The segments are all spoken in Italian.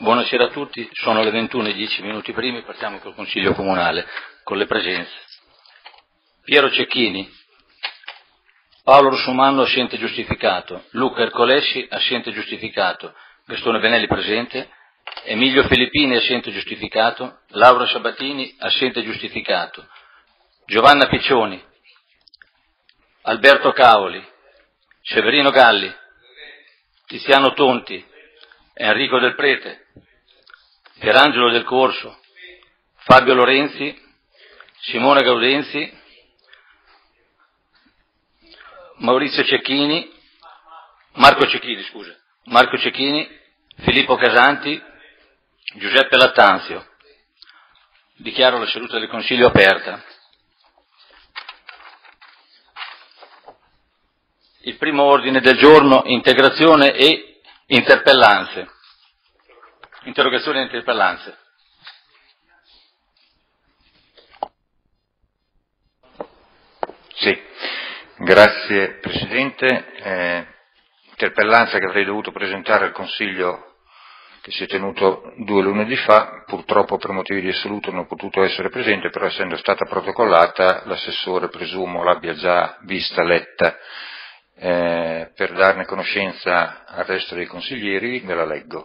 Buonasera a tutti, sono le 21:10 primi, partiamo col Consiglio Comunale, con le presenze. Piero Cecchini, Paolo Russomanno assente giustificato, Luca Ercolessi assente giustificato, Gastone Benelli presente, Emilio Filippini assente giustificato, Laura Sabatini assente giustificato, Giovanna Piccioni, Alberto Caoli, Severino Galli, Tiziano Tonti, Enrico Del Prete, Pierangelo Del Corso, Fabio Lorenzi, Simone Gaudenzi, Maurizio Cecchini, Marco Cecchini, Filippo Casanti, Giuseppe Lattanzio. Dichiaro la seduta del Consiglio aperta. Il primo ordine del giorno, integrazione e interpellanze. Interrogazioni e interpellanze. Sì, grazie Presidente. Interpellanza che avrei dovuto presentare al Consiglio che si è tenuto 2 lunedì fa, purtroppo per motivi di assoluto non ho potuto essere presente, però essendo stata protocollata l'assessore presumo l'abbia già vista, letta. Per darne conoscenza al resto dei consiglieri ve la leggo.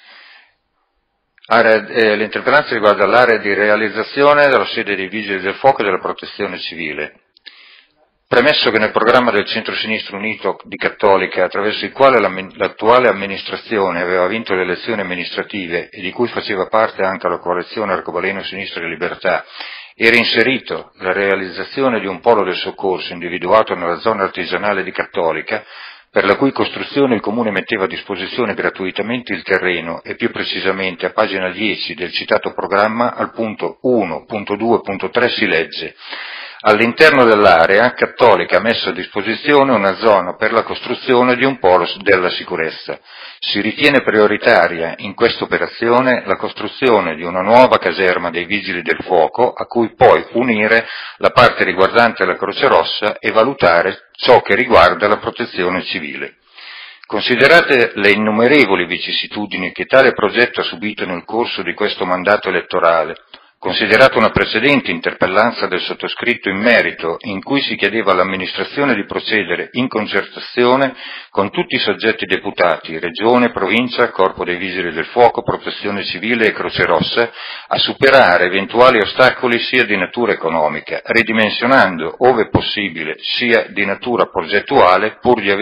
L'interpellanza riguarda l'area di realizzazione della sede dei Vigili del Fuoco e della Protezione Civile. Premesso che nel programma del Centro-Sinistra Unito di Cattolica, attraverso il quale l'attuale amministrazione aveva vinto le elezioni amministrative e di cui faceva parte anche la coalizione Arcobaleno Sinistra e Libertà, era inserito la realizzazione di un polo del soccorso individuato nella zona artigianale di Cattolica, per la cui costruzione il Comune metteva a disposizione gratuitamente il terreno e più precisamente a pagina 10 del citato programma al punto 1.2.3 si legge: all'interno dell'area Cattolica ha messo a disposizione una zona per la costruzione di un polo della sicurezza. Si ritiene prioritaria in questa operazione la costruzione di una nuova caserma dei Vigili del Fuoco, a cui poi unire la parte riguardante la Croce Rossa e valutare ciò che riguarda la protezione civile. Considerate le innumerevoli vicissitudini che tale progetto ha subito nel corso di questo mandato elettorale, considerata una precedente interpellanza del sottoscritto in merito, in cui si chiedeva all'amministrazione di procedere in concertazione con tutti i soggetti deputati, Regione, Provincia, Corpo dei Vigili del Fuoco, Protezione Civile e Croce Rossa, a superare eventuali ostacoli sia di natura economica, ridimensionando, ove possibile, sia di natura progettuale, pur di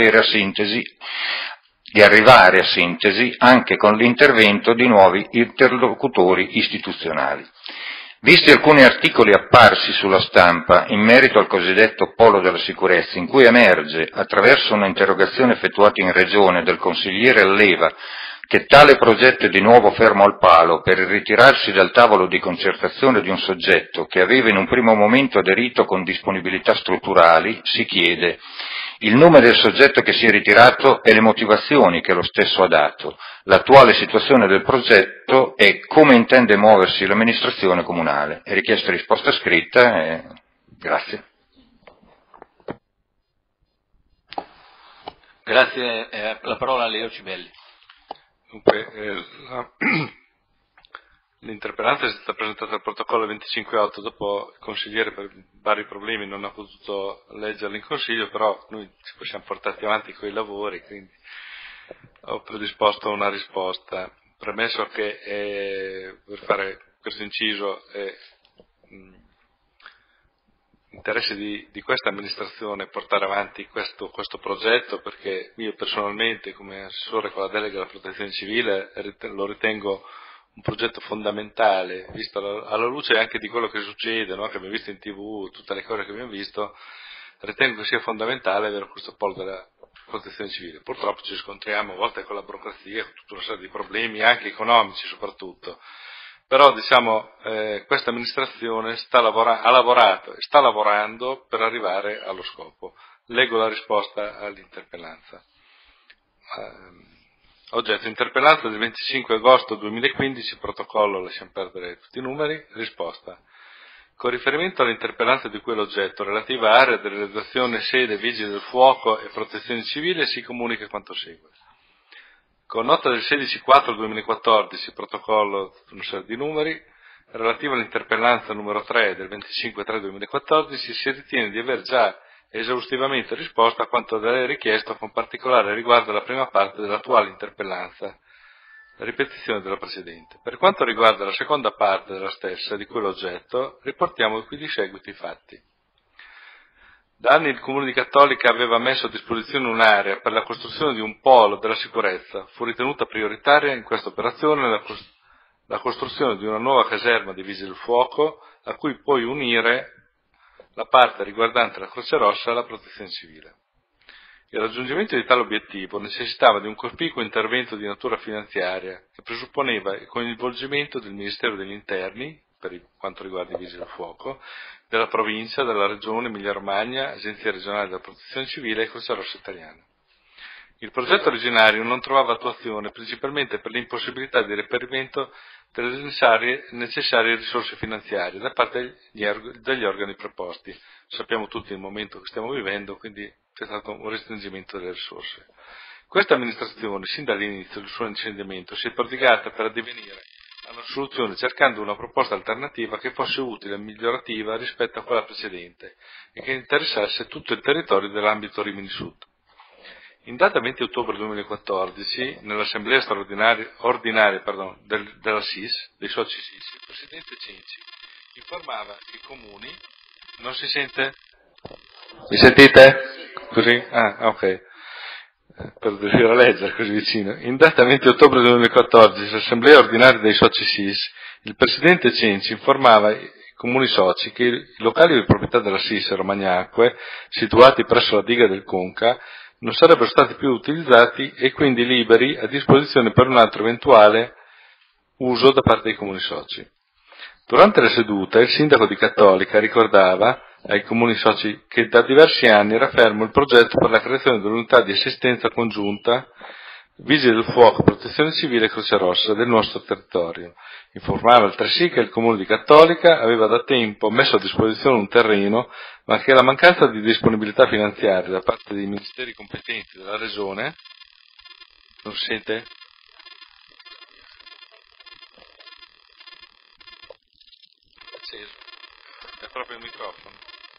arrivare a sintesi anche con l'intervento di nuovi interlocutori istituzionali. Visti alcuni articoli apparsi sulla stampa in merito al cosiddetto polo della sicurezza, in cui emerge, attraverso un'interrogazione effettuata in Regione dal consigliere Alleva, che tale progetto è di nuovo fermo al palo per il ritirarsi dal tavolo di concertazione di un soggetto che aveva in un primo momento aderito con disponibilità strutturali, si chiede il nome del soggetto che si è ritirato e le motivazioni che lo stesso ha dato, l'attuale situazione del progetto e come intende muoversi l'amministrazione comunale. È richiesta risposta scritta. Grazie. Grazie, la parola a Leo Cibelli. Dunque, l'interpellanza è stata presentata al protocollo 25.8, dopo il consigliere per vari problemi non ha potuto leggerla in consiglio, però noi ci possiamo portare avanti con i lavori, quindi ho predisposto una risposta. Premesso che per fare questo inciso è interesse di questa amministrazione portare avanti questo progetto, perché io personalmente come assessore con la delega alla protezione civile lo ritengo un progetto fondamentale, visto alla luce anche di quello che succede, no? Che abbiamo visto in TV, tutte le cose che abbiamo visto, ritengo che sia fondamentale avere questo polo della protezione civile. Purtroppo ci scontriamo a volte con la burocrazia, con tutta una serie di problemi, anche economici soprattutto. Però questa amministrazione sta lavorando e sta lavorando per arrivare allo scopo. Leggo la risposta all'interpellanza. Oggetto interpellanza del 25 agosto 2015, protocollo, lasciamo perdere tutti i numeri, risposta. Con riferimento all'interpellanza di quell'oggetto relativa a area di realizzazione sede Vigili del Fuoco e Protezione Civile si comunica quanto segue. Con nota del 16/4/2014, protocollo una serie di numeri, relativo all'interpellanza numero 3 del 25/3/2014, si ritiene di aver già esaustivamente risposto a quanto da lei richiesto, con particolare riguardo alla prima parte dell'attuale interpellanza, la ripetizione della precedente. Per quanto riguarda la seconda parte della stessa, di quell'oggetto, riportiamo qui di seguito i fatti. Da anni il Comune di Cattolica aveva messo a disposizione un'area per la costruzione di un polo della sicurezza. Fu ritenuta prioritaria in questa operazione la costruzione di una nuova caserma di Vigili del Fuoco, a cui poi unire la parte riguardante la Croce Rossa e la Protezione Civile. Il raggiungimento di tale obiettivo necessitava di un cospicuo intervento di natura finanziaria che presupponeva il coinvolgimento del Ministero degli Interni, per quanto riguarda i Vigili del Fuoco, della provincia, della regione Emilia-Romagna, Agenzia regionale della Protezione Civile e Croce Rossa Italiana. Il progetto originario non trovava attuazione principalmente per l'impossibilità di reperimento delle necessarie risorse finanziarie da parte degli organi preposti. Sappiamo tutti il momento che stiamo vivendo, quindi c'è stato un restringimento delle risorse. Questa amministrazione, sin dall'inizio del suo insediamento, si è prodigata per addivenire a una soluzione cercando una proposta alternativa che fosse utile e migliorativa rispetto a quella precedente e che interessasse tutto il territorio dell'ambito Rimini Sud. In data 20 ottobre 2014, nell'assemblea straordinaria della SIS, dei soci SIS, il presidente Cenci informava che i comuni... Non si sente? Mi sentite? Così? Ah, ok. Per riuscire a leggere così vicino. In data 20 ottobre 2014, l'assemblea ordinaria dei soci SIS, il presidente Cenci informava i comuni soci che i locali di proprietà della SIS Romagnacque, situati presso la diga del Conca, non sarebbero stati più utilizzati e quindi liberi a disposizione per un altro eventuale uso da parte dei comuni soci. Durante la seduta il sindaco di Cattolica ricordava ai comuni soci che da diversi anni era fermo il progetto per la creazione dell'unità di assistenza congiunta Vigili del Fuoco, Protezione Civile e Croce Rossa del nostro territorio. Informava altresì che il comune di Cattolica aveva da tempo messo a disposizione un terreno, ma che la mancanza di disponibilità finanziaria da parte dei ministeri competenti della regione... Non si sente? Acceso. È proprio il microfono.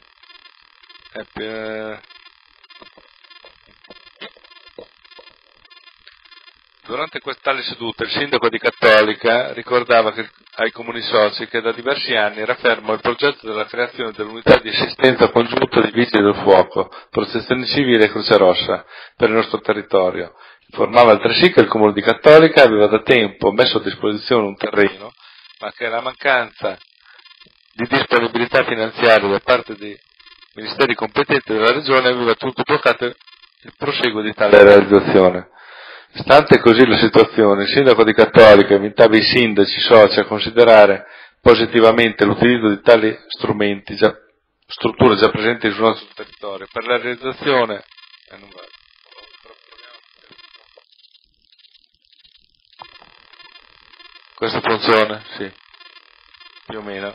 Durante tale seduta il sindaco di Cattolica ricordava ai comuni soci che da diversi anni era fermo il progetto della creazione dell'unità di assistenza congiunta di Vigili del Fuoco, Protezione Civile e Croce Rossa per il nostro territorio. Informava altresì che il comune di Cattolica aveva da tempo messo a disposizione un terreno, ma che la mancanza di disponibilità finanziaria da parte dei ministeri competenti della regione aveva tutto bloccato il proseguo di tale realizzazione. Stante così la situazione, il sindaco di Cattolica invitava i sindaci soci a considerare positivamente l'utilizzo di tali strutture già presenti sul nostro territorio per la realizzazione. Questo funziona? Sì, più o meno.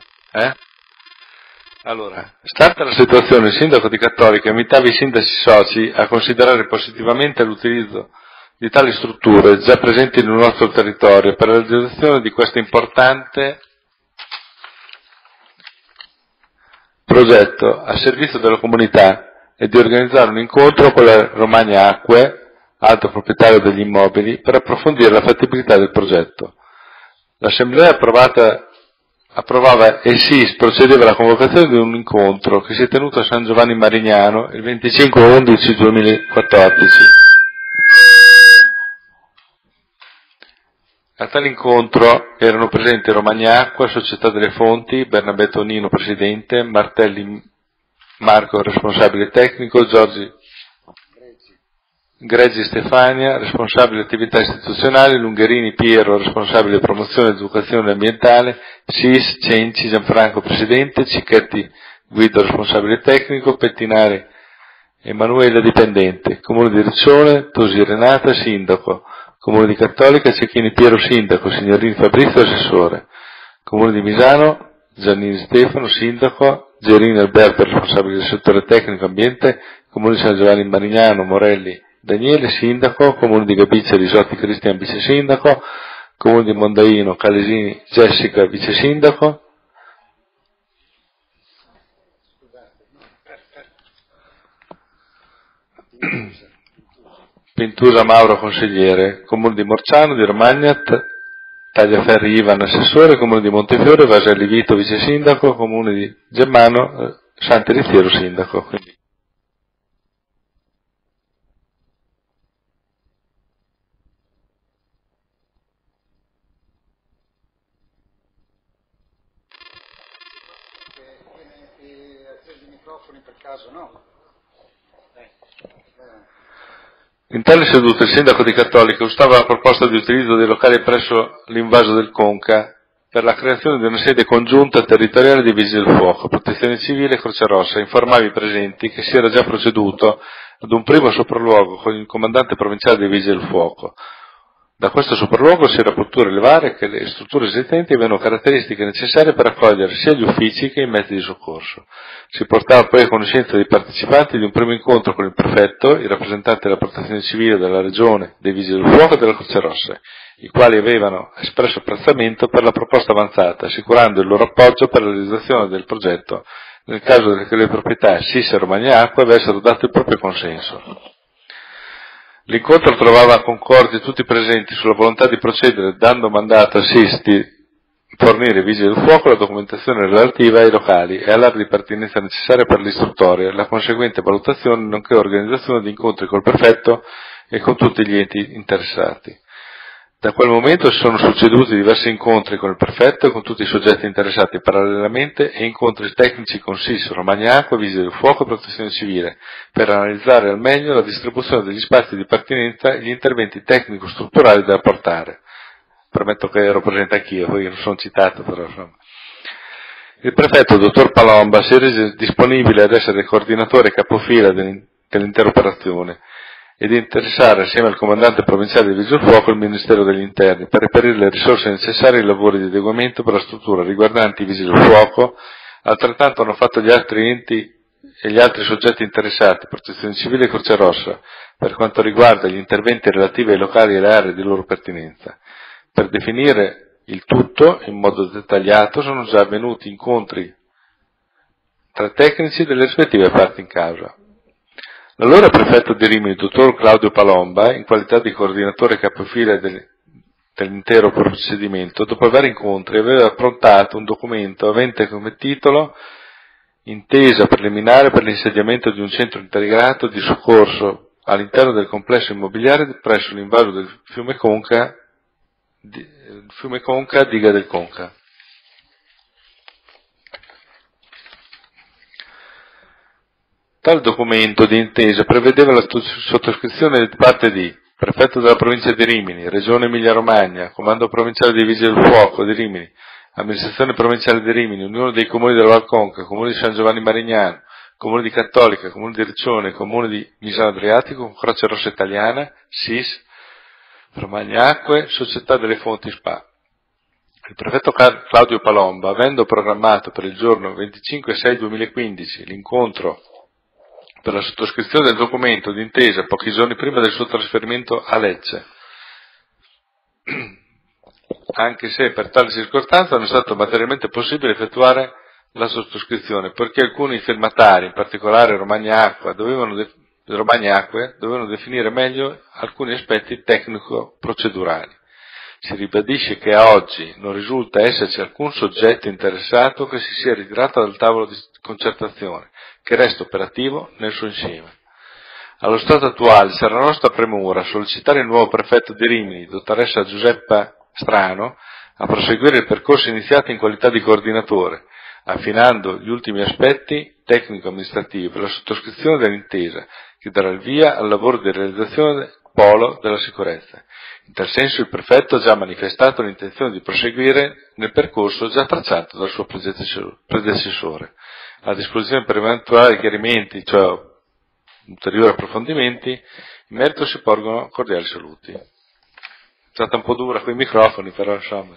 Allora, stante la situazione, il sindaco di Cattolica invitava i sindaci soci a considerare positivamente l'utilizzo di tali strutture già presenti nel nostro territorio per la realizzazione di questo importante progetto a servizio della comunità e di organizzare un incontro con la Romagna Acque, altro proprietario degli immobili, per approfondire la fattibilità del progetto. L'assemblea approvava e SIS procedeva alla convocazione di un incontro che si è tenuto a San Giovanni Marignano il 25/11/2014. A tale incontro erano presenti Romagna Acqua, Società delle Fonti, Bernabé Tonino presidente, Martelli Marco responsabile tecnico, Giorgi Greggi Stefania responsabile attività istituzionali, Lungherini Piero responsabile promozione ed educazione ambientale, SIS Cenci Gianfranco presidente, Cicchetti Guido responsabile tecnico, Pettinari Emanuele dipendente, Comune di Riccione, Tosi Renata sindaco, Comune di Cattolica, Cecchini Piero sindaco, Signorini Fabrizio assessore, Comune di Misano, Giannini Stefano sindaco, Gerini Alberto responsabile del settore tecnico ambiente, Comune di San Giovanni Marignano, Morelli Daniele sindaco, comune di Gabizia Risotti Cristian vice sindaco, comune di Mondaino Calesini Jessica vice sindaco, Pintusa Mauro consigliere, comune di Morciano di Romagna Tagliaferri Ivan assessore, comune di Montefiore Vaselli Vito vice sindaco, comune di Germano Santi Rittiero sindaco. Quindi. In tale seduta il sindaco di Cattolica gustava la proposta di utilizzo dei locali presso l'invaso del Conca per la creazione di una sede congiunta territoriale di Vigili del Fuoco, Protezione Civile e Croce Rossa. Informava i presenti che si era già proceduto ad un primo sopralluogo con il comandante provinciale dei Vigili del Fuoco. Da questo sopralluogo si era potuto rilevare che le strutture esistenti avevano caratteristiche necessarie per accogliere sia gli uffici che i mezzi di soccorso. Si portava poi a conoscenza dei partecipanti di un primo incontro con il prefetto, i rappresentanti della Protezione Civile della Regione, dei Vigili del Fuoco e della Croce Rossa, i quali avevano espresso apprezzamento per la proposta avanzata, assicurando il loro appoggio per la realizzazione del progetto nel caso che le proprietà SIS e Romagna Acqua avessero dato il proprio consenso. L'incontro trovava concordi tutti i presenti sulla volontà di procedere dando mandato a SIS di fornire ai Vigili del Fuoco la documentazione relativa ai locali e all'area di pertinenza necessaria per l'istruttoria, la conseguente valutazione nonché organizzazione di incontri col prefetto e con tutti gli enti interessati. Da quel momento si sono succeduti diversi incontri con il prefetto e con tutti i soggetti interessati parallelamente e incontri tecnici con SIS, Romagna Acqua, Vigili del Fuoco e Protezione Civile per analizzare al meglio la distribuzione degli spazi di pertinenza e gli interventi tecnico-strutturali da apportare. Permetto che ero presente anch'io, poi non sono citato però insomma. Il prefetto, dottor Palomba, si è reso disponibile ad essere coordinatore e capofila dell'intera operazione ed interessare assieme al comandante provinciale di Vigili del Fuoco il Ministero degli Interni per reperire le risorse necessarie ai lavori di adeguamento per la struttura riguardanti i Vigili del Fuoco. Altrettanto hanno fatto gli altri enti e gli altri soggetti interessati, Protezione Civile e Croce Rossa, per quanto riguarda gli interventi relativi ai locali e alle aree di loro pertinenza. Per definire il tutto in modo dettagliato sono già avvenuti incontri tra tecnici delle rispettive parti in causa. L'allora prefetto di Rimini, dottor Claudio Palomba, in qualità di coordinatore capofila dell'intero procedimento, dopo aver incontri aveva approntato un documento avente come titolo Intesa preliminare per l'insediamento di un centro integrato di soccorso all'interno del complesso immobiliare presso l'invaso del fiume Conca, diga del Conca. Tale documento di intesa prevedeva la sottoscrizione da parte di Prefetto della provincia di Rimini, Regione Emilia-Romagna, Comando provinciale dei Vigili del Fuoco di Rimini, Amministrazione provinciale di Rimini, Unione dei Comuni della Val Conca, Comune di San Giovanni Marignano, Comune di Cattolica, Comune di Riccione, Comune di Misano Adriatico, Croce Rossa Italiana, SIS, Romagna Acque, Società delle Fonti SPA. Il prefetto Claudio Palomba, avendo programmato per il giorno 25/6/2015 l'incontro per la sottoscrizione del documento d'intesa pochi giorni prima del suo trasferimento a Lecce, anche se per tale circostanza non è stato materialmente possibile effettuare la sottoscrizione, perché alcuni firmatari, in particolare Romagna Acque, dovevano definire meglio alcuni aspetti tecnico-procedurali. Si ribadisce che a oggi non risulta esserci alcun soggetto interessato che si sia ritirato dal tavolo di concertazione, che resta operativo nel suo insieme. Allo stato attuale sarà nostra premura sollecitare il nuovo prefetto di Rimini, dottoressa Giuseppa Strano, a proseguire il percorso iniziato in qualità di coordinatore, affinando gli ultimi aspetti tecnico-amministrativi per la sottoscrizione dell'intesa, che darà il via al lavoro di realizzazione del polo della sicurezza. In tal senso il prefetto ha già manifestato l'intenzione di proseguire nel percorso già tracciato dal suo predecessore. A disposizione per eventuali chiarimenti, cioè ulteriori approfondimenti, in merito si porgono cordiali saluti. È stata un po' dura con i microfoni, però insomma.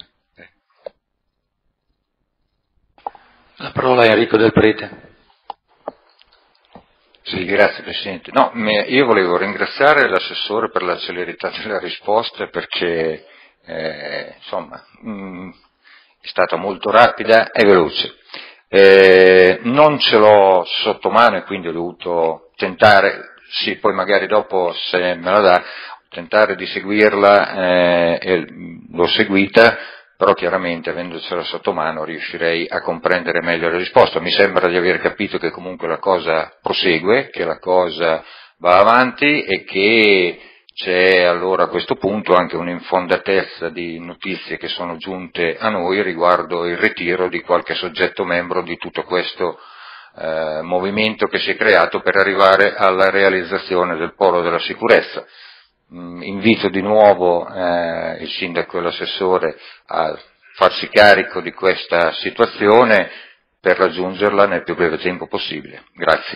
La parola a Enrico Del Prete. Sì, grazie Presidente. No, io volevo ringraziare l'assessore per la celerità della risposta perché insomma è stata molto rapida e veloce. Non ce l'ho sotto mano e quindi ho dovuto tentare, sì, poi magari dopo se me la dà, tentare di seguirla e l'ho seguita, però chiaramente avendocela sotto mano riuscirei a comprendere meglio la risposta. Mi sembra di aver capito che comunque la cosa prosegue, che la cosa va avanti e che c'è allora a questo punto anche un'infondatezza di notizie che sono giunte a noi riguardo il ritiro di qualche soggetto membro di tutto questo movimento che si è creato per arrivare alla realizzazione del polo della sicurezza. Invito di nuovo il sindaco e l'assessore a farsi carico di questa situazione per raggiungerla nel più breve tempo possibile. Grazie.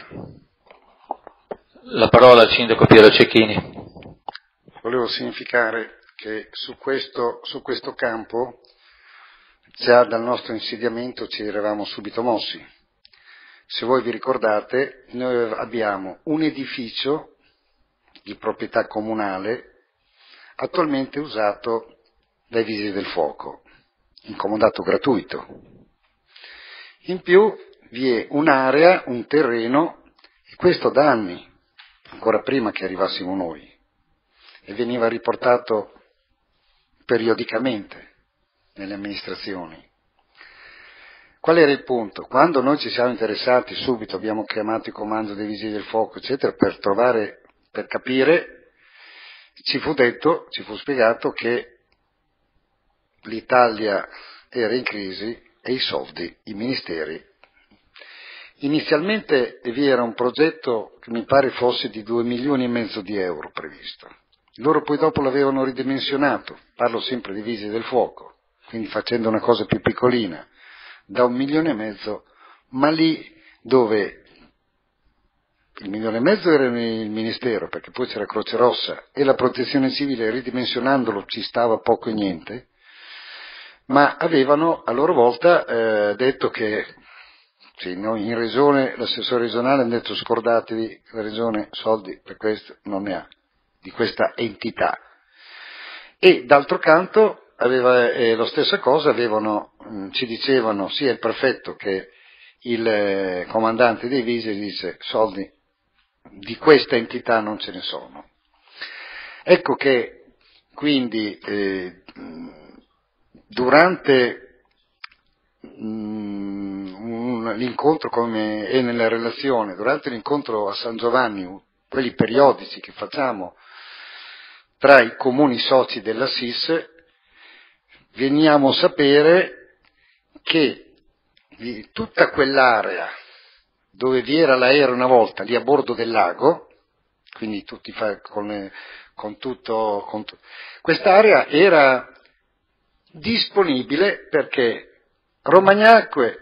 La parola al sindaco Piero Cecchini. Volevo significare che su questo campo, già dal nostro insediamento ci eravamo subito mossi. Se voi vi ricordate, noi abbiamo un edificio di proprietà comunale attualmente usato dai Vigili del Fuoco, in comodato gratuito. In più vi è un'area, un terreno, e questo da anni, ancora prima che arrivassimo noi, e veniva riportato periodicamente nelle amministrazioni. Qual era il punto? Quando noi ci siamo interessati subito, abbiamo chiamato il comando dei Vigili del Fuoco, eccetera, per capire, ci fu spiegato che l'Italia era in crisi e i soldi, i ministeri. Inizialmente vi era un progetto che mi pare fosse di 2,5 milioni di euro previsto. Loro poi dopo l'avevano ridimensionato, parlo sempre di Vigili del Fuoco, quindi facendo una cosa più piccolina, da 1,5 milioni, ma lì dove il 1,5 milioni era il Ministero, perché poi c'era Croce Rossa e la Protezione Civile, ridimensionandolo ci stava poco e niente, ma avevano a loro volta detto che sì, noi in regione, l'assessore regionale ha detto scordatevi, la regione soldi per questo non ne ha, di questa entità. E d'altro canto aveva la stessa cosa, ci dicevano sia il prefetto che il comandante dei vigili dice soldi di questa entità non ce ne sono. Ecco che quindi durante l'incontro, come è nella relazione, durante l'incontro a San Giovanni, quelli periodici che facciamo tra i comuni soci della SIS, veniamo a sapere che di tutta quell'area dove vi era l'aereo una volta, lì a bordo del lago, quindi tutti quest'area era disponibile perché Romagnacque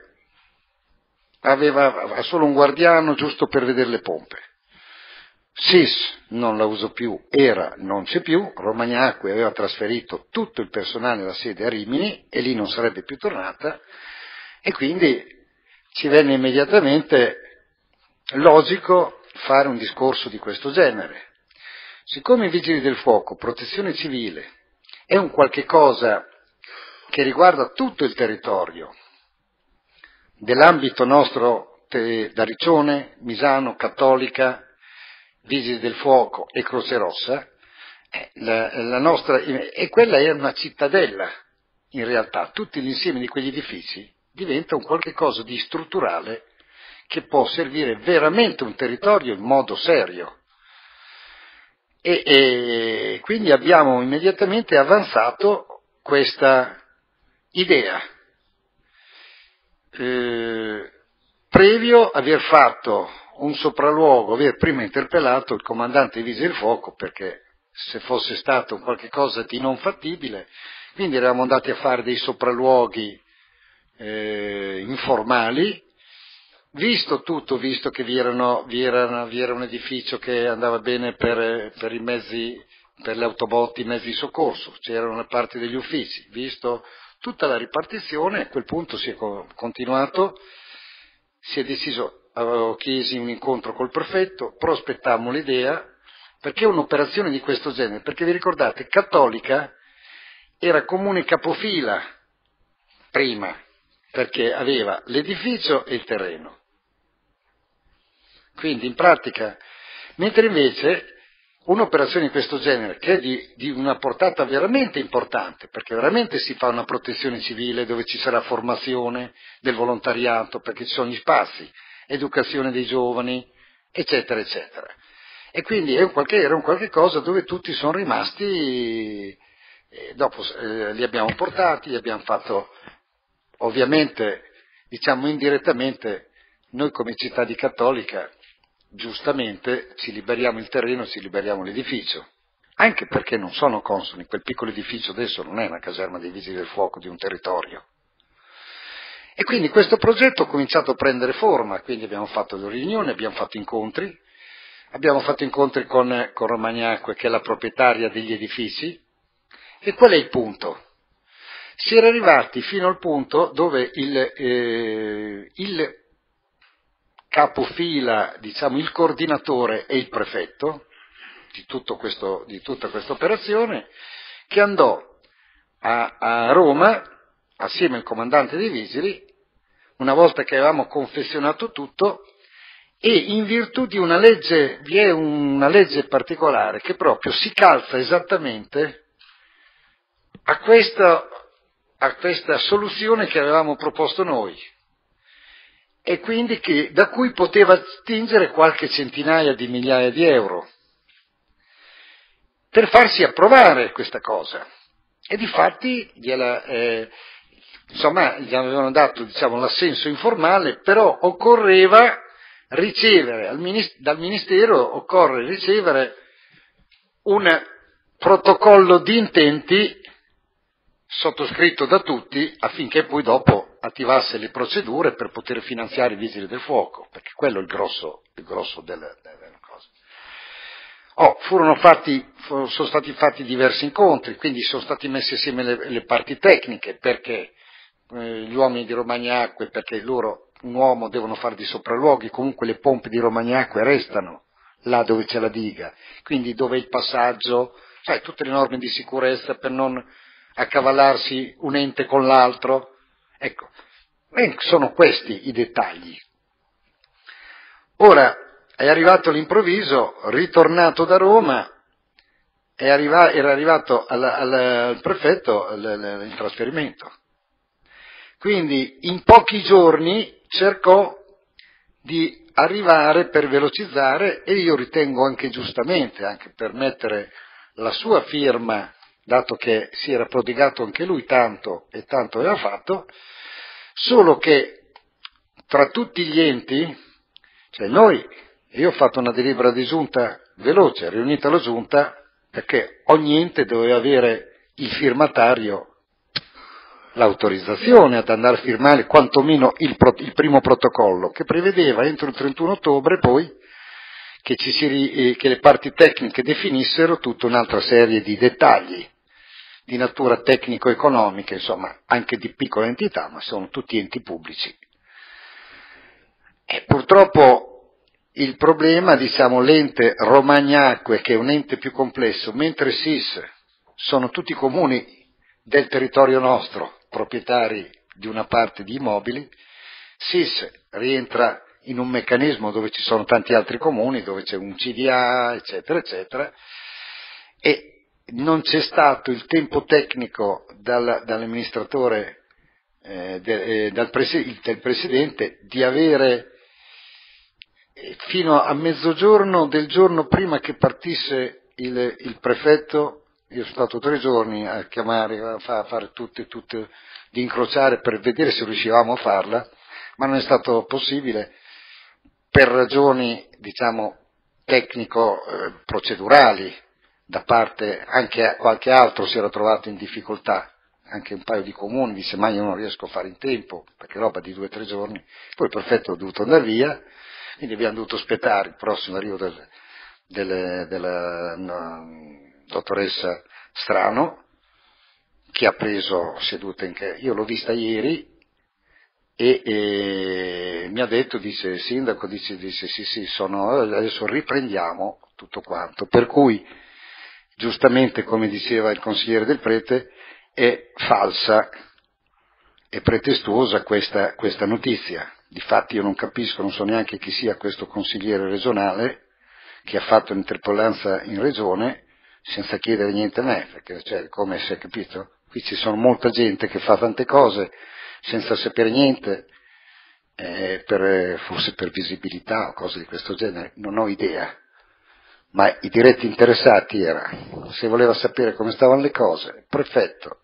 aveva solo un guardiano giusto per vedere le pompe. SIS non la uso più, non c'è più, Romagnacque aveva trasferito tutto il personale della sede a Rimini e lì non sarebbe più tornata e quindi ci venne immediatamente logico fare un discorso di questo genere. Siccome i Vigili del Fuoco, Protezione Civile, è un qualche cosa che riguarda tutto il territorio dell'ambito nostro da Riccione, Misano, Cattolica, Vigili del Fuoco e Croce Rossa, la nostra, e quella è una cittadella in realtà, tutti l'insieme di quegli edifici diventa un qualche cosa di strutturale che può servire veramente un territorio in modo serio. E quindi abbiamo immediatamente avanzato questa idea, previo aver fatto un sopralluogo, aver prima interpellato il comandante dei Vigili del Fuoco, perché se fosse stato qualche cosa di non fattibile, quindi eravamo andati a fare dei sopralluoghi informali, visto che vi era un edificio che andava bene per i mezzi, per le autobotti, i mezzi di soccorso, c'era una parte degli uffici, visto tutta la ripartizione, a quel punto si è continuato, si è deciso chiesi un incontro col prefetto, prospettammo l'idea, perché un'operazione di questo genere? Perché vi ricordate, Cattolica era comune capofila prima, perché aveva l'edificio e il terreno. Quindi in pratica, mentre invece un'operazione di questo genere, che è di una portata veramente importante, perché veramente si fa una protezione civile dove ci sarà formazione del volontariato, perché ci sono gli spazi, educazione dei giovani, eccetera, eccetera. E quindi era un qualche cosa dove tutti sono rimasti, dopo li abbiamo portati, li abbiamo fatto, ovviamente, diciamo indirettamente, noi come città di Cattolica, giustamente ci liberiamo il terreno, ci liberiamo l'edificio, anche perché non sono consoni, quel piccolo edificio adesso non è una caserma dei Vigili del Fuoco di un territorio. E quindi questo progetto ha cominciato a prendere forma, quindi abbiamo fatto le riunioni, abbiamo fatto incontri con Romagnacque, che è la proprietaria degli edifici, e qual è il punto? Si era arrivati fino al punto dove il capofila, diciamo il coordinatore e il prefetto di tutta questa operazione, che andò a Roma assieme al comandante dei vigili, una volta che avevamo confessionato tutto, e in virtù di una legge, vi è una legge particolare che proprio si calza esattamente a questa soluzione che avevamo proposto noi, e quindi da cui poteva attingere qualche centinaia di migliaia di euro per farsi approvare questa cosa. E difatti gli avevano dato, diciamo, l'assenso informale, però occorreva ricevere dal Ministero occorre ricevere un protocollo di intenti sottoscritto da tutti, affinché poi dopo attivasse le procedure per poter finanziare i Vigili del Fuoco, perché quello è il grosso della cosa. Sono stati fatti diversi incontri, quindi sono stati messi assieme le parti tecniche, perché gli uomini di Romagnacque, perché loro, un uomo, devono fare di sopralluoghi, comunque le pompe di Romagnacque restano là dove c'è la diga, quindi dove è il passaggio, sai, tutte le norme di sicurezza per non accavallarsi un ente con l'altro, ecco, sono questi i dettagli. Ora è arrivato all'improvviso, ritornato da Roma, era arrivato al prefetto il trasferimento. Quindi in pochi giorni cercò di arrivare per velocizzare, e io ritengo anche giustamente, anche per mettere la sua firma, dato che si era prodigato anche lui tanto e tanto aveva fatto, solo che tra tutti gli enti, cioè io ho fatto una delibera di giunta veloce, riunita la giunta, perché ogni ente doveva avere il firmatario, l'autorizzazione ad andare a firmare quantomeno il primo protocollo, che prevedeva entro il 31 ottobre poi che le parti tecniche definissero tutta un'altra serie di dettagli di natura tecnico-economica, insomma anche di piccola entità, ma sono tutti enti pubblici. E purtroppo il problema, diciamo, l'ente Romagnacque, che è un ente più complesso, mentre SIS sono tutti comuni del territorio nostro, proprietari di una parte di immobili, SIS rientra in un meccanismo dove ci sono tanti altri comuni, dove c'è un CDA, eccetera, eccetera, e non c'è stato il tempo tecnico dall'amministratore, del Presidente, di avere fino a mezzogiorno del giorno prima che partisse il prefetto. Io sono stato 3 giorni a chiamare, a fare tutte, di incrociare per vedere se riuscivamo a farla, ma non è stato possibile per ragioni, diciamo, tecnico-procedurali, da parte anche qualche altro si era trovato in difficoltà, anche un paio di comuni, dice ma io non riesco a fare in tempo, perché roba di 2 o 3 giorni, poi il prefetto è dovuto andare via, quindi abbiamo dovuto aspettare il prossimo arrivo della dottoressa Strano, che ha preso seduta io l'ho vista ieri, e mi ha detto, dice il sindaco, dice sì, adesso riprendiamo tutto quanto, per cui giustamente, come diceva il consigliere Del Prete, è falsa e pretestuosa questa notizia. Difatti io non capisco, non so neanche chi sia questo consigliere regionale che ha fatto un'interpellanza in regione senza chiedere niente a me, perché cioè, come si è capito? Qui ci sono molta gente che fa tante cose senza sapere niente, forse per visibilità o cose di questo genere, non ho idea. Ma i diretti interessati era, se voleva sapere come stavano le cose, il prefetto,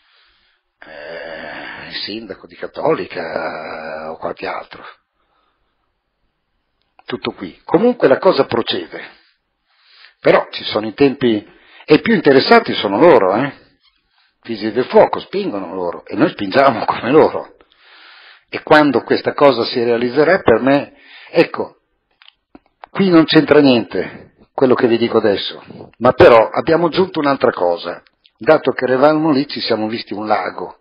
il sindaco di Cattolica o qualche altro. Tutto qui. Comunque la cosa procede. Però ci sono i tempi, e i più interessati sono loro, Vigili del fuoco, spingono loro, e noi spingiamo come loro. E quando questa cosa si realizzerà, per me, ecco, qui non c'entra niente quello che vi dico adesso, ma però abbiamo aggiunto un'altra cosa. Dato che eravamo lì ci siamo visti un lago,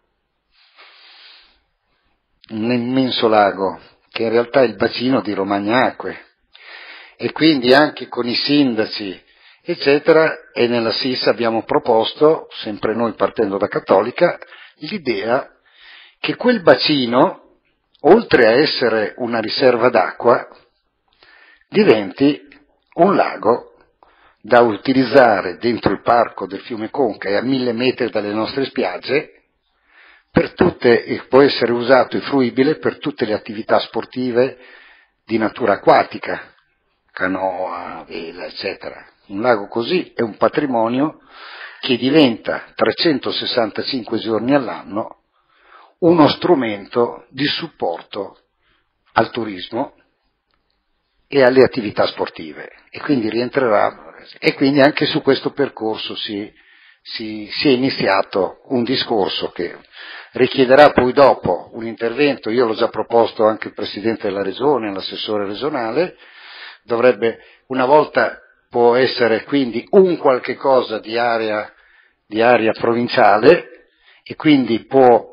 un immenso lago, che in realtà è il bacino di Romagnacque, e quindi anche con i sindaci, eccetera, e nella SIS abbiamo proposto, sempre noi partendo da Cattolica, l'idea che quel bacino, oltre a essere una riserva d'acqua, diventi un lago da utilizzare dentro il parco del fiume Conca e a 1000 metri dalle nostre spiagge, può essere usato e fruibile per tutte le attività sportive di natura acquatica, canoa, vela, eccetera. Un lago così è un patrimonio che diventa 365 giorni all'anno uno strumento di supporto al turismo e alle attività sportive, e quindi rientrerà, e quindi anche su questo percorso si è iniziato un discorso che richiederà poi dopo un intervento. Io l'ho già proposto anche il Presidente della Regione, l'assessore regionale, una volta può essere quindi un qualche cosa di area provinciale, e quindi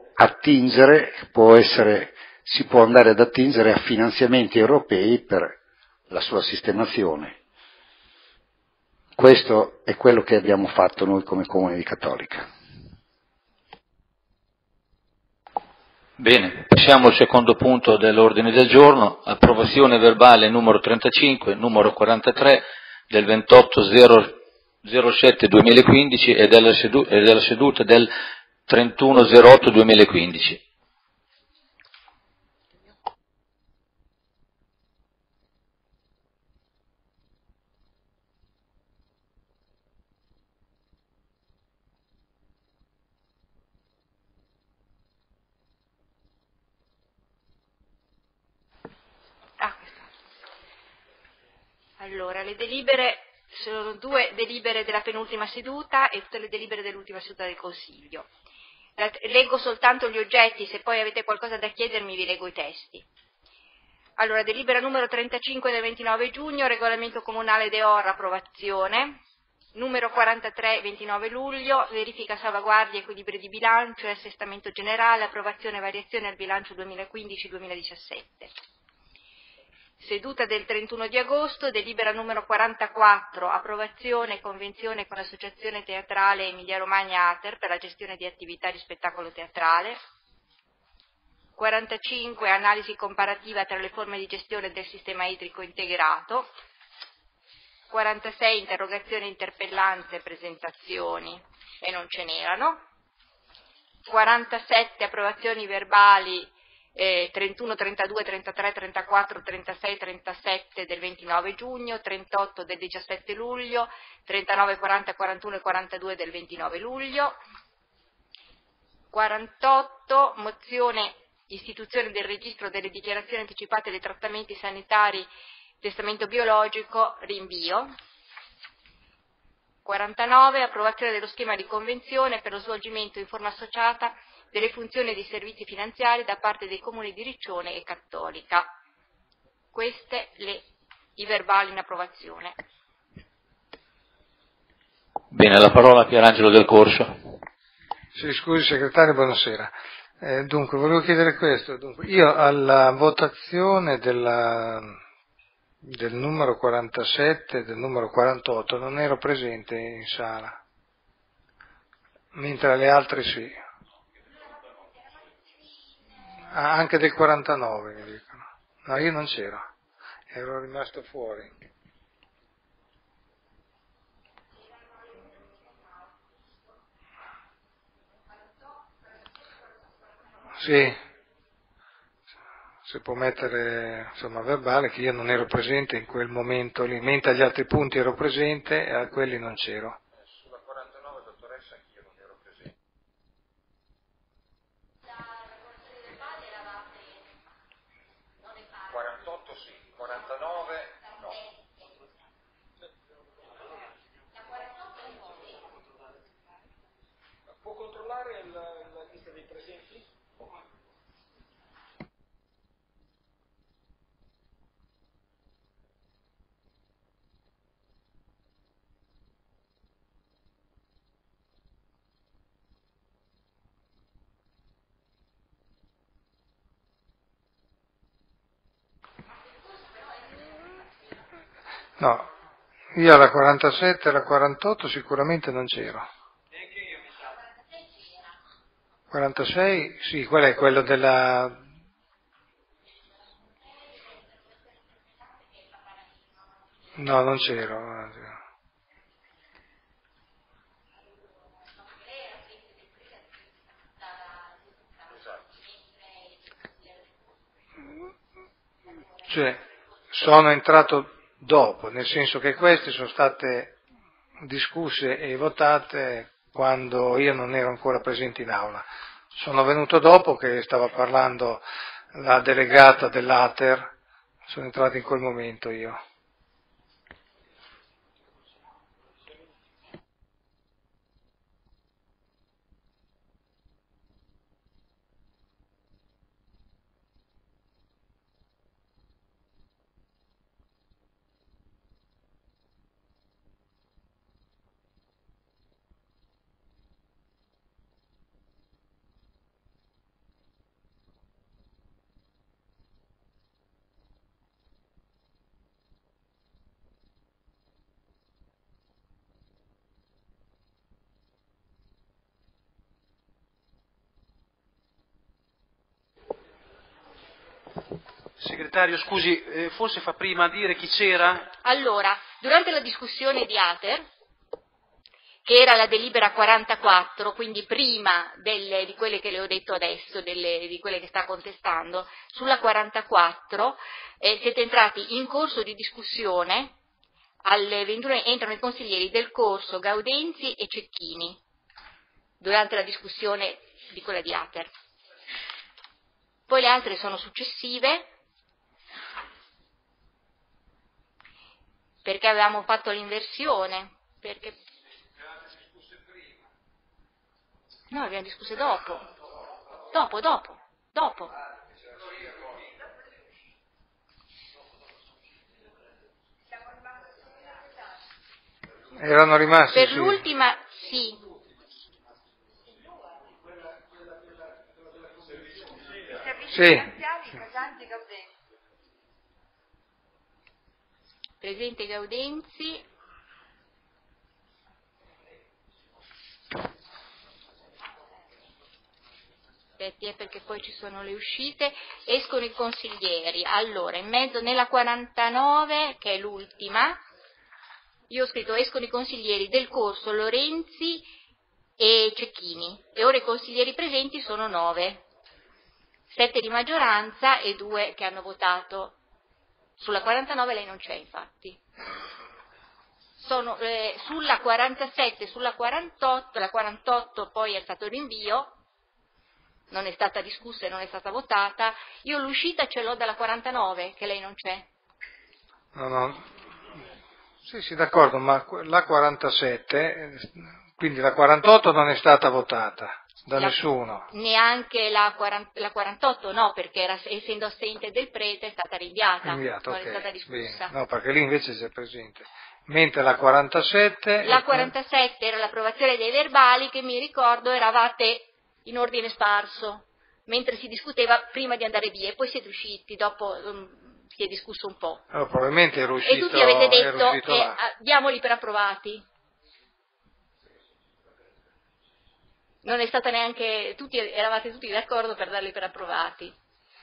si può andare ad attingere a finanziamenti europei per la sua sistemazione. Questo è quello che abbiamo fatto noi come Comune di Cattolica. Bene, passiamo al secondo punto dell'ordine del giorno, approvazione verbale numero 35, numero 43 del 28/07/2015 e della seduta del 31/08/2015. Allora, le delibere sono 2 delibere della penultima seduta e tutte le delibere dell'ultima seduta del Consiglio. Leggo soltanto gli oggetti, se poi avete qualcosa da chiedermi vi leggo i testi. Allora, delibera numero 35 del 29 giugno, regolamento comunale DEOR, approvazione. Numero 43, 29 luglio, verifica salvaguardia e equilibrio di bilancio e assestamento generale, approvazione e variazione al bilancio 2015-2017. Seduta del 31 di agosto, delibera numero 44, approvazione e convenzione con l'Associazione Teatrale Emilia Romagna Ater per la gestione di attività di spettacolo teatrale. 45, analisi comparativa tra le forme di gestione del sistema idrico integrato. 46, interrogazioni, interpellanze, presentazioni, e non ce n'erano. 47, approvazioni verbali 31, 32, 33, 34, 36, 37 del 29 giugno, 38 del 17 luglio, 39, 40, 41 e 42 del 29 luglio. 48, mozione istituzione del registro delle dichiarazioni anticipate dei trattamenti sanitari, testamento biologico, rinvio. 49, approvazione dello schema di convenzione per lo svolgimento in forma associata delle funzioni di servizi finanziari da parte dei comuni di Riccione e Cattolica. Queste i verbali in approvazione. Bene, la parola a Pierangelo Del Corso. Sì, scusi segretario, buonasera. Dunque, volevo chiedere questo. Dunque, io alla votazione del numero 47 e del numero 48 non ero presente in sala, mentre alle altre sì. Ah, anche del 49 mi dicono. No, io non c'ero, ero rimasto fuori. Sì, se può mettere insomma verbale che io non ero presente in quel momento lì, mentre agli altri punti ero presente e a quelli non c'ero. Sulla 49, dottoressa, anch'io non ero presente. 48 sì, 49 no. Può controllare la lista dei presenti? No, io alla 47 e alla 48 sicuramente non c'ero. 46, sì, qual è quello della... No, non c'ero. Cioè, sono entrato dopo, nel senso che queste sono state discusse e votate quando io non ero ancora presente in aula. Sono venuto dopo che stava parlando la delegata dell'Ater, sono entrato in quel momento io. Segretario, scusi, forse fa prima a dire chi c'era? Allora, durante la discussione di Ater, che era la delibera 44, quindi prima di quelle che le ho detto adesso, di quelle che sta contestando, sulla 44 siete entrati in corso di discussione, alle 21 entrano i consiglieri del corso Gaudenzi e Cecchini, durante la discussione di quella di Ater. Poi le altre sono successive, perché avevamo fatto l'inversione, perché... No, abbiamo discusso dopo. Dopo. Erano rimasti, Per sì. l'ultima, sì. Sì. Presidente Gaudenzi. Aspetti, perché poi ci sono le uscite, escono i consiglieri. Allora, in mezzo nella 49, che è l'ultima, io ho scritto escono i consiglieri del corso Lorenzi e Cecchini, e ora i consiglieri presenti sono 9, 7 di maggioranza e 2 che hanno votato. Sulla 49 lei non c'è, infatti. Sulla 47, sulla 48, la 48 poi è stato rinvio, non è stata discussa e non è stata votata. Io l'uscita ce l'ho dalla 49, che lei non c'è. No. Sì, d'accordo, ma la 47, quindi la 48 non è stata votata da nessuno. Neanche la 48 no, perché essendo assente del prete è stata rinviata, non okay. è stata discussa. Bene. No, perché lì invece c'è presente. Mentre la 47... La 47 era l'approvazione dei verbali, che mi ricordo eravate in ordine sparso, mentre si discuteva prima di andare via, e poi siete usciti, dopo si è discusso un po'. Allora, probabilmente ero uscito, e tutti avete detto là. Diamoli per approvati. Non è stata neanche, eravate tutti d'accordo per darli per approvati.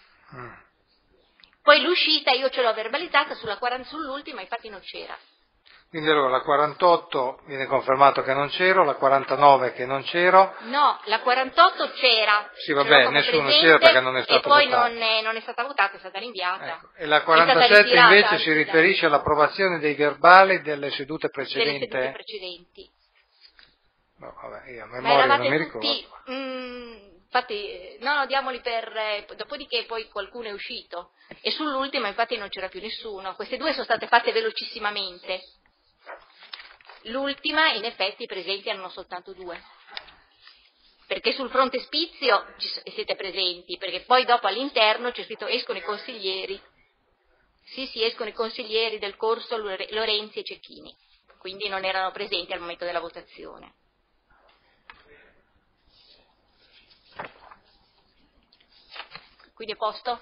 Poi l'uscita io ce l'ho verbalizzata sull'ultima, infatti non c'era. Quindi allora la 48 viene confermato che non c'ero, la 49 che non c'ero. No, la 48 c'era. Sì, vabbè, nessuno c'era perché non è stata votata. E votata. poi non è stata votata, è stata rinviata. Ecco. E la 47 invece si riferisce all'approvazione dei verbali delle sedute precedenti. Delle sedute precedenti. No, vabbè, io a memoria non mi ricordo. Infatti, no, diamoli dopodiché poi qualcuno è uscito. E sull'ultima infatti non c'era più nessuno. Queste due sono state fatte velocissimamente. L'ultima, in effetti, i presenti erano soltanto 2. Perché sul frontespizio siete presenti, perché poi dopo all'interno c'è scritto escono i consiglieri. Sì, escono i consiglieri del corso Lorenzi e Cecchini. Quindi non erano presenti al momento della votazione. Quindi è posto?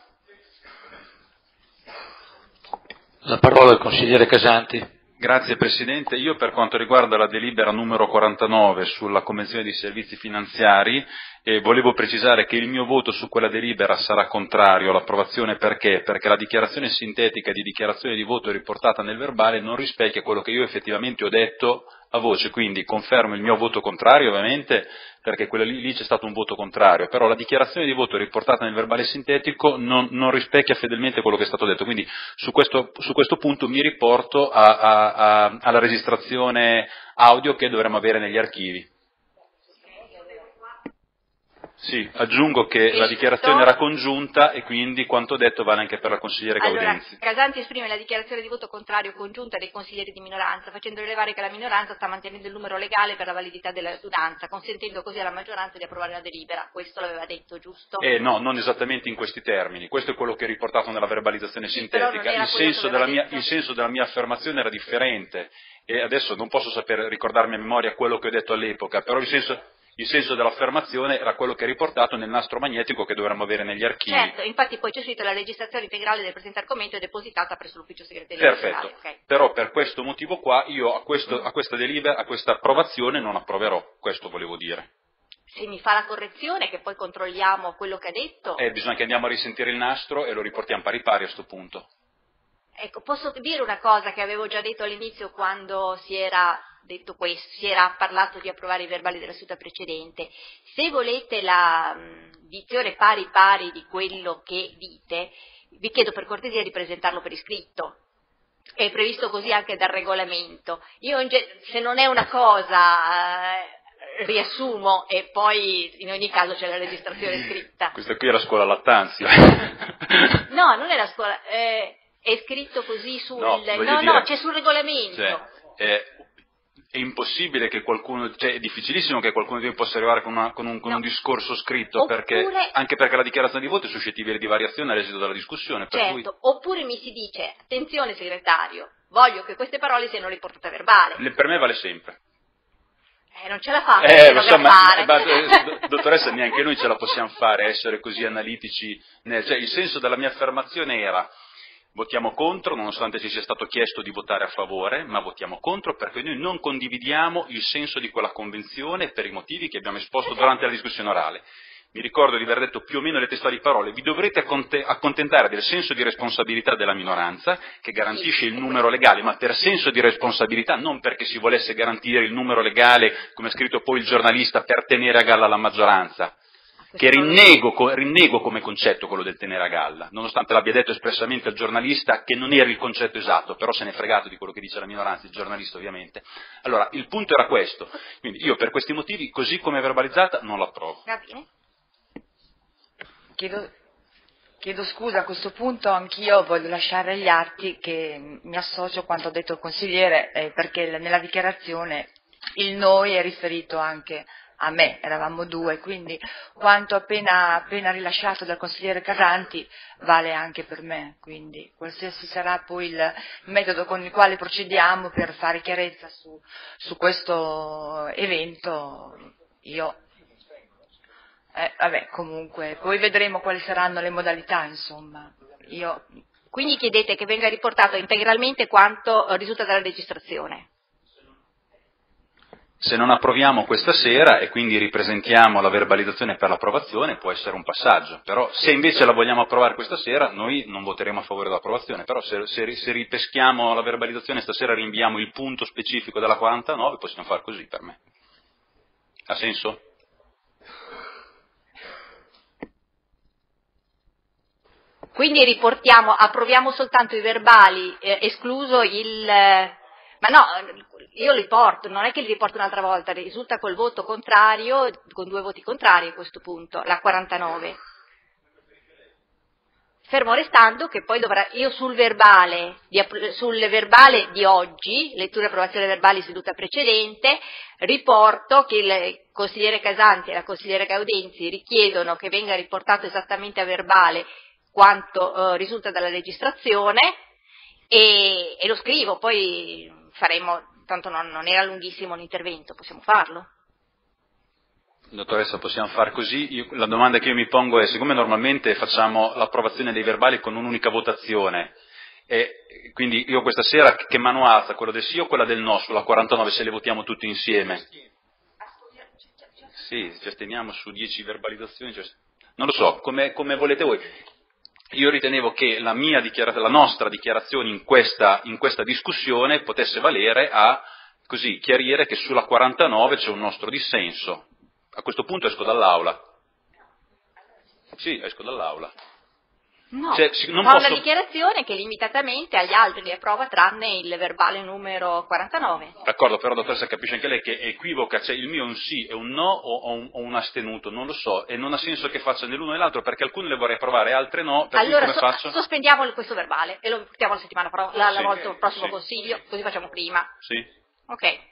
La parola al consigliere Casanti. Grazie Presidente. Io per quanto riguarda la delibera numero 49 sulla Convenzione di servizi finanziari volevo precisare che il mio voto su quella delibera sarà contrario all'approvazione perché la dichiarazione sintetica di dichiarazione di voto riportata nel verbale non rispecchia quello che io effettivamente ho detto a voce, quindi confermo il mio voto contrario ovviamente perché quello lì c'è stato un voto contrario, però la dichiarazione di voto riportata nel verbale sintetico non rispecchia fedelmente quello che è stato detto, quindi su questo punto mi riporto alla registrazione audio che dovremmo avere negli archivi. Sì, aggiungo che la dichiarazione era congiunta e quindi quanto detto vale anche per la consigliere Gaudenzi. Allora, Casanti esprime la dichiarazione di voto contrario congiunta dei consiglieri di minoranza, facendo rilevare che la minoranza sta mantenendo il numero legale per la validità dell'adunanza, consentendo così alla maggioranza di approvare la delibera. Questo l'aveva detto, giusto? No, non esattamente in questi termini. Questo è quello che è riportato nella verbalizzazione sintetica. Il senso della mia affermazione era differente e adesso non posso ricordarmi a memoria quello che ho detto all'epoca, però il senso dell'affermazione era quello che è riportato nel nastro magnetico che dovremmo avere negli archivi. Certo, infatti poi c'è scritto la registrazione integrale del presente argomento è depositata presso l'ufficio segreterio. Perfetto, okay. Però per questo motivo qua io a questa delibera, a questa approvazione non approverò, questo volevo dire. Se mi fa la correzione che poi controlliamo quello che ha detto. Bisogna che andiamo a risentire il nastro e lo riportiamo pari pari a sto punto. Ecco, posso dire una cosa che avevo già detto all'inizio quando si era detto questo, si era parlato di approvare i verbali della seduta precedente. Se volete la dizione pari pari di quello che dite, vi chiedo per cortesia di presentarlo per iscritto. È previsto così anche dal regolamento. Io se non è una cosa riassumo e poi in ogni caso c'è la registrazione scritta. Questa qui è la scuola Lattanzio. No, non è la scuola, è scritto così c'è sul regolamento. È impossibile che qualcuno, è difficilissimo che qualcuno di voi possa arrivare con un discorso scritto, anche perché la dichiarazione di voto è suscettibile di variazione all'esito della discussione. Oppure mi si dice, attenzione segretario, voglio che queste parole siano riportate a verbale. Per me vale sempre. Non ce la fate, dottoressa, neanche noi ce la possiamo fare, essere così analitici. Il senso della mia affermazione era: votiamo contro, nonostante ci sia stato chiesto di votare a favore, ma votiamo contro perché noi non condividiamo il senso di quella convenzione per i motivi che abbiamo esposto durante la discussione orale. Mi ricordo di aver detto più o meno le testuali parole: vi dovrete accontentare del senso di responsabilità della minoranza, che garantisce il numero legale, ma per senso di responsabilità, non perché si volesse garantire il numero legale, come ha scritto poi il giornalista, per tenere a galla la maggioranza. Che rinnego come concetto quello del tenere a galla, nonostante l'abbia detto espressamente il giornalista che non era il concetto esatto, però se ne è fregato di quello che dice la minoranza, il giornalista ovviamente. Allora, il punto era questo, quindi io per questi motivi, così come verbalizzata, non l'approvo. Va bene. Chiedo scusa, a questo punto anch'io voglio lasciare agli atti che mi associo a quanto ha detto il consigliere, perché nella dichiarazione il noi è riferito anche a me, eravamo 2, quindi quanto appena rilasciato dal consigliere Casanti vale anche per me, quindi qualsiasi sarà poi il metodo con il quale procediamo per fare chiarezza su questo evento, io Vabbè, comunque, poi vedremo quali saranno le modalità, insomma. Quindi chiedete che venga riportato integralmente quanto risulta dalla registrazione. Se non approviamo questa sera e quindi ripresentiamo la verbalizzazione per l'approvazione, può essere un passaggio, però se invece la vogliamo approvare questa sera, noi non voteremo a favore dell'approvazione, però se ripeschiamo la verbalizzazione stasera, rinviamo il punto specifico della 49, possiamo fare così per me. Ha senso? Quindi approviamo soltanto i verbali, escluso ma no, io li porto, non è che li riporto un'altra volta, risulta col voto contrario, con 2 voti contrari a questo punto, la 49. Fermo restando che poi io sul verbale di oggi, lettura e approvazione verbali seduta precedente, riporto che il consigliere Casanti e la consigliere Gaudenzi richiedono che venga riportato esattamente a verbale quanto risulta dalla registrazione e lo scrivo, poi tanto non era lunghissimo l'intervento, possiamo farlo. Dottoressa, possiamo fare così? La domanda che io mi pongo è, siccome normalmente facciamo l'approvazione dei verbali con un'unica votazione, e quindi io questa sera che mano alza, quella del sì o quella del no sulla 49, se le votiamo tutte insieme? Sì, ci asteniamo su 10 verbalizzazioni, non lo so, come volete voi. Io ritenevo che la nostra dichiarazione in questa discussione potesse valere a così chiarire che sulla 49 c'è un nostro dissenso. A questo punto esco dall'aula. Sì, esco dall'aula. No, fa una dichiarazione che limitatamente agli altri li approva tranne il verbale numero 49. D'accordo, però dottoressa capisce anche lei che equivoca, cioè il mio è un sì e un no o un astenuto, non lo so, e non ha senso che faccia né l'uno né l'altro perché alcune le vorrei approvare, altre no, per allora cui come faccio? Sospendiamo questo verbale e lo portiamo la settimana la volta al prossimo consiglio, così facciamo prima. Sì. Ok.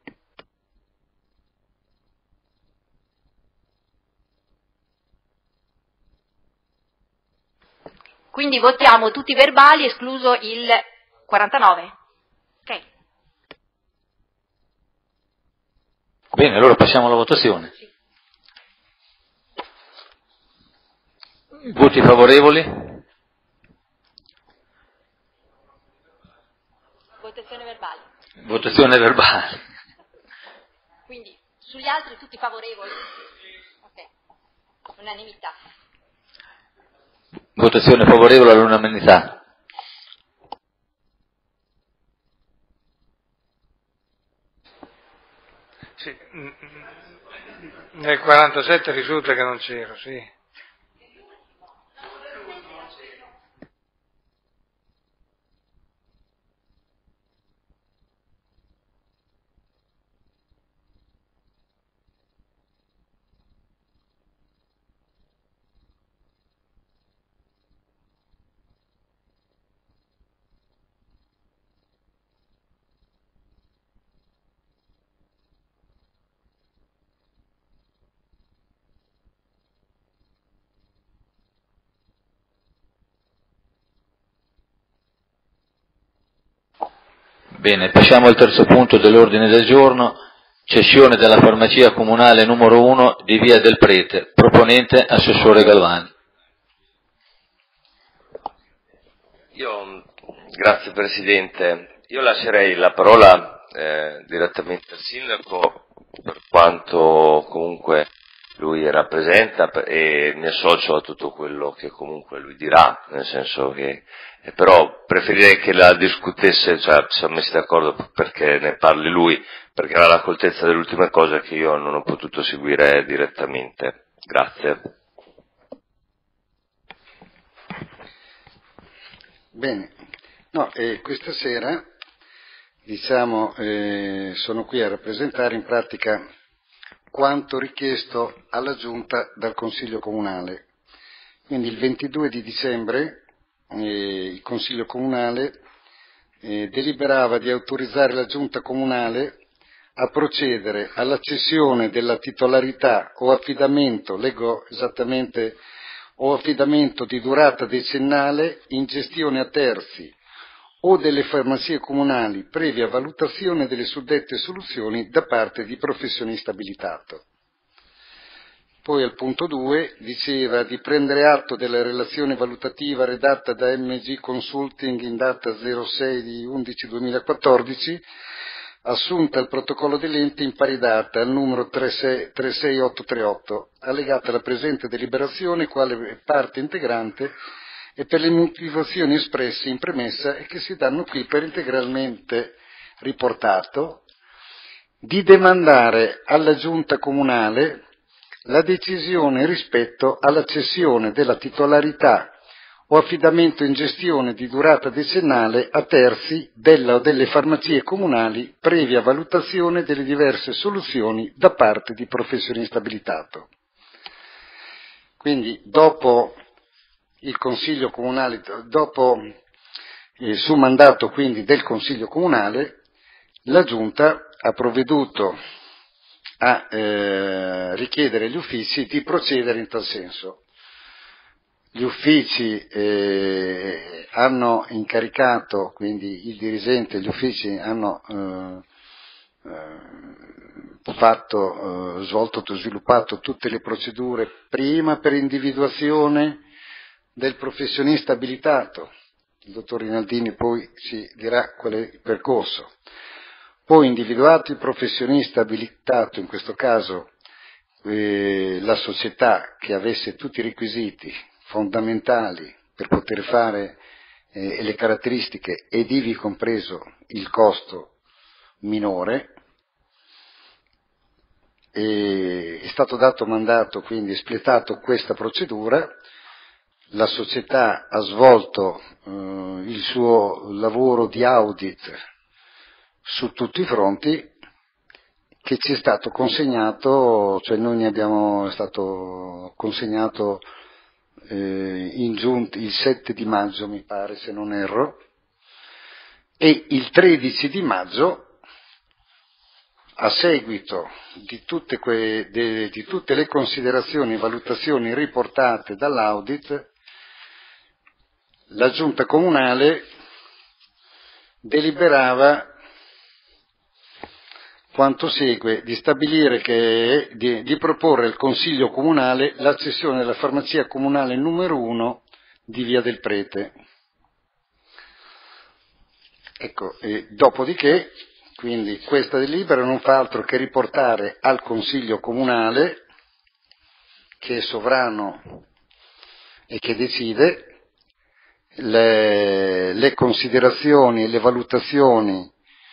Quindi votiamo tutti i verbali, escluso il 49. Ok. Bene, allora passiamo alla votazione. Sì. Voti favorevoli? Votazione verbale. Votazione verbale. Quindi sugli altri tutti favorevoli? Ok. Unanimità. Votazione favorevole all'unanimità. Sì. Nel 47 risulta che non c'ero, sì. Bene, passiamo al terzo punto dell'ordine del giorno, cessione della farmacia comunale numero 1 di Via del Prete, proponente Assessore Galvani. Grazie Presidente, io lascerei la parola direttamente al Sindaco per quanto comunque lui rappresenta e mi associo a tutto quello che comunque lui dirà, nel senso che però preferirei che la discutesse, cioè siamo messi d'accordo perché ne parli lui, perché era la coltezza delle ultime cose che io non ho potuto seguire direttamente. Grazie. Bene, no, questa sera sono qui a rappresentare in pratica quanto richiesto alla Giunta dal Consiglio Comunale. Quindi il 22 di dicembre il Consiglio Comunale deliberava di autorizzare la Giunta Comunale a procedere alla cessione della titolarità o affidamento, leggo esattamente, o affidamento di durata decennale in gestione a terzi o delle farmacie comunali previa valutazione delle suddette soluzioni da parte di professionista abilitato. Poi al punto 2 diceva di prendere atto della relazione valutativa redatta da MG Consulting in data 06/11/2014, assunta al protocollo dell'ente in pari data al numero 36838, allegata alla presente deliberazione quale parte integrante e per le motivazioni espresse in premessa e che si danno qui per integralmente riportato, di demandare alla Giunta Comunale la decisione rispetto alla cessione della titolarità o affidamento in gestione di durata decennale a terzi della o delle farmacie comunali previa valutazione delle diverse soluzioni da parte di professionista abilitato. Quindi dopo il Consiglio Comunale, su mandato quindi del Consiglio Comunale, la Giunta ha provveduto a richiedere agli uffici di procedere in tal senso. Gli uffici hanno incaricato, quindi il dirigente e gli uffici hanno sviluppato tutte le procedure, prima per individuazione del professionista abilitato, il dottor Rinaldini poi ci dirà qual è il percorso. Poi individuato il professionista abilitato, in questo caso la società che avesse tutti i requisiti fondamentali per poter fare le caratteristiche ed ivi compreso il costo minore, è stato dato mandato, quindi espletato questa procedura, la società ha svolto il suo lavoro di audit su tutti i fronti che ci è stato consegnato, cioè noi ne abbiamo stato consegnato in giunta il 7 di maggio, mi pare, se non erro, e il 13 di maggio, a seguito di tutte le considerazioni e valutazioni riportate dall'audit, la Giunta Comunale deliberava quanto segue: di stabilire di proporre al Consiglio Comunale la cessione della farmacia comunale numero 1 di Via del Prete. Ecco, dopodiché, quindi questa delibera non fa altro che riportare al Consiglio Comunale, che è sovrano e che decide, le considerazioni e le valutazioni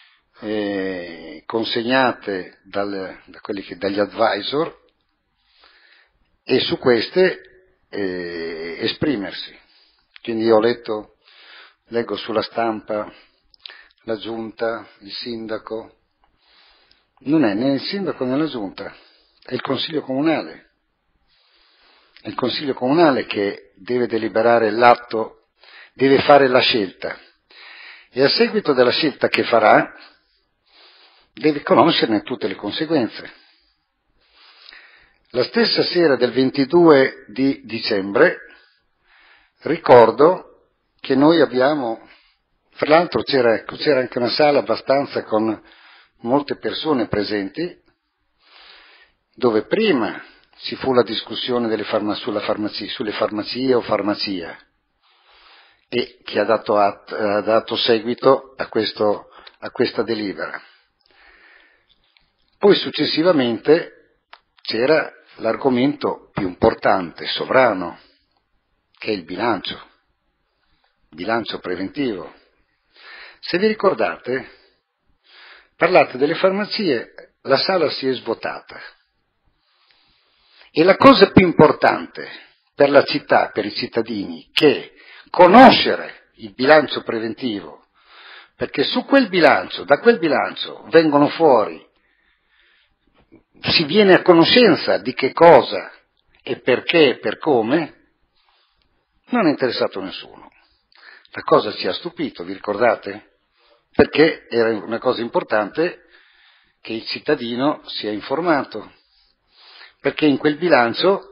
consegnate dagli advisor e su queste esprimersi. Quindi io leggo sulla stampa la Giunta, il Sindaco, non è né il Sindaco né la Giunta, è il Consiglio Comunale. È il Consiglio Comunale che deve deliberare l'atto, deve fare la scelta e a seguito della scelta che farà deve conoscerne tutte le conseguenze. La stessa sera del 22 di dicembre ricordo che noi abbiamo, tra l'altro c'era anche una sala abbastanza con molte persone presenti, dove prima ci fu la discussione sulle farmacie o farmacia, e che ha dato seguito a questa delibera. Poi successivamente c'era l'argomento più importante, sovrano, che è il bilancio preventivo. Se vi ricordate, parlate delle farmacie, la sala si è svuotata. E la cosa più importante per la città, per i cittadini, che è conoscere il bilancio preventivo, perché su quel bilancio, da quel bilancio vengono fuori, si viene a conoscenza di che cosa e perché e per come, non è interessato nessuno. La cosa ci ha stupito, vi ricordate? Perché era una cosa importante che il cittadino sia informato, perché in quel bilancio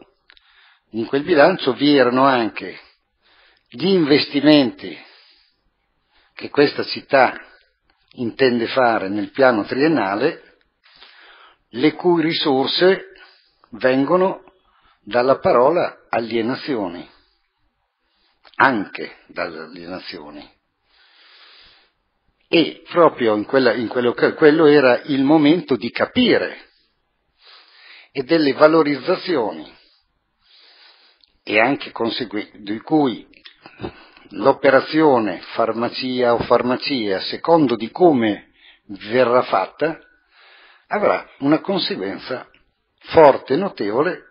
vi erano anche gli investimenti che questa città intende fare nel piano triennale, le cui risorse vengono dalla parola alienazioni, anche dalle alienazioni. E proprio quello era il momento di capire e delle valorizzazioni, e anche di cui l'operazione farmacia o farmacia, a secondo di come verrà fatta, avrà una conseguenza forte e notevole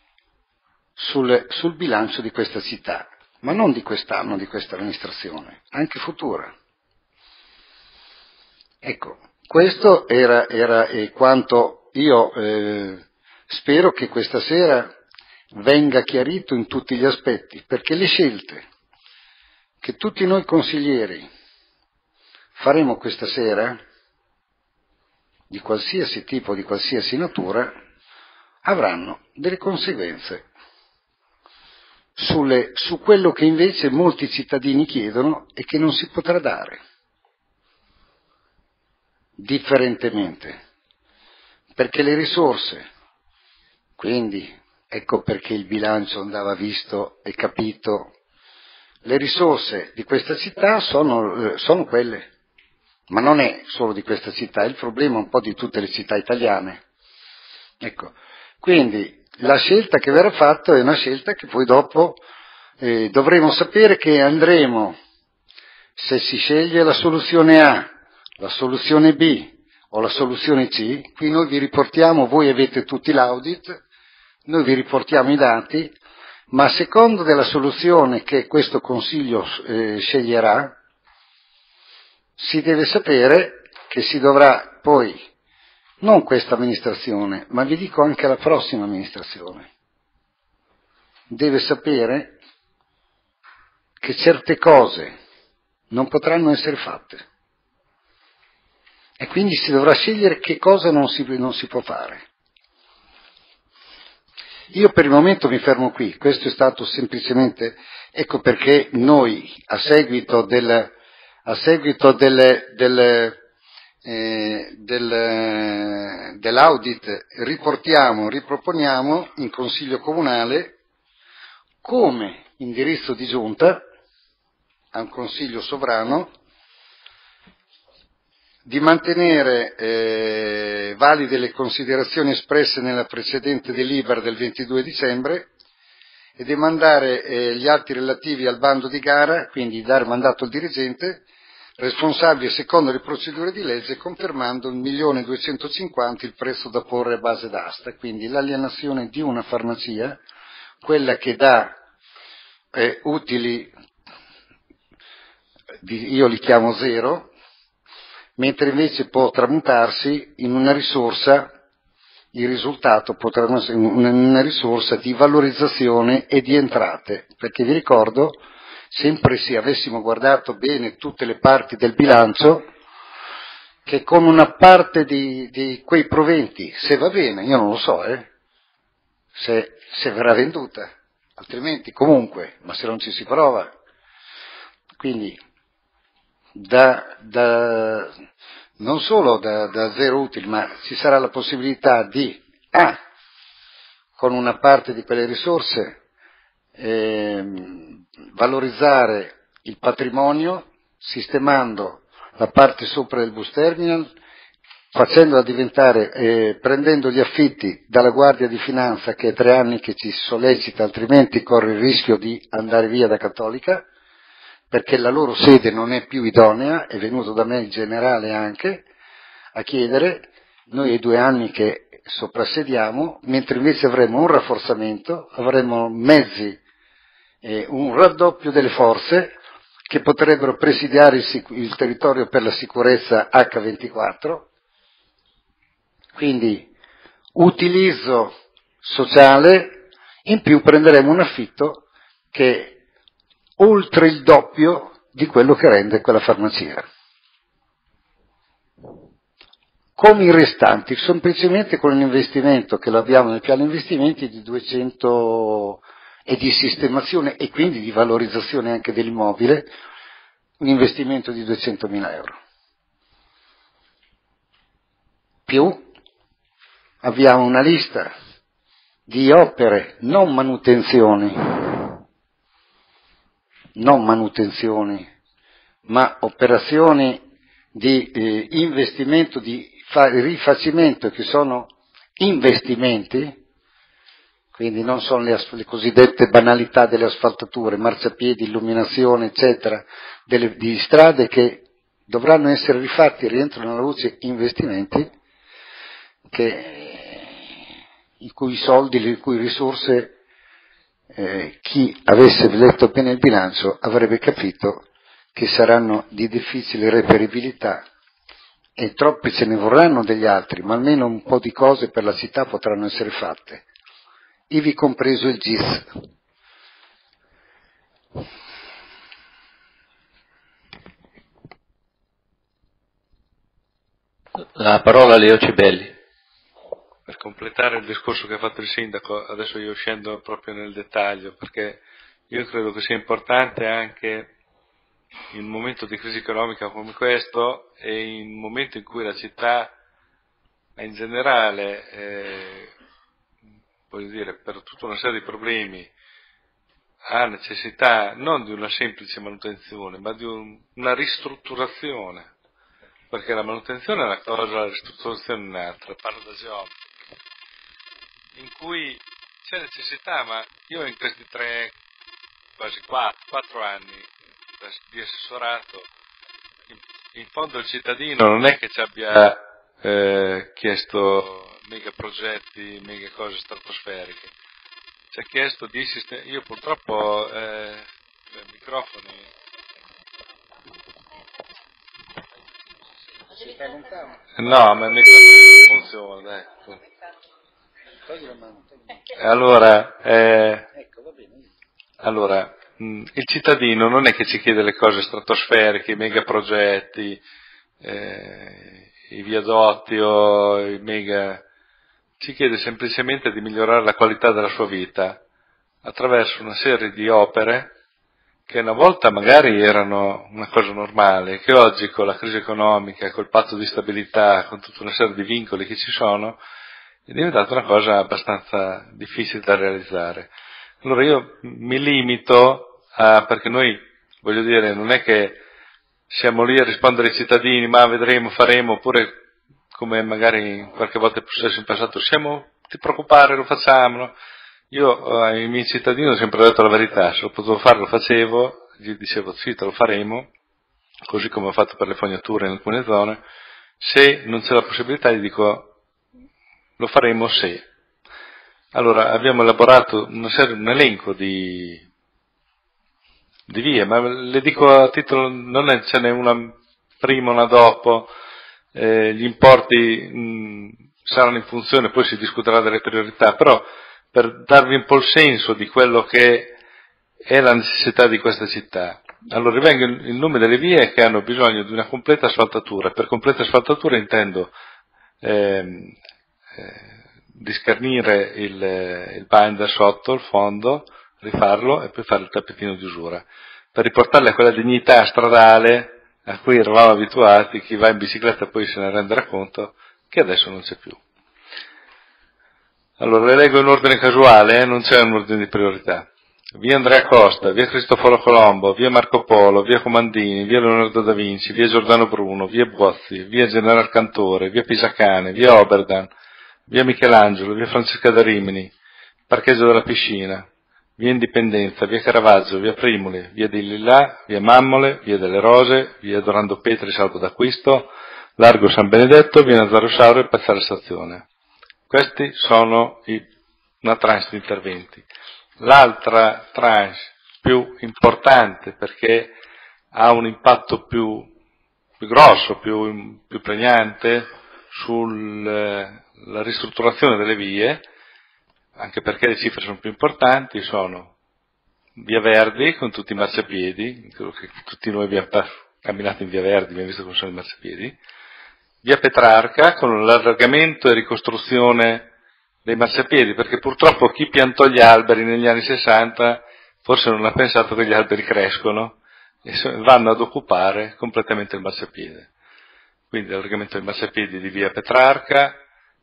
sul bilancio di questa città, ma non di quest'anno, di questa amministrazione, anche futura. Ecco, questo era quanto io spero che questa sera venga chiarito in tutti gli aspetti, perché le scelte che tutti noi consiglieri faremo questa sera, di qualsiasi tipo, di qualsiasi natura, avranno delle conseguenze su quello che invece molti cittadini chiedono e che non si potrà dare differentemente, perché le risorse, quindi ecco perché il bilancio andava visto e capito, le risorse di questa città sono quelle, ma non è solo di questa città, è il problema un po' di tutte le città italiane. Ecco, quindi la scelta che verrà fatta è una scelta che poi dopo dovremo sapere che andremo, se si sceglie la soluzione A, la soluzione B o la soluzione C, qui noi vi riportiamo, voi avete tutti l'audit, noi vi riportiamo i dati, ma a secondo della soluzione che questo Consiglio sceglierà, si deve sapere che si dovrà poi, non questa amministrazione, ma vi dico anche la prossima amministrazione, deve sapere che certe cose non potranno essere fatte. E quindi si dovrà scegliere che cosa non si può fare. Io per il momento mi fermo qui, questo è stato semplicemente, ecco perché noi a seguito dell'audit riproponiamo in Consiglio Comunale come indirizzo di giunta a un Consiglio sovrano di mantenere valide le considerazioni espresse nella precedente delibera del 22 dicembre e di mandare gli atti relativi al bando di gara, quindi dare mandato al dirigente responsabile secondo le procedure di legge, confermando 1.250.000 il prezzo da porre a base d'asta, quindi l'alienazione di una farmacia, quella che dà utili, io li chiamo zero, mentre invece può tramutarsi in una risorsa, il risultato potrà essere una risorsa di valorizzazione e di entrate, perché vi ricordo, sempre se avessimo guardato bene tutte le parti del bilancio, che con una parte di quei proventi, se va bene, io non lo so, se verrà venduta, altrimenti comunque, ma se non ci si prova, quindi non solo da zero utili, ma ci sarà la possibilità di, con una parte di quelle risorse, valorizzare il patrimonio, sistemando la parte sopra del bus terminal, facendola diventare, prendendo gli affitti dalla Guardia di Finanza, che è 3 anni che ci sollecita, altrimenti corre il rischio di andare via da Cattolica, perché la loro sede non è più idonea, è venuto da me il generale anche a chiedere, noi è 2 anni che soprassediamo, mentre invece avremo un rafforzamento, avremo mezzi, un raddoppio delle forze che potrebbero presidiare il territorio per la sicurezza H24, quindi utilizzo sociale, in più prenderemo un affitto che oltre il doppio di quello che rende quella farmacia. Come i restanti, semplicemente con un investimento che lo abbiamo nel piano investimenti di 200 e di sistemazione e quindi di valorizzazione anche dell'immobile, un investimento di 200.000 euro. Più abbiamo una lista di opere, non manutenzioni, ma operazioni di investimento, di rifacimento, che sono investimenti, quindi non sono le cosiddette banalità delle asfaltature, marciapiedi, illuminazione, eccetera, di strade che dovranno essere rifatti, rientrano nella luce investimenti, i cui soldi, le cui risorse, chi avesse letto bene il bilancio avrebbe capito che saranno di difficile reperibilità, e troppi ce ne vorranno degli altri, ma almeno un po' di cose per la città potranno essere fatte, ivi compreso il GIS. La parola a Leo Cibelli. Per completare il discorso che ha fatto il sindaco, adesso io scendo proprio nel dettaglio, perché io credo che sia importante anche in un momento di crisi economica come questo, e in un momento in cui la città in generale, voglio dire, per tutta una serie di problemi ha necessità non di una semplice manutenzione, ma di una ristrutturazione, perché la manutenzione è una cosa, la ristrutturazione è un'altra. Parlo da geometro, in cui c'è necessità, ma io in questi quasi 4 anni di assessorato, in fondo il cittadino non è che ci abbia chiesto mega progetti, mega cose stratosferiche, ci ha chiesto di sistemare. Io purtroppo microfoni. No, ma il microfono non funziona, dai. Allora, il cittadino non è che ci chiede le cose stratosferiche, i mega progetti, i viadotti o i mega, ci chiede semplicemente di migliorare la qualità della sua vita attraverso una serie di opere che una volta magari erano una cosa normale, che oggi con la crisi economica, col patto di stabilità, con tutta una serie di vincoli che ci sono, è diventata una cosa abbastanza difficile da realizzare. Allora io mi limito perché noi, voglio dire, non è che siamo lì a rispondere ai cittadini, ma vedremo, faremo, oppure come magari qualche volta è successo in passato, ti preoccupare, lo facciamo, no? Io ai miei cittadini ho sempre detto la verità, se lo potevo fare lo facevo, gli dicevo sì, te lo faremo, così come ho fatto per le fognature in alcune zone. Se non c'è la possibilità gli dico lo faremo se. Allora abbiamo elaborato un elenco di vie, ma le dico a titolo, non ce n'è una prima, una dopo, gli importi saranno in funzione, poi si discuterà delle priorità, però per darvi un po' il senso di quello che è la necessità di questa città. Allora rivengo il nome delle vie che hanno bisogno di una completa asfaltatura. Per completa asfaltatura intendo discarnire il binder sotto, il fondo, rifarlo e poi fare il tappetino di usura, per riportarle a quella dignità stradale a cui eravamo abituati. Chi va in bicicletta poi se ne renderà conto che adesso non c'è più. Allora le leggo in ordine casuale, non c'è un ordine di priorità. Via Andrea Costa, via Cristoforo Colombo, via Marco Polo, via Comandini, via Leonardo da Vinci, via Giordano Bruno, via Bozzi, via General Cantore, via Pisacane, via Oberdan, via Michelangelo, via Francesca da Rimini, parcheggio della piscina, via Indipendenza, via Caravaggio, via Primuli, via di Lillà, via Mammole, via delle Rose, via Dorando Petri, Salvo d'Acquisto, largo San Benedetto, via Nazaro Sauro e Piazzale Stazione. Questi sono una tranche di interventi. L'altra tranche più importante, perché ha un impatto più grosso, più pregnante sulla ristrutturazione delle vie, anche perché le cifre sono più importanti, sono Via Verdi con tutti i marciapiedi, credo che tutti noi abbiamo camminato in Via Verdi, abbiamo visto come sono i marciapiedi, Via Petrarca con l'allargamento e ricostruzione dei marciapiedi, perché purtroppo chi piantò gli alberi negli anni 60 forse non ha pensato che gli alberi crescono e vanno ad occupare completamente il marciapiede. Quindi l'allargamento dei marciapiedi di Via Petrarca,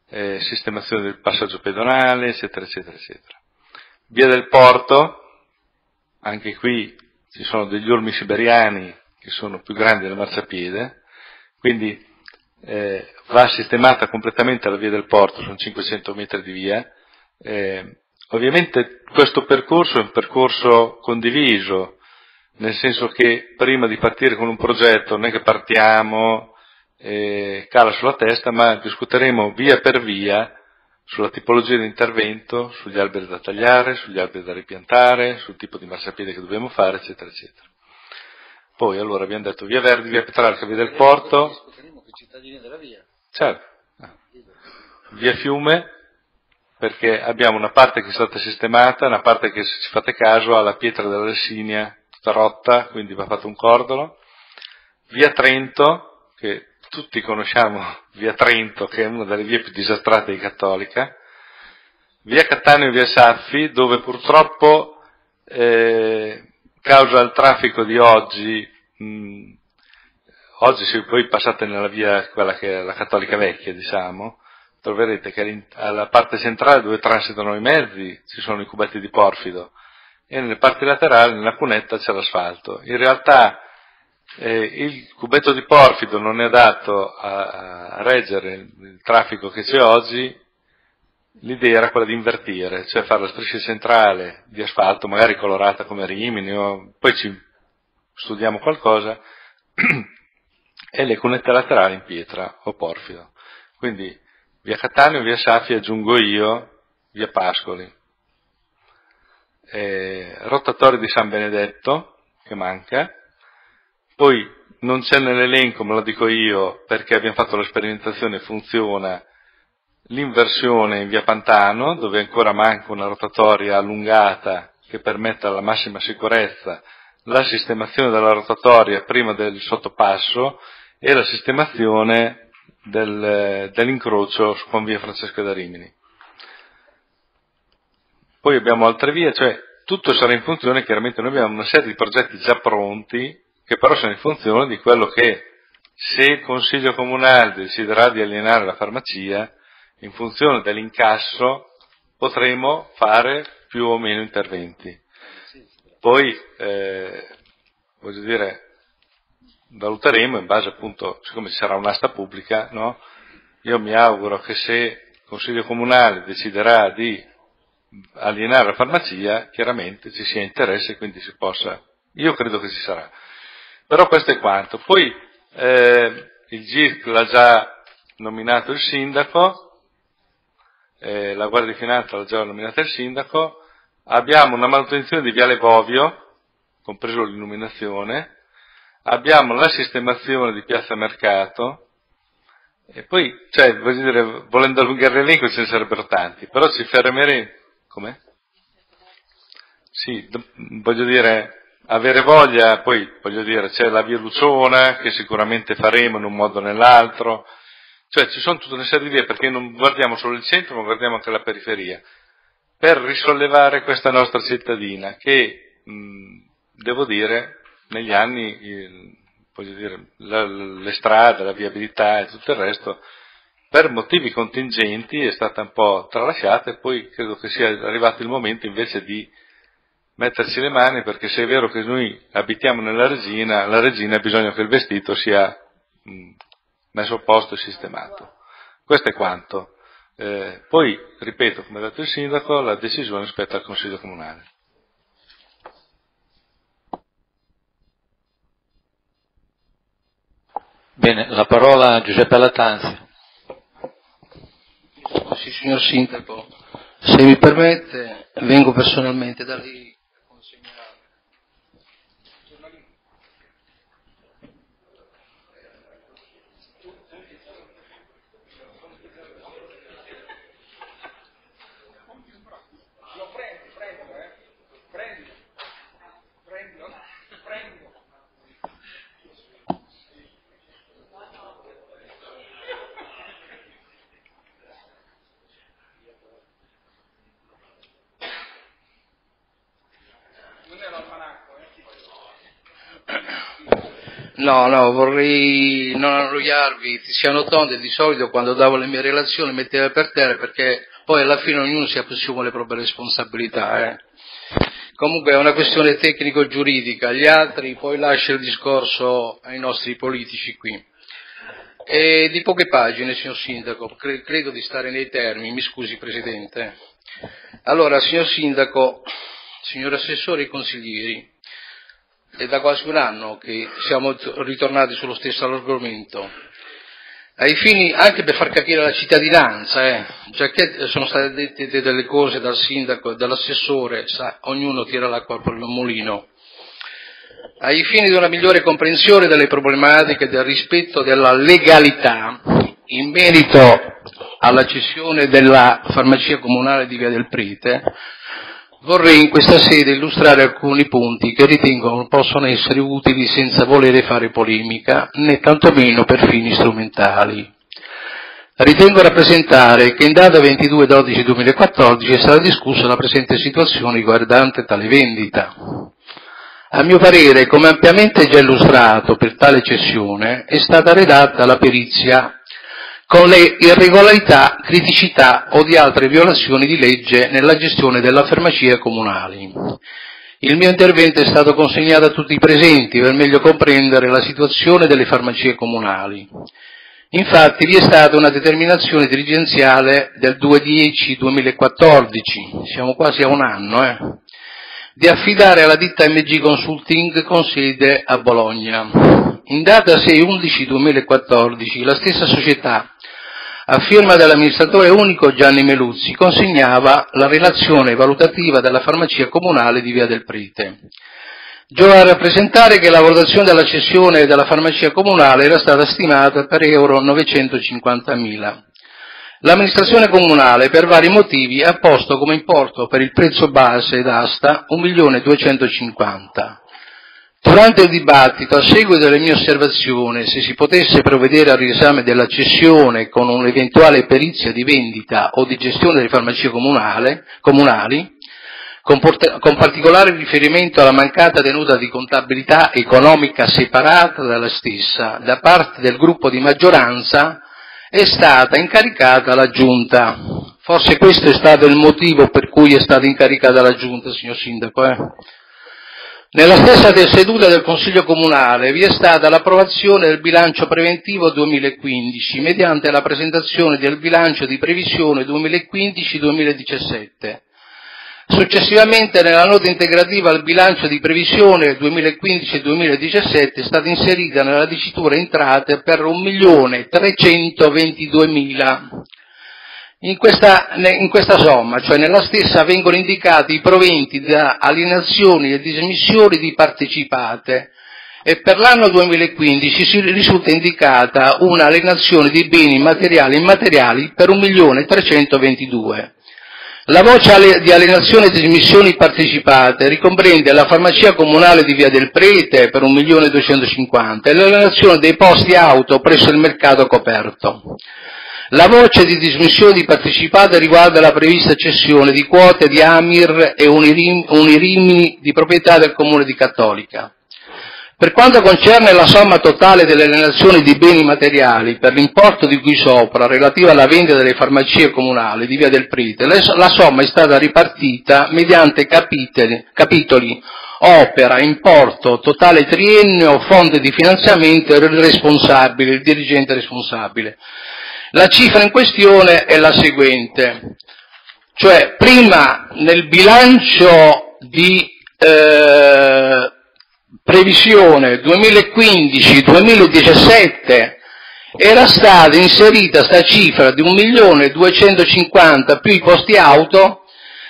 sistemazione del passaggio pedonale, eccetera, eccetera, eccetera. Via del Porto, anche qui ci sono degli olmi siberiani che sono più grandi del marciapiede, quindi va sistemata completamente la via del Porto, sono 500 metri di via. Ovviamente questo percorso è un percorso condiviso, nel senso che prima di partire con un progetto non è che partiamo cala sulla testa, ma discuteremo via per via sulla tipologia di intervento, sugli alberi da tagliare, sugli alberi da ripiantare, sul tipo di marciapiede che dobbiamo fare, eccetera, eccetera. Poi allora abbiamo detto via Verdi, via Petrarca, via del Porto. Discuteremo con i cittadini della via. Certo. Via Fiume, perché abbiamo una parte che è stata sistemata, una parte che, se ci fate caso, ha la pietra della Lessinia tutta rotta, quindi va fatto un cordolo. Via Trento, che tutti conosciamo, via Trento, che è una delle vie più disastrate di Cattolica. Via Cattaneo e via Saffi, dove purtroppo, causa il traffico di oggi, oggi se voi passate nella via, quella che è la Cattolica Vecchia, diciamo, troverete che alla parte centrale dove transitano i mezzi ci sono i cubetti di porfido e nelle parti laterali, nella cunetta, c'è l'asfalto. In realtà il cubetto di porfido non è adatto a reggere il traffico che c'è oggi. L'idea era quella di invertire, cioè fare la striscia centrale di asfalto, magari colorata come Rimini, o poi ci studiamo qualcosa, e le cunette laterali in pietra o porfido. Quindi via Cattaneo, via Saffi, aggiungo io, via Pascoli. Rotatorio di San Benedetto, che manca. Poi non c'è nell'elenco, me lo dico io, perché abbiamo fatto la sperimentazione, funziona, l'inversione in via Pantano, dove ancora manca una rotatoria allungata che permetta la massima sicurezza, la sistemazione della rotatoria prima del sottopasso e la sistemazione dell'incrocio con via Francesco da Rimini. Poi abbiamo altre vie, cioè tutto sarà in funzione, chiaramente noi abbiamo una serie di progetti già pronti, che però sono in funzione di quello che, se il Consiglio Comunale deciderà di alienare la farmacia, in funzione dell'incasso potremo fare più o meno interventi. Poi, voglio dire, valuteremo in base appunto, siccome ci sarà un'asta pubblica, no? Io mi auguro che se il Consiglio Comunale deciderà di alienare la farmacia, chiaramente ci sia interesse e quindi si possa, io credo che ci sarà. Però questo è quanto. Poi il GIRC l'ha già nominato il sindaco, la Guardia di Finanza l'ha già nominato il sindaco, abbiamo una manutenzione di Viale Bovio, compreso l'illuminazione, abbiamo la sistemazione di Piazza Mercato, e poi, cioè, voglio dire, volendo allungare l'elenco ce ne sarebbero tanti, però ci fermeremo. Com'è? Sì, voglio dire, avere voglia, poi voglio dire, c'è la via Luciona che sicuramente faremo in un modo o nell'altro, cioè ci sono tutta una serie di vie, perché non guardiamo solo il centro ma guardiamo anche la periferia, per risollevare questa nostra cittadina che, devo dire, negli anni, voglio dire, le strade, la viabilità e tutto il resto, per motivi contingenti è stata un po' tralasciata, e poi credo che sia arrivato il momento invece di metterci le mani, perché se è vero che noi abitiamo nella Regina, la Regina ha bisogno che il vestito sia messo a posto e sistemato. Questo è quanto. Poi, ripeto, come ha detto il sindaco, la decisione spetta al Consiglio Comunale. Bene, la parola a Giuseppe Lattanzi. Sì, signor Sindaco, se mi permette, vengo personalmente da lì a consegnare. No, vorrei non annoiarvi. Tiziano Tonde di solito quando davo le mie relazioni metteva per terra, perché poi alla fine ognuno si assume le proprie responsabilità. Comunque è una questione tecnico-giuridica, gli altri poi lascio il discorso ai nostri politici qui. E di poche pagine, signor Sindaco, credo di stare nei termini, mi scusi Presidente. Allora, signor Sindaco, signor Assessore e consiglieri, è da quasi un anno che siamo ritornati sullo stesso argomento, ai fini anche per far capire alla cittadinanza, già che sono state dette delle cose dal Sindaco e dall'Assessore, ognuno tira l'acqua al proprio mulino, ai fini di una migliore comprensione delle problematiche e del rispetto della legalità in merito alla cessione della farmacia comunale di Via del Prete, vorrei in questa sede illustrare alcuni punti che ritengo possono essere utili senza volere fare polemica, né tantomeno per fini strumentali. Ritengo rappresentare che in data 22/12/2014 è stata discussa la presente situazione riguardante tale vendita. A mio parere, come ampiamente già illustrato per tale cessione, è stata redatta la perizia con le irregolarità, criticità o di altre violazioni di legge nella gestione della farmacia comunali. Il mio intervento è stato consegnato a tutti i presenti per meglio comprendere la situazione delle farmacie comunali. Infatti vi è stata una determinazione dirigenziale del 2/10/2014, siamo quasi a un anno, di affidare alla ditta MG Consulting con sede a Bologna. In data 6/11/2014 la stessa società, a firma dell'amministratore unico Gianni Meluzzi, consegnava la relazione valutativa della farmacia comunale di Via del Prete. Giova a rappresentare che la valutazione della cessione della farmacia comunale era stata stimata per euro 950.000. L'amministrazione comunale, per vari motivi, ha posto come importo per il prezzo base d'asta 1.250.000. Durante il dibattito, a seguito delle mie osservazioni, se si potesse provvedere al riesame della cessione con un'eventuale perizia di vendita o di gestione delle farmacie comunali, con particolare riferimento alla mancata tenuta di contabilità economica separata dalla stessa da parte del gruppo di maggioranza, è stata incaricata la Giunta. Forse questo è stato il motivo per cui è stata incaricata la Giunta, signor Sindaco. Nella stessa seduta del Consiglio Comunale vi è stata l'approvazione del bilancio preventivo 2015 mediante la presentazione del bilancio di previsione 2015-2017. Successivamente, nella nota integrativa al bilancio di previsione 2015-2017 è stata inserita nella dicitura entrate per 1.322.000. In questa somma, cioè nella stessa, vengono indicati i proventi da alienazioni e dismissioni di partecipate e per l'anno 2015 risulta indicata una alienazione di beni materiali e immateriali per 1.322.000. La voce di alienazione e dismissioni partecipate ricomprende la farmacia comunale di Via del Prete per 1.250.000 e l'alienazione dei posti auto presso il mercato coperto. La voce di dismissioni partecipate riguarda la prevista cessione di quote di Amir e Unirimini di proprietà del Comune di Cattolica. Per quanto concerne la somma totale delle alienazioni di beni materiali per l'importo di cui sopra, relativa alla vendita delle farmacie comunali di Via del Prete, la somma è stata ripartita mediante capitoli, opera, importo, totale triennio, fonte di finanziamento e il dirigente responsabile. La cifra in questione è la seguente, cioè prima nel bilancio di previsione 2015-2017 era stata inserita sta cifra di 1.250.000 più i costi auto,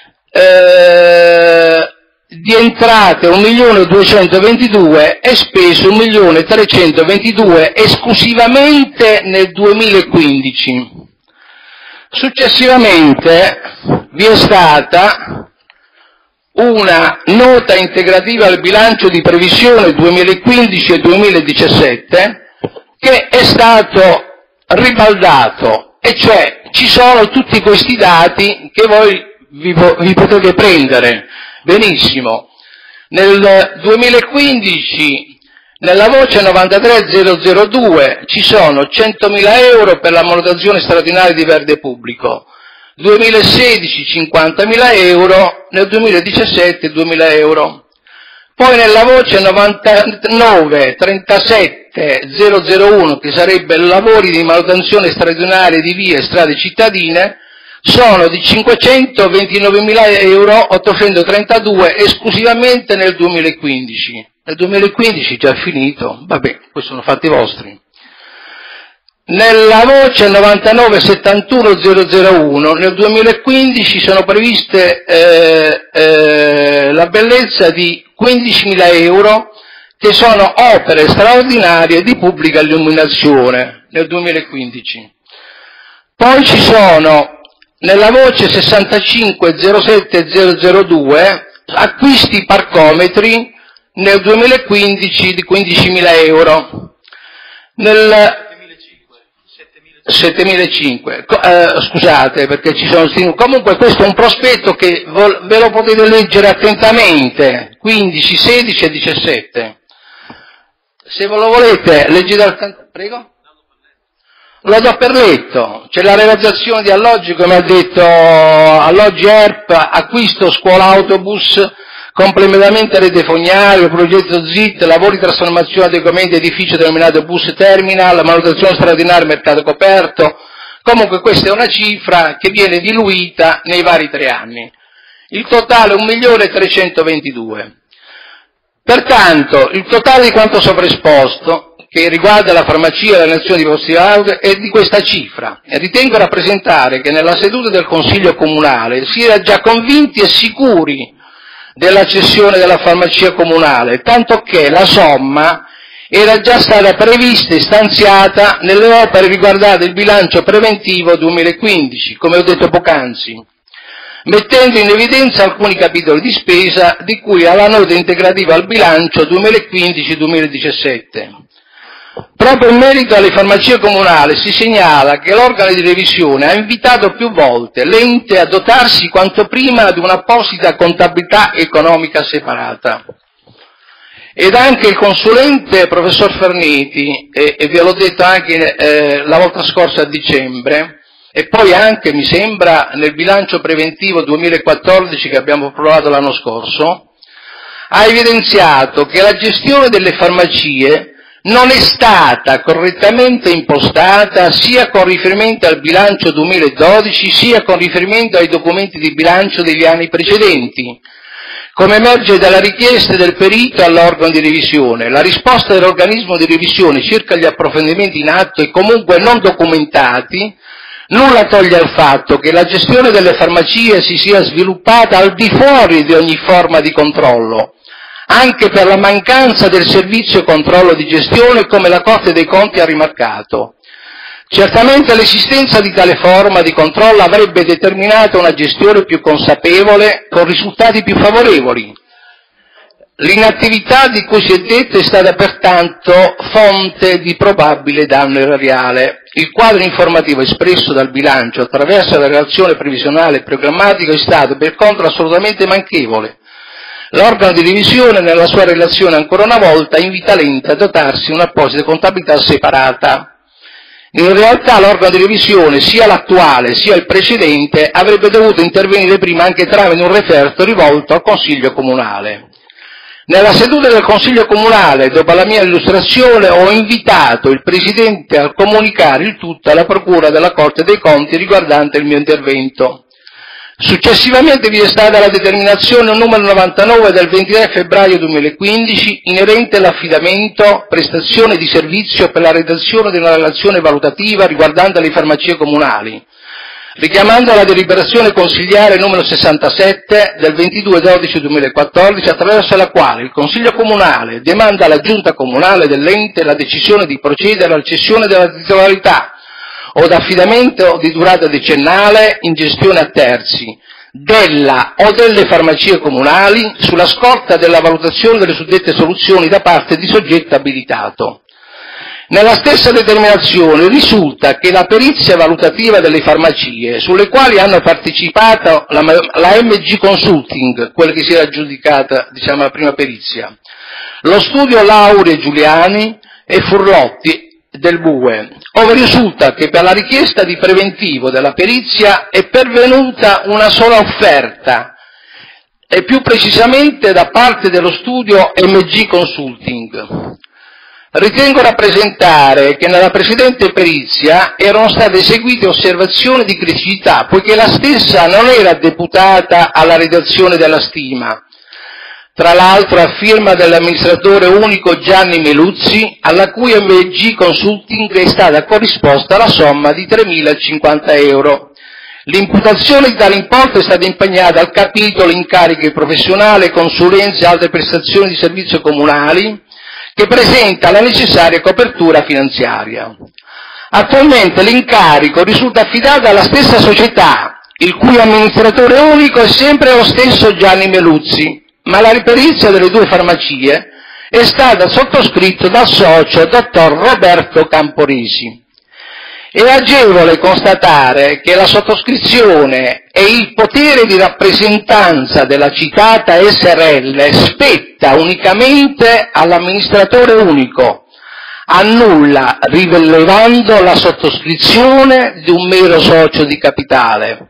di entrate 1.222.000 e spese 1.322.000 esclusivamente nel 2015. Successivamente vi è stata una nota integrativa al bilancio di previsione 2015 e 2017 che è stato ribaltato, e cioè ci sono tutti questi dati che voi vi potete prendere benissimo. Nel 2015 Nella voce 93002 ci sono 100.000 euro per la manutenzione straordinaria di verde pubblico, 2016 50.000 euro, nel 2017 2.000 euro. Poi nella voce 9937001, che sarebbe lavori di manutenzione straordinaria di vie e strade cittadine, sono di 529.000 euro, 832 esclusivamente nel 2015. Nel 2015 già è finito, vabbè, questi sono fatti vostri. Nella voce 9971001 nel 2015 sono previste la bellezza di 15.000 euro, che sono opere straordinarie di pubblica illuminazione nel 2015. Poi ci sono nella voce 6507002 acquisti parcometri nel 2015 di 15.000 euro. Nel 7.500, scusate perché ci sono, comunque questo è un prospetto che ve lo potete leggere attentamente, 15, 16 e 17. Se ve lo volete, leggete prego? Lo do per letto, c'è la realizzazione di alloggi, come ha detto, alloggi ERP, acquisto scuola autobus, complementamento rete fognaria, progetto ZIT, lavori di trasformazione adeguamento edificio denominato bus terminal, manutenzione straordinaria mercato coperto. Comunque questa è una cifra che viene diluita nei vari 3 anni. Il totale è 1.322.000. Pertanto il totale di quanto sovraesposto, che riguarda la farmacia e la nazione di posti auto, è di questa cifra, e ritengo rappresentare che nella seduta del Consiglio Comunale si era già convinti e sicuri della cessione della farmacia comunale, tanto che la somma era già stata prevista e stanziata nelle opere riguardanti il bilancio preventivo 2015, come ho detto poc'anzi, mettendo in evidenza alcuni capitoli di spesa di cui alla nota integrativa al bilancio 2015-2017. Proprio in merito alle farmacie comunali si segnala che l'organo di revisione ha invitato più volte l'ente a dotarsi quanto prima di un'apposita contabilità economica separata. Ed anche il consulente professor Farneti, e ve l'ho detto anche la volta scorsa a dicembre, e poi anche mi sembra nel bilancio preventivo 2014 che abbiamo approvato l'anno scorso, ha evidenziato che la gestione delle farmacie non è stata correttamente impostata sia con riferimento al bilancio 2012 sia con riferimento ai documenti di bilancio degli anni precedenti. Come emerge dalla richiesta del perito all'organo di revisione, la risposta dell'organismo di revisione circa gli approfondimenti in atto e comunque non documentati nulla toglie al fatto che la gestione delle farmacie si sia sviluppata al di fuori di ogni forma di controllo, anche per la mancanza del servizio controllo di gestione, come la Corte dei Conti ha rimarcato. Certamente l'esistenza di tale forma di controllo avrebbe determinato una gestione più consapevole, con risultati più favorevoli. L'inattività di cui si è detto è stata pertanto fonte di probabile danno erariale. Il quadro informativo espresso dal bilancio attraverso la relazione previsionale e programmatica è stato per contro assolutamente manchevole. L'organo di revisione nella sua relazione ancora una volta invita l'ente a dotarsi un'apposita contabilità separata. In realtà l'organo di revisione, sia l'attuale sia il precedente, avrebbe dovuto intervenire prima anche tramite un referto rivolto al Consiglio Comunale. Nella seduta del Consiglio Comunale, dopo la mia illustrazione, ho invitato il Presidente a comunicare il tutto alla Procura della Corte dei Conti riguardante il mio intervento. Successivamente vi è stata la determinazione numero 99 del 23 febbraio 2015 inerente all'affidamento, prestazione di servizio per la redazione di una relazione valutativa riguardante le farmacie comunali, richiamando la deliberazione consigliare numero 67 del 22/12/2014, attraverso la quale il Consiglio Comunale demanda alla Giunta Comunale dell'ente la decisione di procedere alla cessione della titolarità o d'affidamento di durata decennale in gestione a terzi della o delle farmacie comunali sulla scorta della valutazione delle suddette soluzioni da parte di soggetto abilitato. Nella stessa determinazione risulta che la perizia valutativa delle farmacie, sulle quali hanno partecipato la MG Consulting, quella che si era aggiudicata, la prima perizia, lo studio Lauri e Giuliani e Furlotti del BUE, ove risulta che per la richiesta di preventivo della perizia è pervenuta una sola offerta, e più precisamente da parte dello studio MG Consulting. Ritengo rappresentare che nella precedente perizia erano state eseguite osservazioni di criticità, poiché la stessa non era deputata alla redazione della stima, tra l'altro a firma dell'amministratore unico Gianni Meluzzi, alla cui MG Consulting è stata corrisposta la somma di 3.050 euro. L'imputazione di tale importo è stata impegnata al capitolo incarichi professionali, consulenze e altre prestazioni di servizio comunali, che presenta la necessaria copertura finanziaria. Attualmente l'incarico risulta affidato alla stessa società, il cui amministratore unico è sempre lo stesso Gianni Meluzzi, ma la riperizia delle due farmacie è stata sottoscritta dal socio dottor Roberto Camporesi. È agevole constatare che la sottoscrizione e il potere di rappresentanza della citata SRL spetta unicamente all'amministratore unico, a nulla rilevando la sottoscrizione di un mero socio di capitale.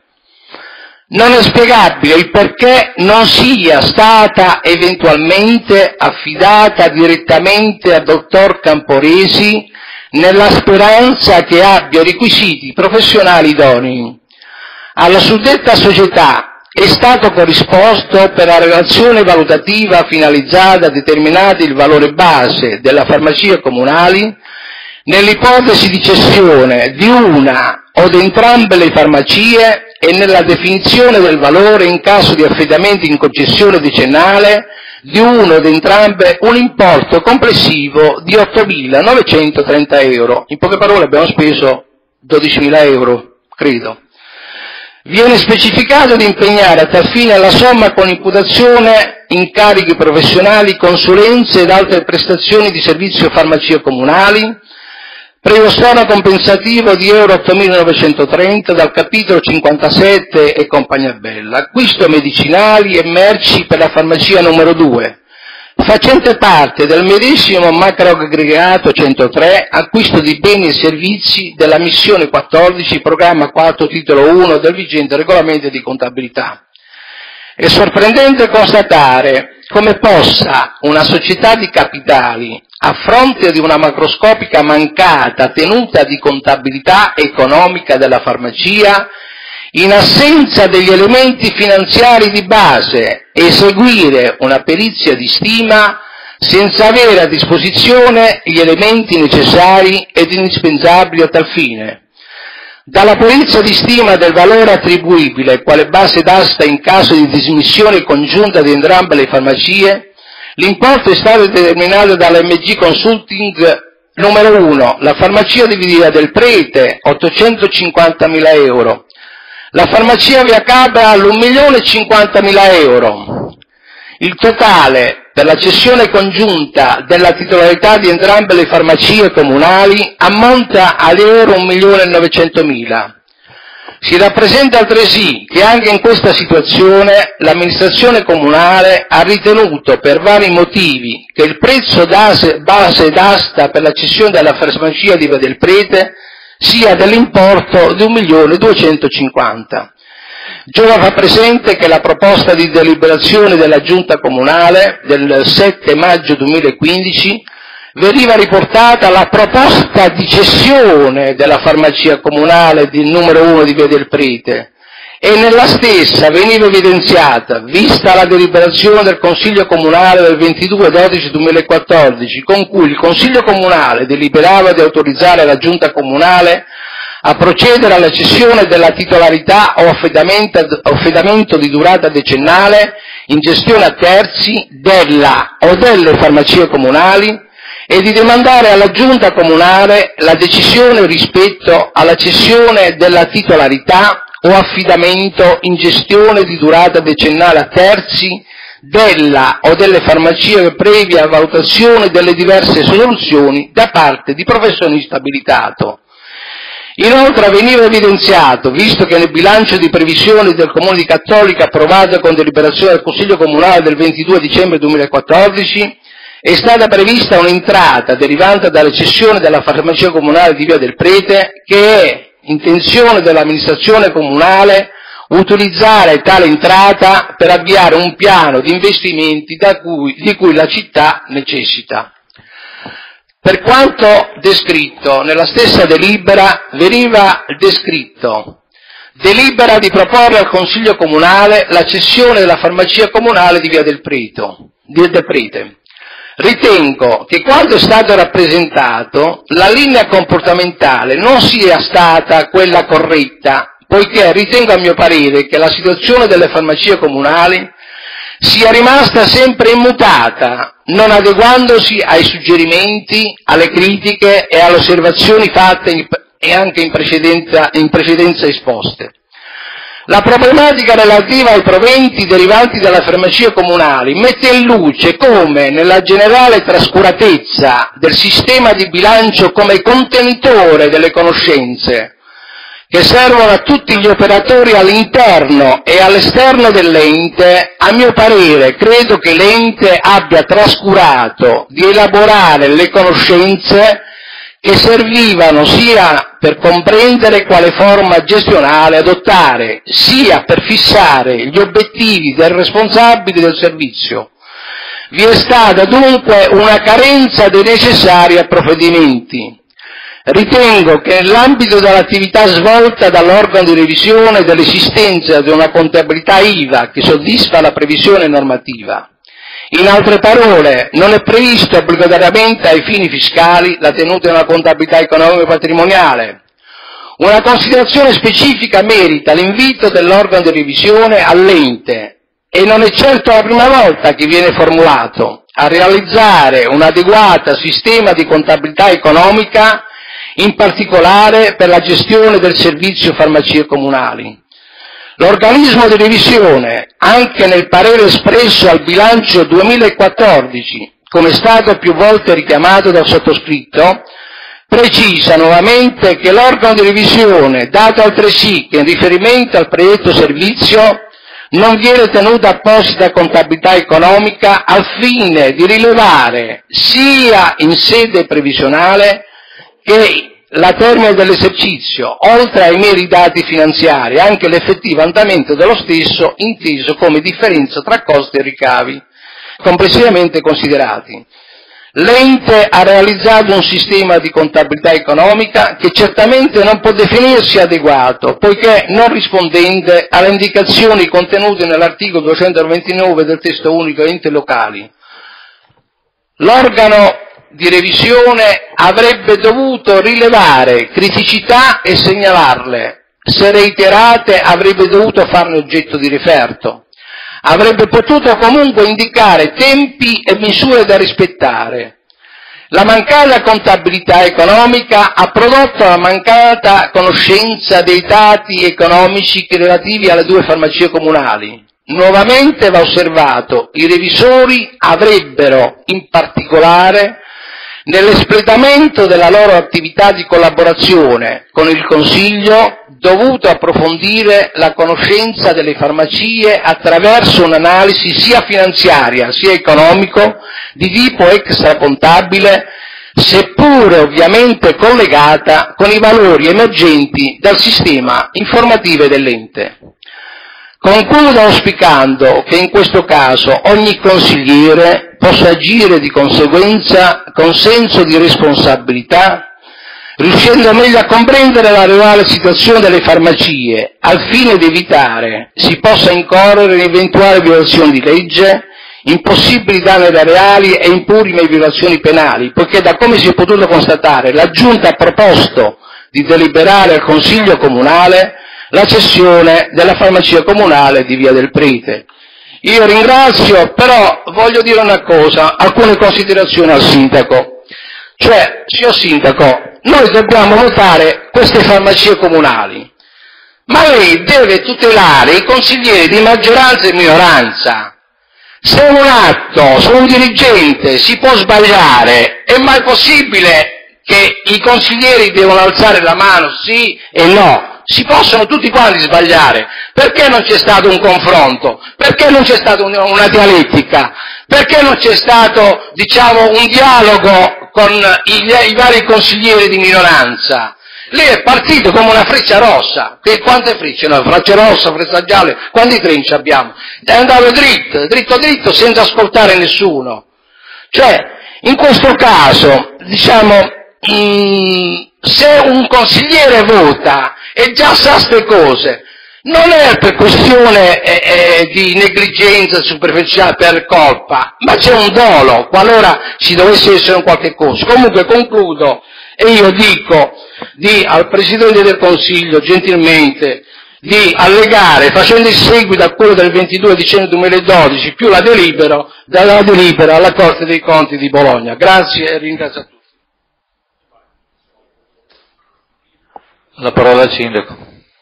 Non è spiegabile il perché non sia stata eventualmente affidata direttamente al dottor Camporesi nella speranza che abbia requisiti professionali idonei. Alla suddetta società è stato corrisposto per la relazione valutativa finalizzata a determinare il valore base della farmacia comunali nell'ipotesi di cessione di una o di entrambe le farmacie e nella definizione del valore in caso di affidamento in concessione decennale di uno o di entrambe un importo complessivo di 8.930 euro. In poche parole abbiamo speso 12.000 euro, credo. Viene specificato di impegnare a tal fine la somma con imputazione incarichi professionali, consulenze ed altre prestazioni di servizio farmacie comunali, previo stono compensativo di euro 8.930 dal capitolo 57 e compagnia bella, acquisto medicinali e merci per la farmacia numero 2, facente parte del medesimo macroaggregato 103, acquisto di beni e servizi della missione 14, programma 4, titolo 1 del vigente regolamento di contabilità. È sorprendente constatare come possa una società di capitali, a fronte di una macroscopica mancata tenuta di contabilità economica della farmacia, in assenza degli elementi finanziari di base, eseguire una perizia di stima senza avere a disposizione gli elementi necessari ed indispensabili a tal fine. Dalla perizia di stima del valore attribuibile quale base d'asta in caso di dismissione congiunta di entrambe le farmacie, l'importo è stato determinato dalla MG Consulting numero 1, la farmacia di Via del Prete, 850.000 euro, la farmacia Via Cabra all'1.050.000 euro. Il totale per la cessione congiunta della titolarità di entrambe le farmacie comunali ammonta ad euro 1.900.000. Si rappresenta altresì che anche in questa situazione l'amministrazione comunale ha ritenuto per vari motivi che il prezzo base d'asta per la cessione della farmacia di Via del Prete sia dell'importo di 1.250.000. Giova fa presente che la proposta di deliberazione della Giunta Comunale del 7 maggio 2015 veniva riportata la proposta di cessione della farmacia comunale di numero 1 di Via del Prete e nella stessa veniva evidenziata, vista la deliberazione del Consiglio Comunale del 22/12/2014, con cui il Consiglio Comunale deliberava di autorizzare la Giunta Comunale a procedere alla cessione della titolarità o affidamento di durata decennale in gestione a terzi della o delle farmacie comunali e di demandare alla Giunta Comunale la decisione rispetto alla cessione della titolarità o affidamento in gestione di durata decennale a terzi della o delle farmacie previa valutazione delle diverse soluzioni da parte di professionista abilitato. Inoltre veniva evidenziato, visto che nel bilancio di previsione del Comune di Cattolica approvato con deliberazione del Consiglio Comunale del 22 dicembre 2014 è stata prevista un'entrata derivante dalla cessione della farmacia comunale di Via del Prete, che è intenzione dell'amministrazione comunale utilizzare tale entrata per avviare un piano di investimenti di cui la città necessita. Per quanto descritto nella stessa delibera, veniva descritto: delibera di proporre al Consiglio Comunale la cessione della farmacia comunale di Via del Prete. Ritengo che quando è stato rappresentato la linea comportamentale non sia stata quella corretta, poiché ritengo, a mio parere, che la situazione delle farmacie comunali sia rimasta sempre immutata, non adeguandosi ai suggerimenti, alle critiche e alle osservazioni fatte e anche in precedenza esposte. La problematica relativa ai proventi derivanti dalle farmacie comunali mette in luce come, nella generale trascuratezza del sistema di bilancio come contenitore delle conoscenze che servono a tutti gli operatori all'interno e all'esterno dell'ente, a mio parere credo che l'ente abbia trascurato di elaborare le conoscenze che servivano sia per comprendere quale forma gestionale adottare, sia per fissare gli obiettivi del responsabile del servizio. Vi è stata dunque una carenza dei necessari approfondimenti. Ritengo che nell'ambito dell'attività svolta dall'organo di revisione dell'esistenza di una contabilità IVA che soddisfa la previsione normativa, in altre parole, non è previsto obbligatoriamente ai fini fiscali la tenuta di una contabilità economico-patrimoniale. Una considerazione specifica merita l'invito dell'organo di revisione all'ente, e non è certo la prima volta che viene formulato, a realizzare un adeguato sistema di contabilità economica, in particolare per la gestione del servizio farmacie comunali. L'organismo di revisione, anche nel parere espresso al bilancio 2014, come è stato più volte richiamato dal sottoscritto, precisa nuovamente che l'organo di revisione, dato altresì che in riferimento al predetto servizio non viene tenuta apposita contabilità economica al fine di rilevare sia in sede previsionale che la termine dell'esercizio, oltre ai meri dati finanziari, anche l'effettivo andamento dello stesso inteso come differenza tra costi e ricavi, complessivamente considerati. L'ente ha realizzato un sistema di contabilità economica che certamente non può definirsi adeguato, poiché non rispondente alle indicazioni contenute nell'articolo 229 del testo unico enti locali. L'organo di revisione avrebbe dovuto rilevare criticità e segnalarle, se reiterate avrebbe dovuto farne oggetto di referto, avrebbe potuto comunque indicare tempi e misure da rispettare. La mancata contabilità economica ha prodotto la mancata conoscenza dei dati economici relativi alle due farmacie comunali. Nuovamente va osservato, i revisori avrebbero in particolare nell'espletamento della loro attività di collaborazione con il Consiglio dovuto approfondire la conoscenza delle farmacie attraverso un'analisi sia finanziaria sia economico di tipo extracontabile, seppure ovviamente collegata con i valori emergenti dal sistema informativo dell'ente. Concludo auspicando che in questo caso ogni consigliere possa agire di conseguenza con senso di responsabilità, riuscendo meglio a comprendere la reale situazione delle farmacie, al fine di evitare si possa incorrere in eventuali violazioni di legge, in possibili danni reali e in purime violazioni penali, poiché da come si è potuto constatare la Giunta ha proposto di deliberare al Consiglio Comunale la cessione della farmacia comunale di Via del Prete. Io ringrazio, però voglio dire una cosa, alcune considerazioni al Sindaco. Cioè, signor Sindaco, noi dobbiamo votare queste farmacie comunali, ma lei deve tutelare i consiglieri di maggioranza e minoranza. Se un atto, se un dirigente si può sbagliare, è mai possibile che i consiglieri devono alzare la mano sì e no? Si possono tutti quanti sbagliare. Perché non c'è stato un confronto? Perché non c'è stata una dialettica? Perché non c'è stato, diciamo, un dialogo con i vari consiglieri di minoranza? Lei è partito come una freccia rossa. Quante frecce? No, freccia rossa, freccia gialla, quanti trinci abbiamo? È andato dritto, senza ascoltare nessuno. Cioè, in questo caso, diciamo, se un consigliere vota e già sa queste cose, non è per questione di negligenza superficiale, per colpa, ma c'è un dolo, qualora ci dovesse essere un qualche cosa. Comunque concludo e io dico al Presidente del Consiglio gentilmente di allegare, facendo il seguito a quello del 22 dicembre 2012 più la delibera alla Corte dei Conti di Bologna. Grazie e ringrazio a tutti. La parola al Sindaco.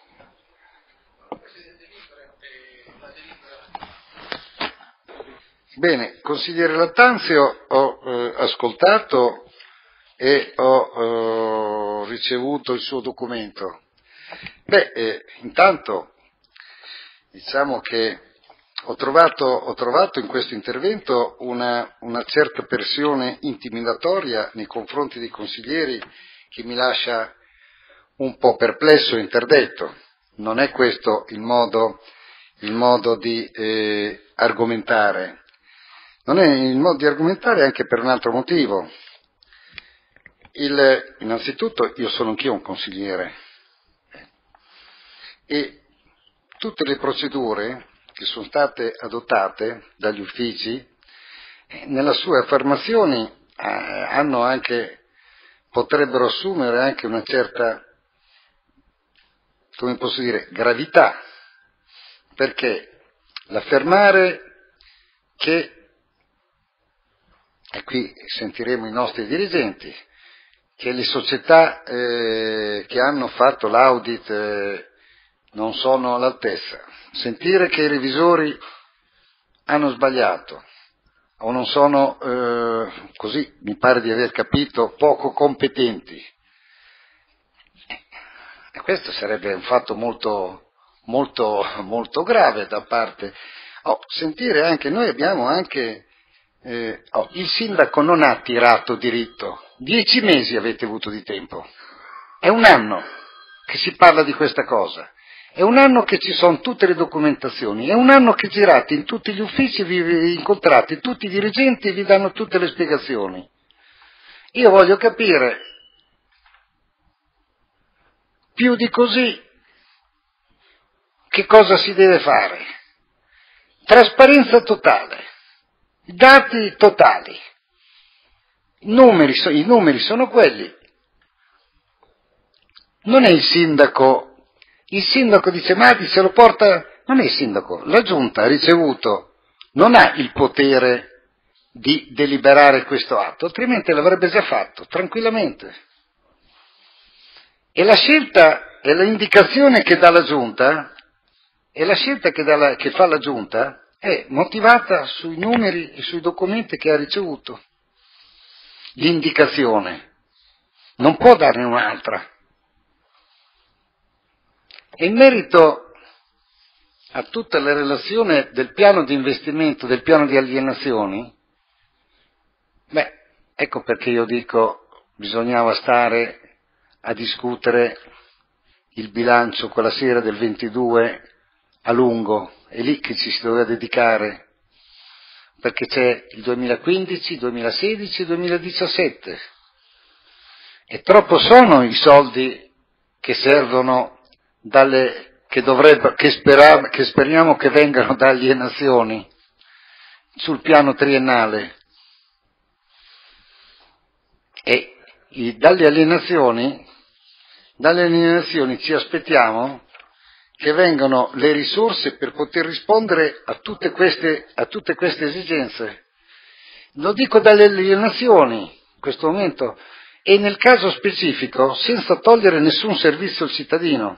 Bene, consigliere Lattanzio, ho ascoltato e ho ricevuto il suo documento. Intanto diciamo che ho trovato in questo intervento una certa pressione intimidatoria nei confronti dei consiglieri che mi lascia un po' perplesso e interdetto. Non è questo il modo di argomentare. Non è il modo di argomentare anche per un altro motivo. Innanzitutto io sono anch'io un consigliere e tutte le procedure che sono state adottate dagli uffici nella sue affermazioni potrebbero assumere anche una certa, come posso dire, gravità, perché l'affermare che, e qui sentiremo i nostri dirigenti, che le società che hanno fatto l'audit non sono all'altezza, sentire che i revisori hanno sbagliato o non sono, così mi pare di aver capito, poco competenti. E questo sarebbe un fatto molto, molto, molto grave da parte. Sentire anche, noi abbiamo anche, il sindaco non ha tirato diritto, 10 mesi avete avuto di tempo, è un anno che si parla di questa cosa. È un anno che ci sono tutte le documentazioni, è un anno che girate in tutti gli uffici, vi incontrate tutti i dirigenti e vi danno tutte le spiegazioni. Io voglio capire, più di così, che cosa si deve fare? Trasparenza totale, dati totali, i numeri sono quelli. Non è il sindaco dice, Madi se lo porta, non è il sindaco, la giunta ha ricevuto, non ha il potere di deliberare questo atto, altrimenti l'avrebbe già fatto, tranquillamente. E la scelta e l'indicazione che dà la giunta, e la scelta che fa la giunta è motivata sui numeri e sui documenti che ha ricevuto. L'indicazione non può darne un'altra. E in merito a tutta la relazione del piano di investimento, del piano di alienazioni, ecco perché io dico bisognava stare a discutere il bilancio quella sera del 22 a lungo, è lì che ci si doveva dedicare, perché c'è il 2015, il 2016 e il 2017, e troppo sono i soldi che servono che speriamo che vengano da alienazioni sul piano triennale, e dalle alienazioni ci aspettiamo che vengano le risorse per poter rispondere a tutte queste esigenze. Lo dico dalle alienazioni in questo momento, e nel caso specifico senza togliere nessun servizio al cittadino.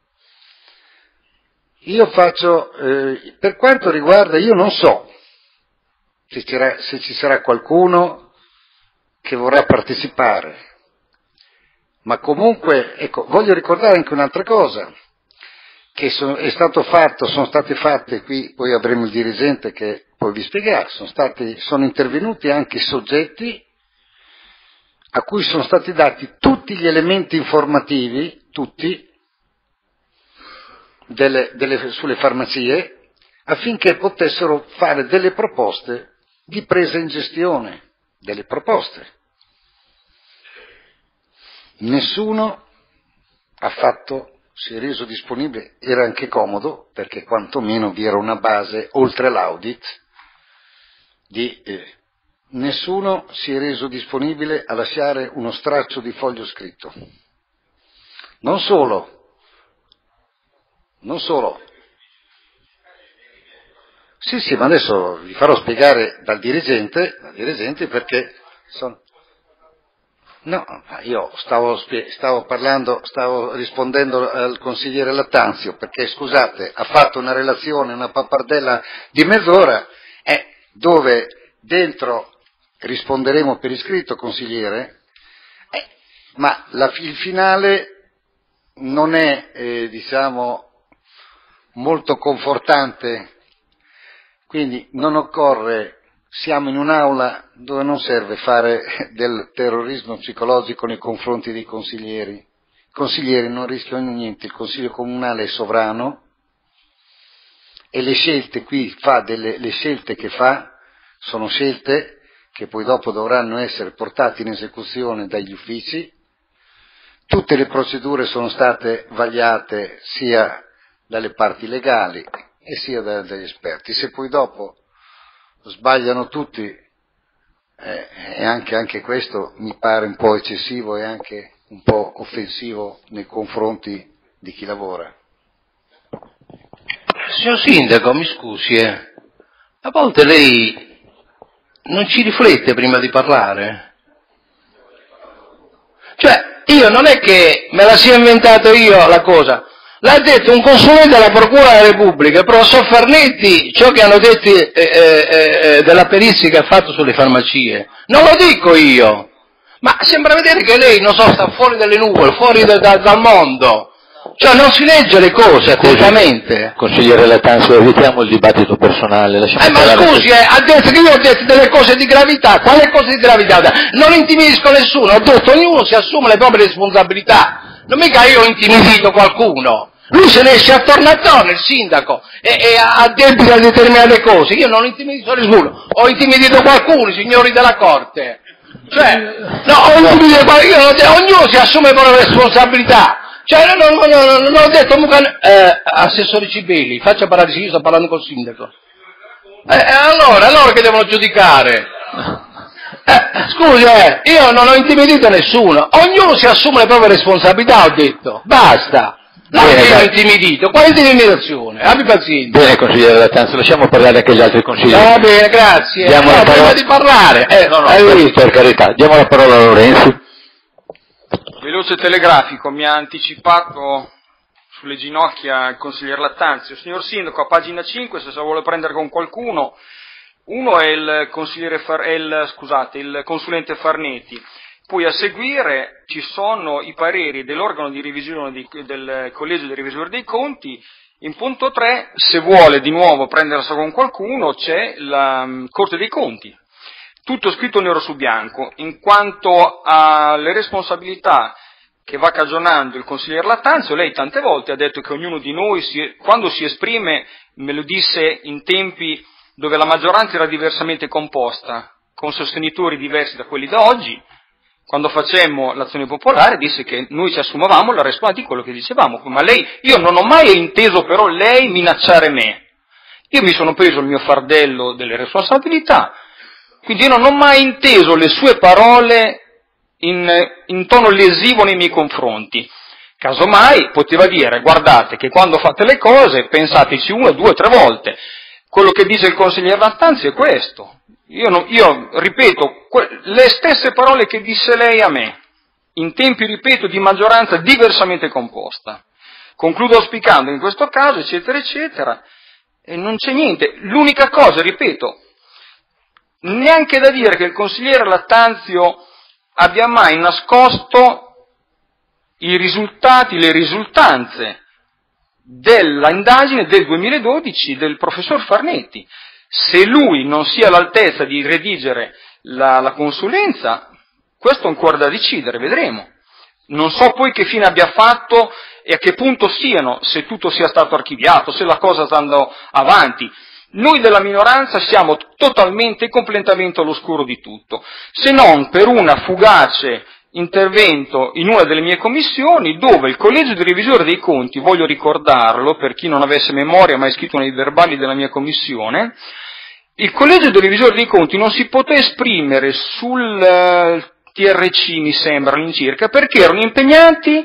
Io faccio, per quanto riguarda, io non so se ci sarà qualcuno che vorrà partecipare, Ma comunque, ecco, voglio ricordare anche un'altra cosa, che è stato fatto, sono state fatte, qui poi avremo il dirigente che poi vi spiegherà, sono intervenuti anche soggetti a cui sono stati dati tutti gli elementi informativi, tutti, sulle farmacie, affinché potessero fare delle proposte di presa in gestione, delle proposte. Nessuno si è reso disponibile, era anche comodo, perché quantomeno vi era una base, oltre all'audit, nessuno si è reso disponibile a lasciare uno straccio di foglio scritto. Non solo. Sì, ma adesso vi farò spiegare dal dirigente perché No, io stavo rispondendo al consigliere Lattanzio, perché scusate, ha fatto una relazione, una pappardella di mezz'ora, dove dentro risponderemo per iscritto, consigliere, ma il finale non è, molto confortante, quindi non occorre. Siamo in un'aula dove non serve fare del terrorismo psicologico nei confronti dei consiglieri. I consiglieri non rischiano niente, il Consiglio Comunale è sovrano e le scelte le scelte che fa sono scelte che poi dopo dovranno essere portate in esecuzione dagli uffici. Tutte le procedure sono state vagliate sia dalle parti legali e sia dagli esperti. Se poi dopo sbagliano tutti, e anche questo mi pare un po' eccessivo e anche un po' offensivo nei confronti di chi lavora. Signor Sindaco, mi scusi, a volte lei non ci riflette prima di parlare? Cioè, io non è che me la sia inventato io la cosa. L'ha detto un consulente della Procura della Repubblica, il professor Farnetti, ciò che hanno detto della perizia che ha fatto sulle farmacie. Non lo dico io, ma sembra vedere che lei, non so, sta fuori dalle nuvole, fuori dal mondo. Cioè non si legge le cose attentamente. Consigliere Lattanzio, evitiamo il dibattito personale. Ma scusi, ha detto che io ho detto delle cose di gravità. Quale cose di gravità? Non intimidisco nessuno, ho detto ognuno si assume le proprie responsabilità. Non mica io ho intimidito qualcuno. Lui se ne esce attorno il sindaco, e addebita determinate cose. Io non ho intimidito nessuno, ho intimidito qualcuno, i signori della Corte. Cioè, no, ho intimidito qualcuno, ognuno si assume le proprie responsabilità. Cioè, non ho detto, assessore Cibeli, faccia parlare, io sto parlando col sindaco. Allora che devono giudicare? Scusi, io non ho intimidito nessuno, ognuno si assume le proprie responsabilità, ho detto, basta. Non che io ho intimidito, quale intimidazione? Abbi pazienza. Bene, consigliere Lattanzio, lasciamo parlare anche gli altri consiglieri. Va bene, grazie. Prima di parlare. Per carità, diamo la parola a Lorenzi. Veloce telegrafico, mi ha anticipato sulle ginocchia il consigliere Lattanzio. Signor Sindaco, a pagina 5, se vuole prendere con qualcuno, uno è il consulente Farnetti. Poi a seguire ci sono i pareri dell'organo di revisione del Collegio dei Revisori dei Conti. In punto 3, se vuole di nuovo prendersi con qualcuno, c'è la Corte dei Conti. Tutto scritto nero su bianco. In quanto alle responsabilità che va cagionando il consigliere Lattanzio, lei tante volte ha detto che ognuno di noi, quando si esprime, me lo disse in tempi dove la maggioranza era diversamente composta, con sostenitori diversi da quelli da oggi. Quando facemmo l'azione popolare disse che noi ci assumevamo la responsabilità di quello che dicevamo, ma io non ho mai inteso però lei minacciare me. Io mi sono preso il mio fardello delle responsabilità, quindi io non ho mai inteso le sue parole in tono lesivo nei miei confronti. Casomai poteva dire, guardate che quando fate le cose pensateci 1, 2, 3 volte. Quello che dice il consigliere Lattanzio è questo. Io ripeto le stesse parole che disse lei a me, in tempi, ripeto, di maggioranza diversamente composta. Concludo auspicando in questo caso, eccetera, eccetera, e non c'è niente. L'unica cosa, ripeto, neanche da dire che il consigliere Lattanzio abbia mai nascosto i risultati, le risultanze dell'indagine del 2012 del professor Farnetti. Se lui non sia all'altezza di redigere la consulenza, questo è ancora da decidere, vedremo. Non so poi che fine abbia fatto e a che punto siano, se tutto sia stato archiviato, se la cosa sta andando avanti. Noi della minoranza siamo totalmente e completamente all'oscuro di tutto, se non per una fugace intervento in una delle mie commissioni dove il collegio di revisore dei conti, voglio ricordarlo per chi non avesse memoria ma è scritto nei verbali della mia commissione, il collegio di revisore dei conti non si poté esprimere sul TRC, mi sembra, all'incirca, perché erano impegnati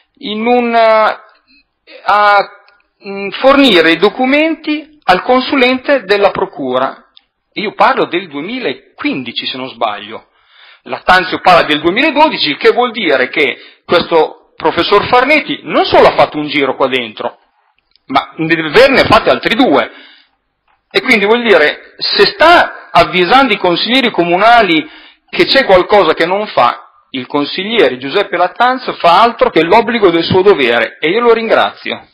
a fornire i documenti al consulente della procura. Io parlo del 2015, se non sbaglio. Lattanzio parla del 2012, che vuol dire che questo professor Farnetti non solo ha fatto un giro qua dentro, ma deve averne fatti altri 2. E quindi vuol dire, se sta avvisando i consiglieri comunali che c'è qualcosa che non fa, il consigliere Giuseppe Lattanzio fa altro che l'obbligo del suo dovere, e io lo ringrazio.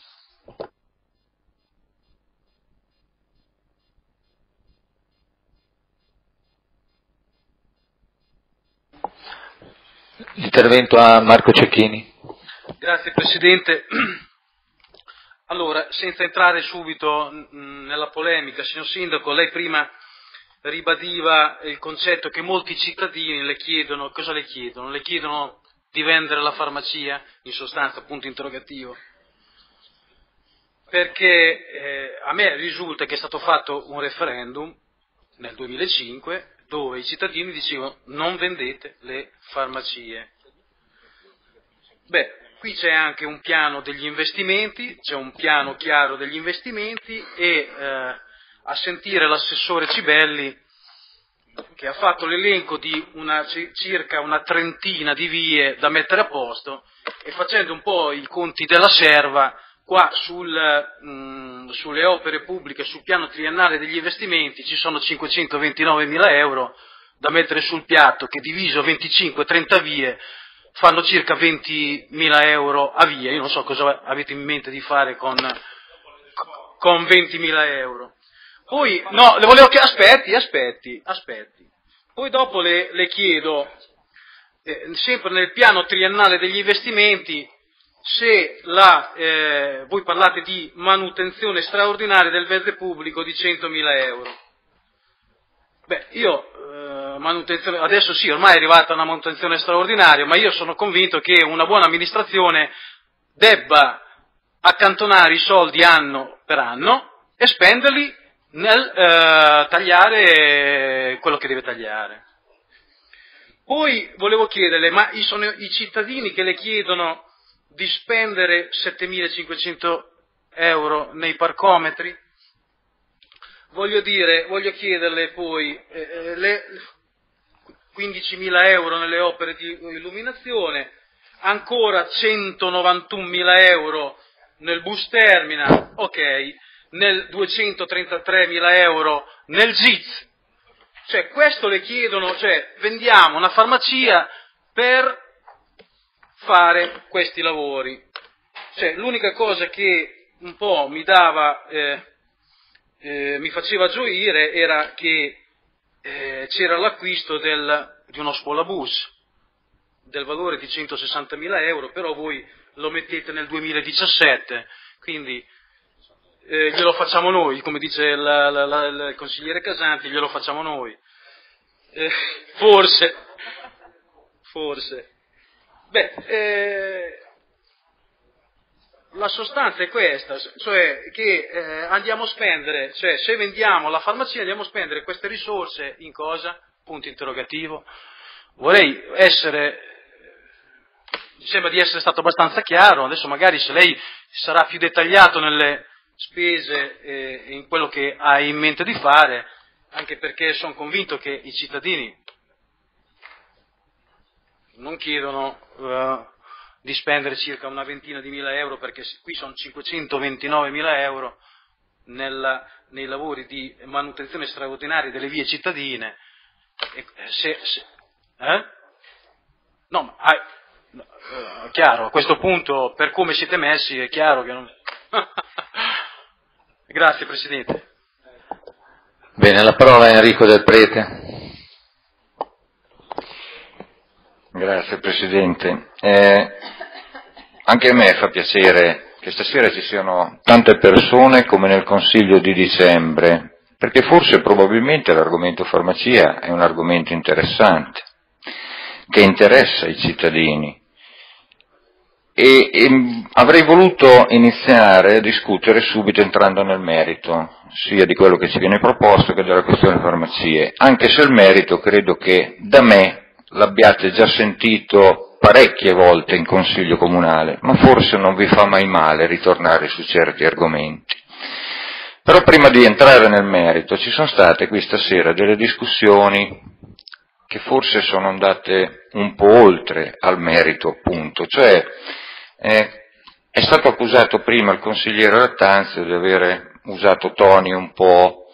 Intervento a Marco Cecchini. Grazie Presidente. Allora, senza entrare subito nella polemica, signor Sindaco, lei prima ribadiva il concetto che molti cittadini le chiedono, cosa le chiedono? Le chiedono di vendere la farmacia, in sostanza, punto interrogativo. Perché a me risulta che è stato fatto un referendum nel 2005 dove i cittadini dicevano non vendete le farmacie. Beh, qui c'è anche un piano degli investimenti, c'è un piano chiaro degli investimenti e a sentire l'assessore Cibelli che ha fatto l'elenco di circa una trentina di vie da mettere a posto e facendo un po' i conti della serva, qua sulle opere pubbliche, sul piano triennale degli investimenti ci sono 529.000 euro da mettere sul piatto che diviso 25-30 vie fanno circa 20.000 euro a via. Io non so cosa avete in mente di fare con 20.000 euro. Poi, no, le volevo chiedere, aspetti. Poi dopo le chiedo, sempre nel piano triennale degli investimenti, se voi parlate di manutenzione straordinaria del verde pubblico di 100.000 euro. Beh, manutenzione, adesso sì, ormai è arrivata una manutenzione straordinaria, ma io sono convinto che una buona amministrazione debba accantonare i soldi anno per anno e spenderli nel tagliare quello che deve tagliare. Poi volevo chiederle, ma sono i cittadini che le chiedono di spendere 7.500 euro nei parcometri? Voglio chiederle poi 15.000 euro nelle opere di illuminazione, ancora 191.000 euro nel bus terminal, ok, nel 233.000 euro nel GIZ. Cioè, questo le chiedono, cioè, vendiamo una farmacia per fare questi lavori. Cioè, l'unica cosa che un po' mi faceva gioire era che c'era l'acquisto di uno scuolabus del valore di 160.000 euro, però voi lo mettete nel 2017, quindi glielo facciamo noi, come dice il consigliere Casanti, glielo facciamo noi. Forse. Beh, la sostanza è questa, cioè che andiamo a spendere, cioè se vendiamo la farmacia andiamo a spendere queste risorse in cosa? Punto interrogativo. Vorrei mi sembra di essere stato abbastanza chiaro, adesso magari se lei sarà più dettagliato nelle spese e in quello che ha in mente di fare, anche perché sono convinto che i cittadini non chiedono di spendere circa una ventina di mila euro, perché qui sono 529.000 euro nei lavori di manutenzione straordinaria delle vie cittadine. Chiaro, a questo punto, per come siete messi, è chiaro che non... Grazie Presidente. Bene, la parola a Enrico Del Prete. Grazie Presidente. Anche a me fa piacere che stasera ci siano tante persone come nel Consiglio di dicembre, perché forse probabilmente l'argomento farmacia è un argomento interessante, che interessa i cittadini. E avrei voluto iniziare a discutere subito entrando nel merito, sia di quello che ci viene proposto che della questione farmacie, anche se il merito credo che da me l'abbiate già sentito parecchie volte in Consiglio Comunale, ma forse non vi fa mai male ritornare su certi argomenti. Però prima di entrare nel merito ci sono state qui stasera delle discussioni che forse sono andate un po' oltre al merito, appunto, cioè è stato accusato prima il consigliere Lattanzio di avere usato toni un po'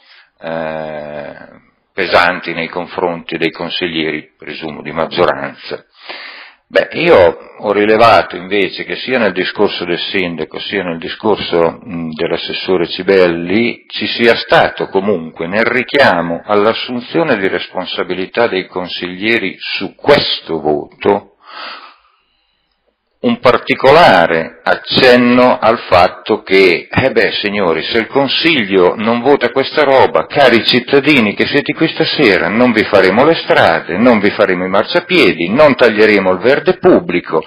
pesanti nei confronti dei consiglieri, presumo di maggioranza. Beh, io ho rilevato invece che sia nel discorso del sindaco sia nel discorso dell'assessore Cibelli ci sia stato comunque nel richiamo all'assunzione di responsabilità dei consiglieri su questo voto un particolare accenno al fatto che, signori, se il Consiglio non vota questa roba, cari cittadini che siete qui stasera, non vi faremo le strade, non vi faremo i marciapiedi, non taglieremo il verde pubblico.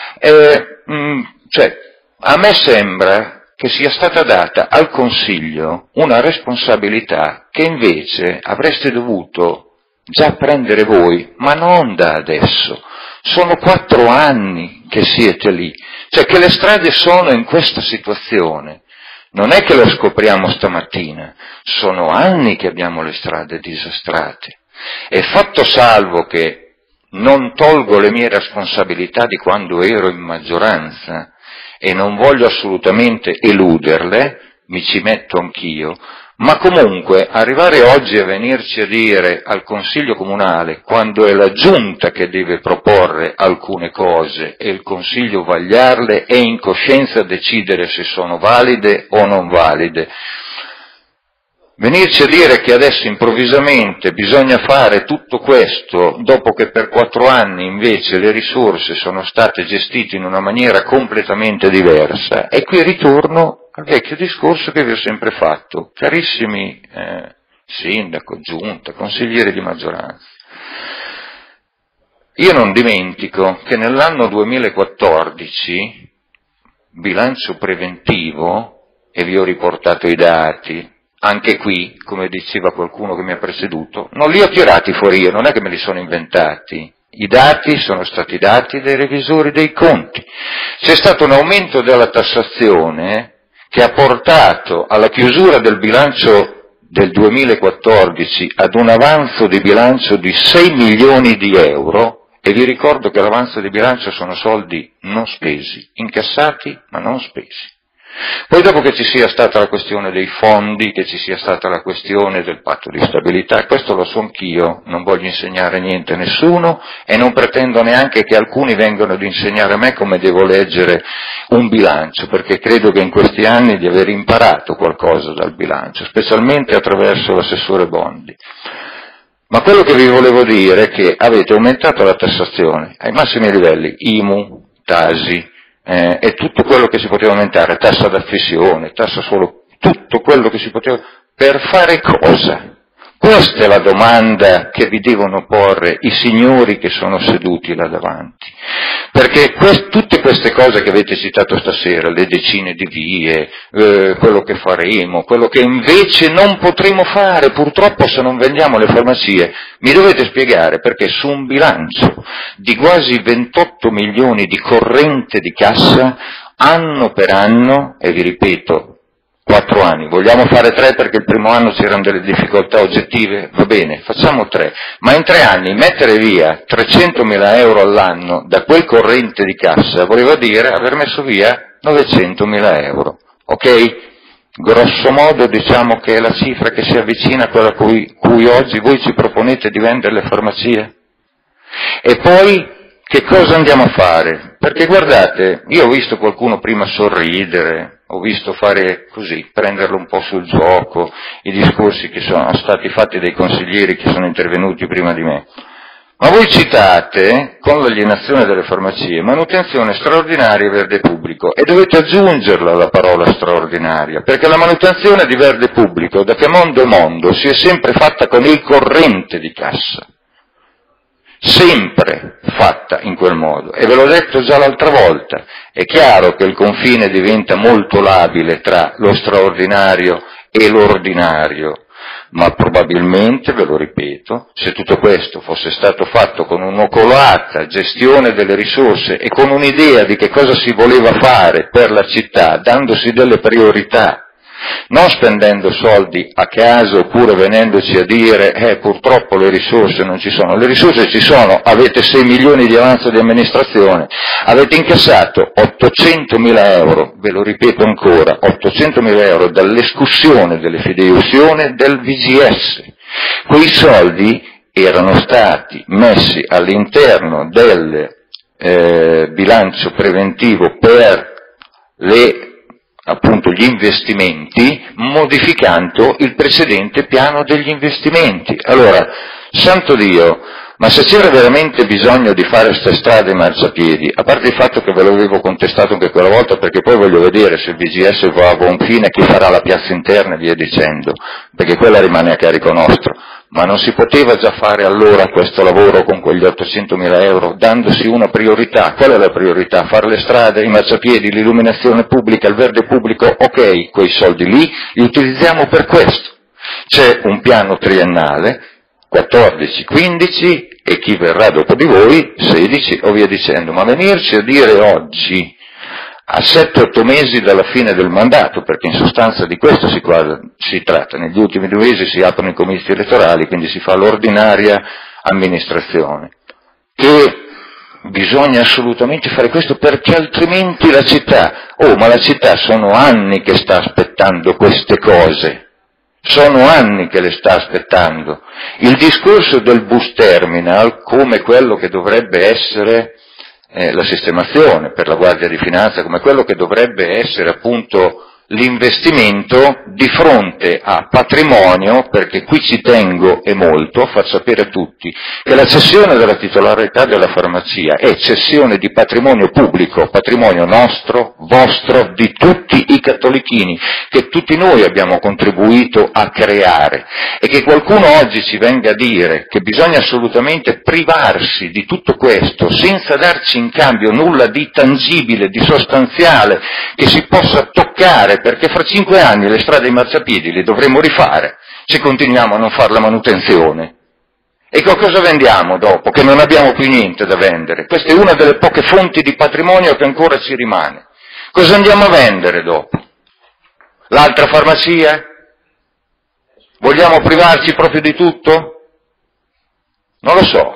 A me sembra che sia stata data al Consiglio una responsabilità che invece avreste dovuto già prendere voi, ma non da adesso. Sono 4 anni che siete lì, cioè che le strade sono in questa situazione. Non è che lo scopriamo stamattina, sono anni che abbiamo le strade disastrate. E fatto salvo che non tolgo le mie responsabilità di quando ero in maggioranza e non voglio assolutamente eluderle, mi ci metto anch'io, ma comunque arrivare oggi a venirci a dire al Consiglio Comunale, quando è la Giunta che deve proporre alcune cose e il Consiglio vagliarle e in coscienza decidere se sono valide o non valide, venirci a dire che adesso improvvisamente bisogna fare tutto questo dopo che per 4 anni invece le risorse sono state gestite in una maniera completamente diversa, e qui ritorno al vecchio discorso che vi ho sempre fatto, carissimi sindaco, giunta, consiglieri di maggioranza. Io non dimentico che nell'anno 2014, bilancio preventivo, e vi ho riportato i dati, anche qui, come diceva qualcuno che mi ha preceduto, non li ho tirati fuori io, non è che me li sono inventati. I dati sono stati dati dai revisori dei conti. C'è stato un aumento della tassazione che ha portato alla chiusura del bilancio del 2014 ad un avanzo di bilancio di 6 milioni di euro, e vi ricordo che l'avanzo di bilancio sono soldi non spesi, incassati ma non spesi. Poi dopo che ci sia stata la questione dei fondi, che ci sia stata la questione del patto di stabilità, questo lo so anch'io, non voglio insegnare niente a nessuno e non pretendo neanche che alcuni vengano ad insegnare a me come devo leggere un bilancio, perché credo che in questi anni di aver imparato qualcosa dal bilancio, specialmente attraverso l'assessore Bondi. Ma quello che vi volevo dire è che avete aumentato la tassazione ai massimi livelli, IMU, TASI, e tutto quello che si poteva aumentare, tassa d'affissione, tassa solo, tutto quello che si poteva, per fare cosa? Questa è la domanda che vi devono porre i signori che sono seduti là davanti, perché tutte queste cose che avete citato stasera, le decine di vie, quello che faremo, quello che invece non potremo fare, purtroppo se non vendiamo le farmacie, mi dovete spiegare perché su un bilancio di quasi 28 milioni di corrente di cassa, anno per anno, e vi ripeto, 4 anni, vogliamo fare 3 perché il primo anno c'erano delle difficoltà oggettive? Va bene, facciamo 3, ma in 3 anni mettere via 300.000 euro all'anno da quel corrente di cassa voleva dire aver messo via 900.000 euro, ok? Grosso modo diciamo che è la cifra che si avvicina a quella cui oggi voi ci proponete di vendere le farmacie. E poi che cosa andiamo a fare? Perché guardate, io ho visto qualcuno prima sorridere, ho visto fare così, prenderlo un po' sul gioco, i discorsi che sono stati fatti dai consiglieri che sono intervenuti prima di me. Ma voi citate, con l'alienazione delle farmacie, manutenzione straordinaria verde pubblico, e dovete aggiungerla la parola straordinaria, perché la manutenzione di verde pubblico, da che mondo è mondo, si è sempre fatta con il corrente di cassa. Sempre fatta in quel modo, e ve l'ho detto già l'altra volta, è chiaro che il confine diventa molto labile tra lo straordinario e l'ordinario, ma probabilmente, ve lo ripeto, se tutto questo fosse stato fatto con un'oculata gestione delle risorse e con un'idea di che cosa si voleva fare per la città, dandosi delle priorità, non spendendo soldi a caso oppure venendoci a dire purtroppo le risorse non ci sono. Le risorse ci sono, avete 6 milioni di avanzo di amministrazione, avete incassato 800.000 euro, ve lo ripeto ancora, 800.000 euro dall'escussione delle fideiussioni del VGS. Quei soldi erano stati messi all'interno del bilancio preventivo per appunto gli investimenti, modificando il precedente piano degli investimenti. Allora, santo Dio, ma se c'era veramente bisogno di fare queste strade in marciapiedi, a parte il fatto che ve l'avevo contestato anche quella volta, perché poi voglio vedere se il VGS va a buon fine, chi farà la piazza interna e via dicendo, perché quella rimane a carico nostro. Ma non si poteva già fare allora questo lavoro con quegli 800.000 euro, dandosi una priorità? Qual è la priorità? Fare le strade, i marciapiedi, l'illuminazione pubblica, il verde pubblico? Ok, quei soldi lì li utilizziamo per questo. C'è un piano triennale, 14, 15 e chi verrà dopo di voi, 16 o via dicendo. Ma venirci a dire oggi, a 7-8 mesi dalla fine del mandato, perché in sostanza di questo si tratta, negli ultimi 2 mesi si aprono i comizi elettorali, quindi si fa l'ordinaria amministrazione, che bisogna assolutamente fare questo perché altrimenti la città, ma la città sono anni che sta aspettando queste cose, sono anni che le sta aspettando. Il discorso del bus terminal come quello che dovrebbe essere la sistemazione per la Guardia di Finanza, come quello che dovrebbe essere appunto l'investimento di fronte a patrimonio, perché qui ci tengo e molto a far sapere a tutti che la cessione della titolarità della farmacia è cessione di patrimonio pubblico, patrimonio nostro, vostro, di tutti i cattolichini, che tutti noi abbiamo contribuito a creare, e che qualcuno oggi ci venga a dire che bisogna assolutamente privarsi di tutto questo senza darci in cambio nulla di tangibile, di sostanziale, che si possa toccare, perché fra 5 anni le strade e i marciapiedi le dovremo rifare se continuiamo a non fare la manutenzione. E cosa vendiamo dopo? Che non abbiamo più niente da vendere. Questa è una delle poche fonti di patrimonio che ancora ci rimane. Cosa andiamo a vendere dopo? L'altra farmacia? Vogliamo privarci proprio di tutto? Non lo so.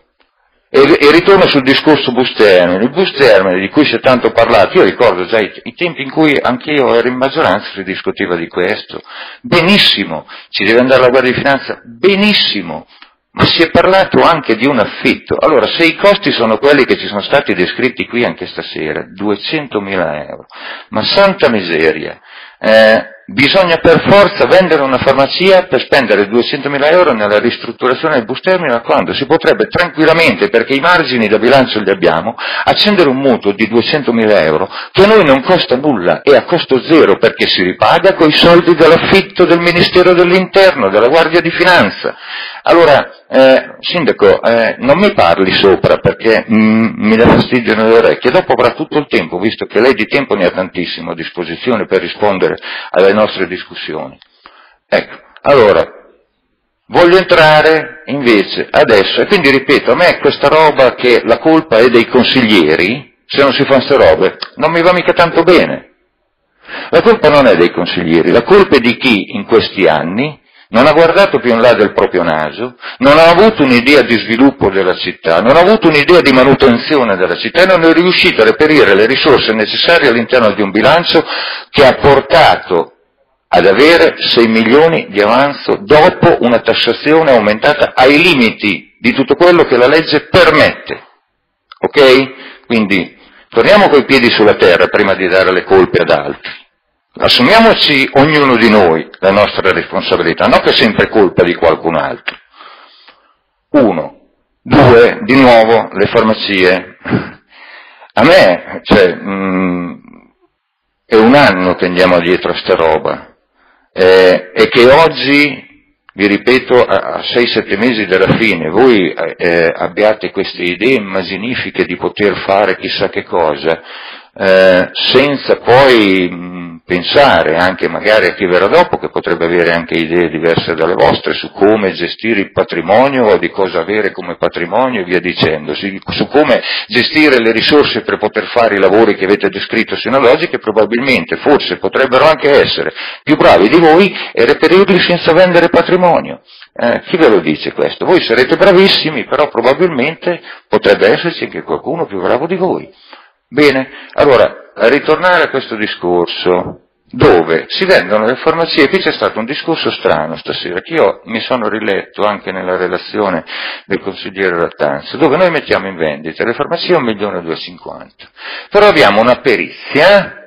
E ritorno sul discorso bus termine. Il bus termine di cui si è tanto parlato, io ricordo già i tempi in cui anch'io ero in maggioranza, si discuteva di questo. Benissimo, ci deve andare la Guardia di Finanza? Benissimo, ma si è parlato anche di un affitto. Allora, se i costi sono quelli che ci sono stati descritti qui anche stasera, 200.000 euro, ma santa miseria, bisogna per forza vendere una farmacia per spendere 200.000 euro nella ristrutturazione del bus terminal, quando si potrebbe tranquillamente, perché i margini da bilancio li abbiamo, accendere un mutuo di 200.000 euro che a noi non costa nulla, è a costo zero, perché si ripaga coi soldi dell'affitto del Ministero dell'Interno, della Guardia di Finanza. Allora, Sindaco, non mi parli sopra, perché mi dà fastidio nelle orecchie. Dopo avrà tutto il tempo, visto che lei di tempo ne ha tantissimo a disposizione per rispondere alle nostre discussioni. Ecco, allora, voglio entrare invece adesso, e quindi ripeto, a me questa roba che la colpa è dei consiglieri, se non si fanno queste robe, non mi va mica tanto bene. La colpa non è dei consiglieri, la colpa è di chi in questi anni non ha guardato più in là del proprio naso, non ha avuto un'idea di sviluppo della città, non ha avuto un'idea di manutenzione della città e non è riuscito a reperire le risorse necessarie all'interno di un bilancio che ha portato ad avere 6 milioni di avanzo dopo una tassazione aumentata ai limiti di tutto quello che la legge permette. ok? Quindi torniamo coi piedi sulla terra prima di dare le colpe ad altri. Assumiamoci ognuno di noi la nostra responsabilità, non che è sempre colpa di qualcun altro. 1. 2, di nuovo, le farmacie. A me, è un anno che andiamo dietro a sta roba, e che oggi, vi ripeto, a 6-7 mesi dalla fine, voi abbiate queste idee immaginifiche di poter fare chissà che cosa, senza poi pensare anche magari a chi verrà dopo, che potrebbe avere anche idee diverse dalle vostre su come gestire il patrimonio o di cosa avere come patrimonio e via dicendo, su come gestire le risorse per poter fare i lavori che avete descritto sino ad oggi, che probabilmente, forse, potrebbero anche essere più bravi di voi e reperirli senza vendere patrimonio. Chi ve lo dice questo? Voi sarete bravissimi, però probabilmente potrebbe esserci anche qualcuno più bravo di voi. Bene, allora, a ritornare a questo discorso, dove si vendono le farmacie, qui c'è stato un discorso strano stasera, che io mi sono riletto anche nella relazione del consigliere Lattanzio, dove noi mettiamo in vendita le farmacie a 1.250.000, però abbiamo una perizia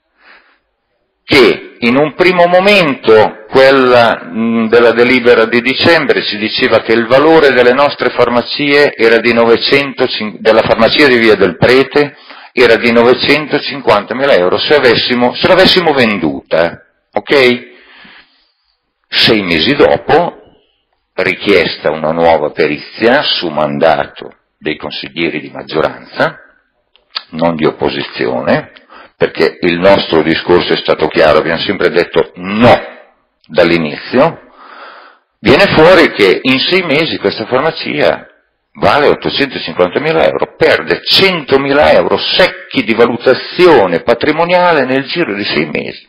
che in un primo momento, quella della delibera di dicembre, ci diceva che il valore delle nostre farmacie era di della farmacia di Via del Prete, era di 950.000 euro se l'avessimo venduta, ok? 6 mesi dopo, richiesta una nuova perizia su mandato dei consiglieri di maggioranza, non di opposizione, perché il nostro discorso è stato chiaro, abbiamo sempre detto no dall'inizio, viene fuori che in 6 mesi questa farmacia vale 850.000 euro, perde 100.000 euro secchi di valutazione patrimoniale nel giro di 6 mesi.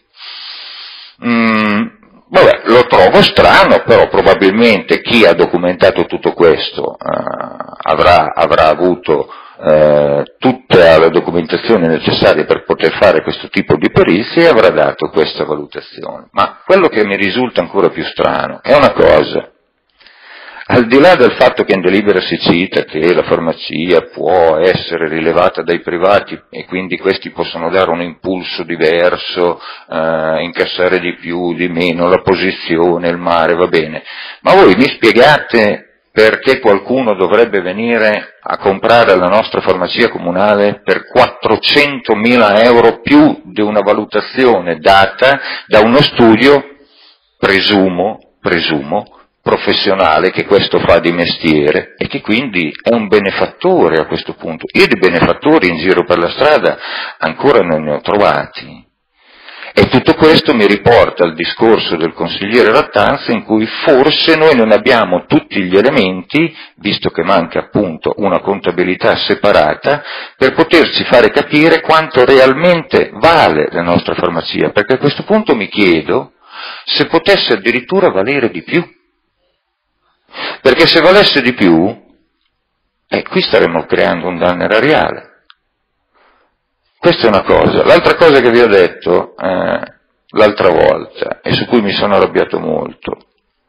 Vabbè, lo trovo strano, però probabilmente chi ha documentato tutto questo avrà avuto tutta la documentazione necessaria per poter fare questo tipo di perizie e avrà dato questa valutazione. Ma quello che mi risulta ancora più strano è una cosa. Al di là del fatto che in delibera si cita che la farmacia può essere rilevata dai privati e quindi questi possono dare un impulso diverso, incassare di più, di meno, la posizione, il mare, va bene, ma voi mi spiegate perché qualcuno dovrebbe venire a comprare la nostra farmacia comunale per 400.000 euro più di una valutazione data da uno studio, presumo, professionale, che questo fa di mestiere e che quindi è un benefattore a questo punto. Io di benefattori in giro per la strada ancora non ne ho trovati. E tutto questo mi riporta al discorso del consigliere Lattanzio, in cui forse noi non abbiamo tutti gli elementi, visto che manca appunto una contabilità separata, per poterci fare capire quanto realmente vale la nostra farmacia, perché a questo punto mi chiedo se potesse addirittura valere di più. Perché se valesse di più, qui staremmo creando un danno erariale. Questa è una cosa. L'altra cosa che vi ho detto l'altra volta, e su cui mi sono arrabbiato molto,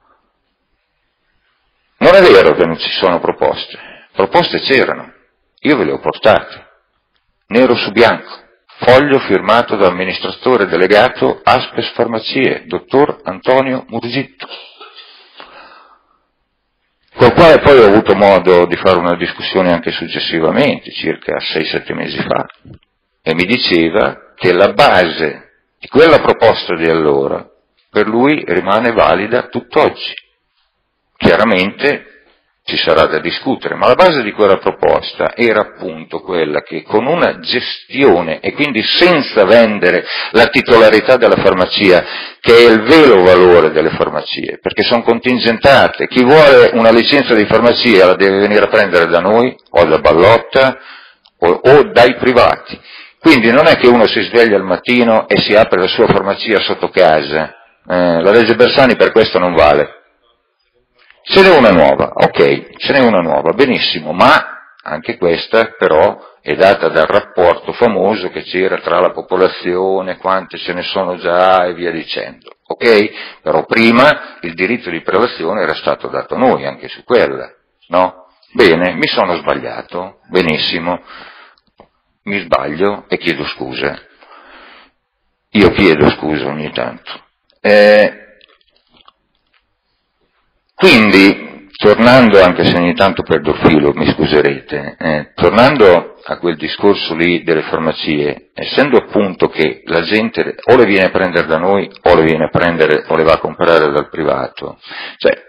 non è vero che non ci sono proposte c'erano, io ve le ho portate, nero su bianco, foglio firmato dall'amministratore delegato Aspes Farmacie, dottor Antonio Murgitto, col quale poi ho avuto modo di fare una discussione anche successivamente, circa 6-7 mesi fa, e mi diceva che la base di quella proposta di allora per lui rimane valida tutt'oggi. Chiaramente ci sarà da discutere, ma la base di quella proposta era appunto quella che con una gestione, e quindi senza vendere la titolarità della farmacia, che è il vero valore delle farmacie, perché sono contingentate, chi vuole una licenza di farmacia la deve venire a prendere da noi, o da Ballotta, o dai privati. Quindi non è che uno si sveglia al mattino e si apre la sua farmacia sotto casa, la legge Bersani per questo non vale. Ce n'è una nuova, ok, ce n'è una nuova, benissimo, ma anche questa però è data dal rapporto famoso che c'era tra la popolazione, quante ce ne sono già e via dicendo, ok? Però prima il diritto di prelazione era stato dato a noi, anche su quella, no? Bene, mi sono sbagliato, benissimo, mi sbaglio e chiedo scusa. Io chiedo scusa ogni tanto. Quindi, tornando, anche se ogni tanto perdo il filo, mi scuserete, tornando a quel discorso lì delle farmacie, essendo appunto che la gente o le viene a prendere da noi o le viene a prendere o le va a comprare dal privato, cioè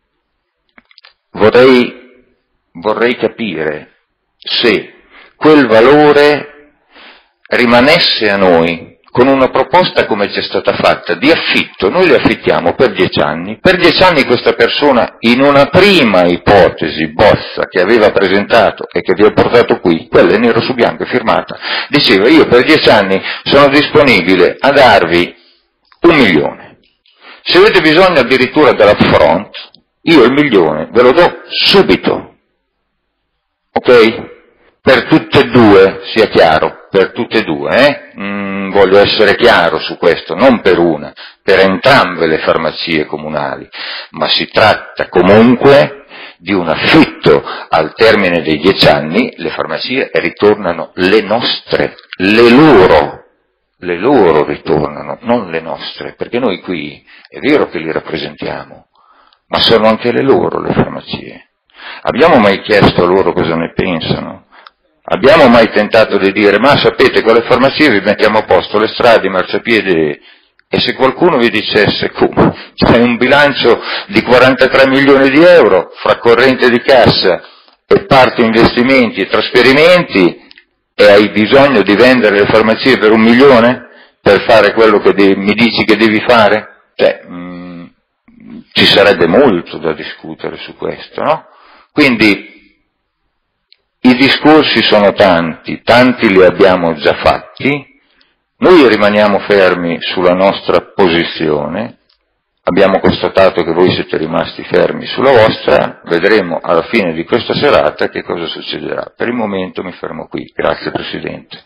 vorrei capire se quel valore rimanesse a noi con una proposta come ci è stata fatta di affitto. Noi le affittiamo per 10 anni, per 10 anni questa persona in una prima ipotesi bozza che aveva presentato e che vi ho portato qui, quella è nero su bianco e firmata, diceva io per 10 anni sono disponibile a darvi 1 milione, se avete bisogno addirittura dell'upfront, io il milione ve lo do subito, ok? Per tutte e due, sia chiaro, per tutte e due, voglio essere chiaro su questo, non per una, per entrambe le farmacie comunali, ma si tratta comunque di un affitto al termine dei 10 anni, le farmacie ritornano le nostre, le loro ritornano, non le nostre, perché noi qui è vero che li rappresentiamo, ma sono anche le loro le farmacie. Abbiamo mai chiesto a loro cosa ne pensano? Abbiamo mai tentato di dire, ma sapete, con le farmacie vi mettiamo a posto le strade, i marciapiedi, e se qualcuno vi dicesse, come, c'è un bilancio di 43 milioni di euro fra corrente di cassa e parte investimenti e trasferimenti, e hai bisogno di vendere le farmacie per 1 milione per fare quello che mi dici che devi fare? Cioè, ci sarebbe molto da discutere su questo, no? Quindi, i discorsi sono tanti li abbiamo già fatti, noi rimaniamo fermi sulla nostra posizione, abbiamo constatato che voi siete rimasti fermi sulla vostra, vedremo alla fine di questa serata che cosa succederà. Per il momento mi fermo qui, grazie Presidente.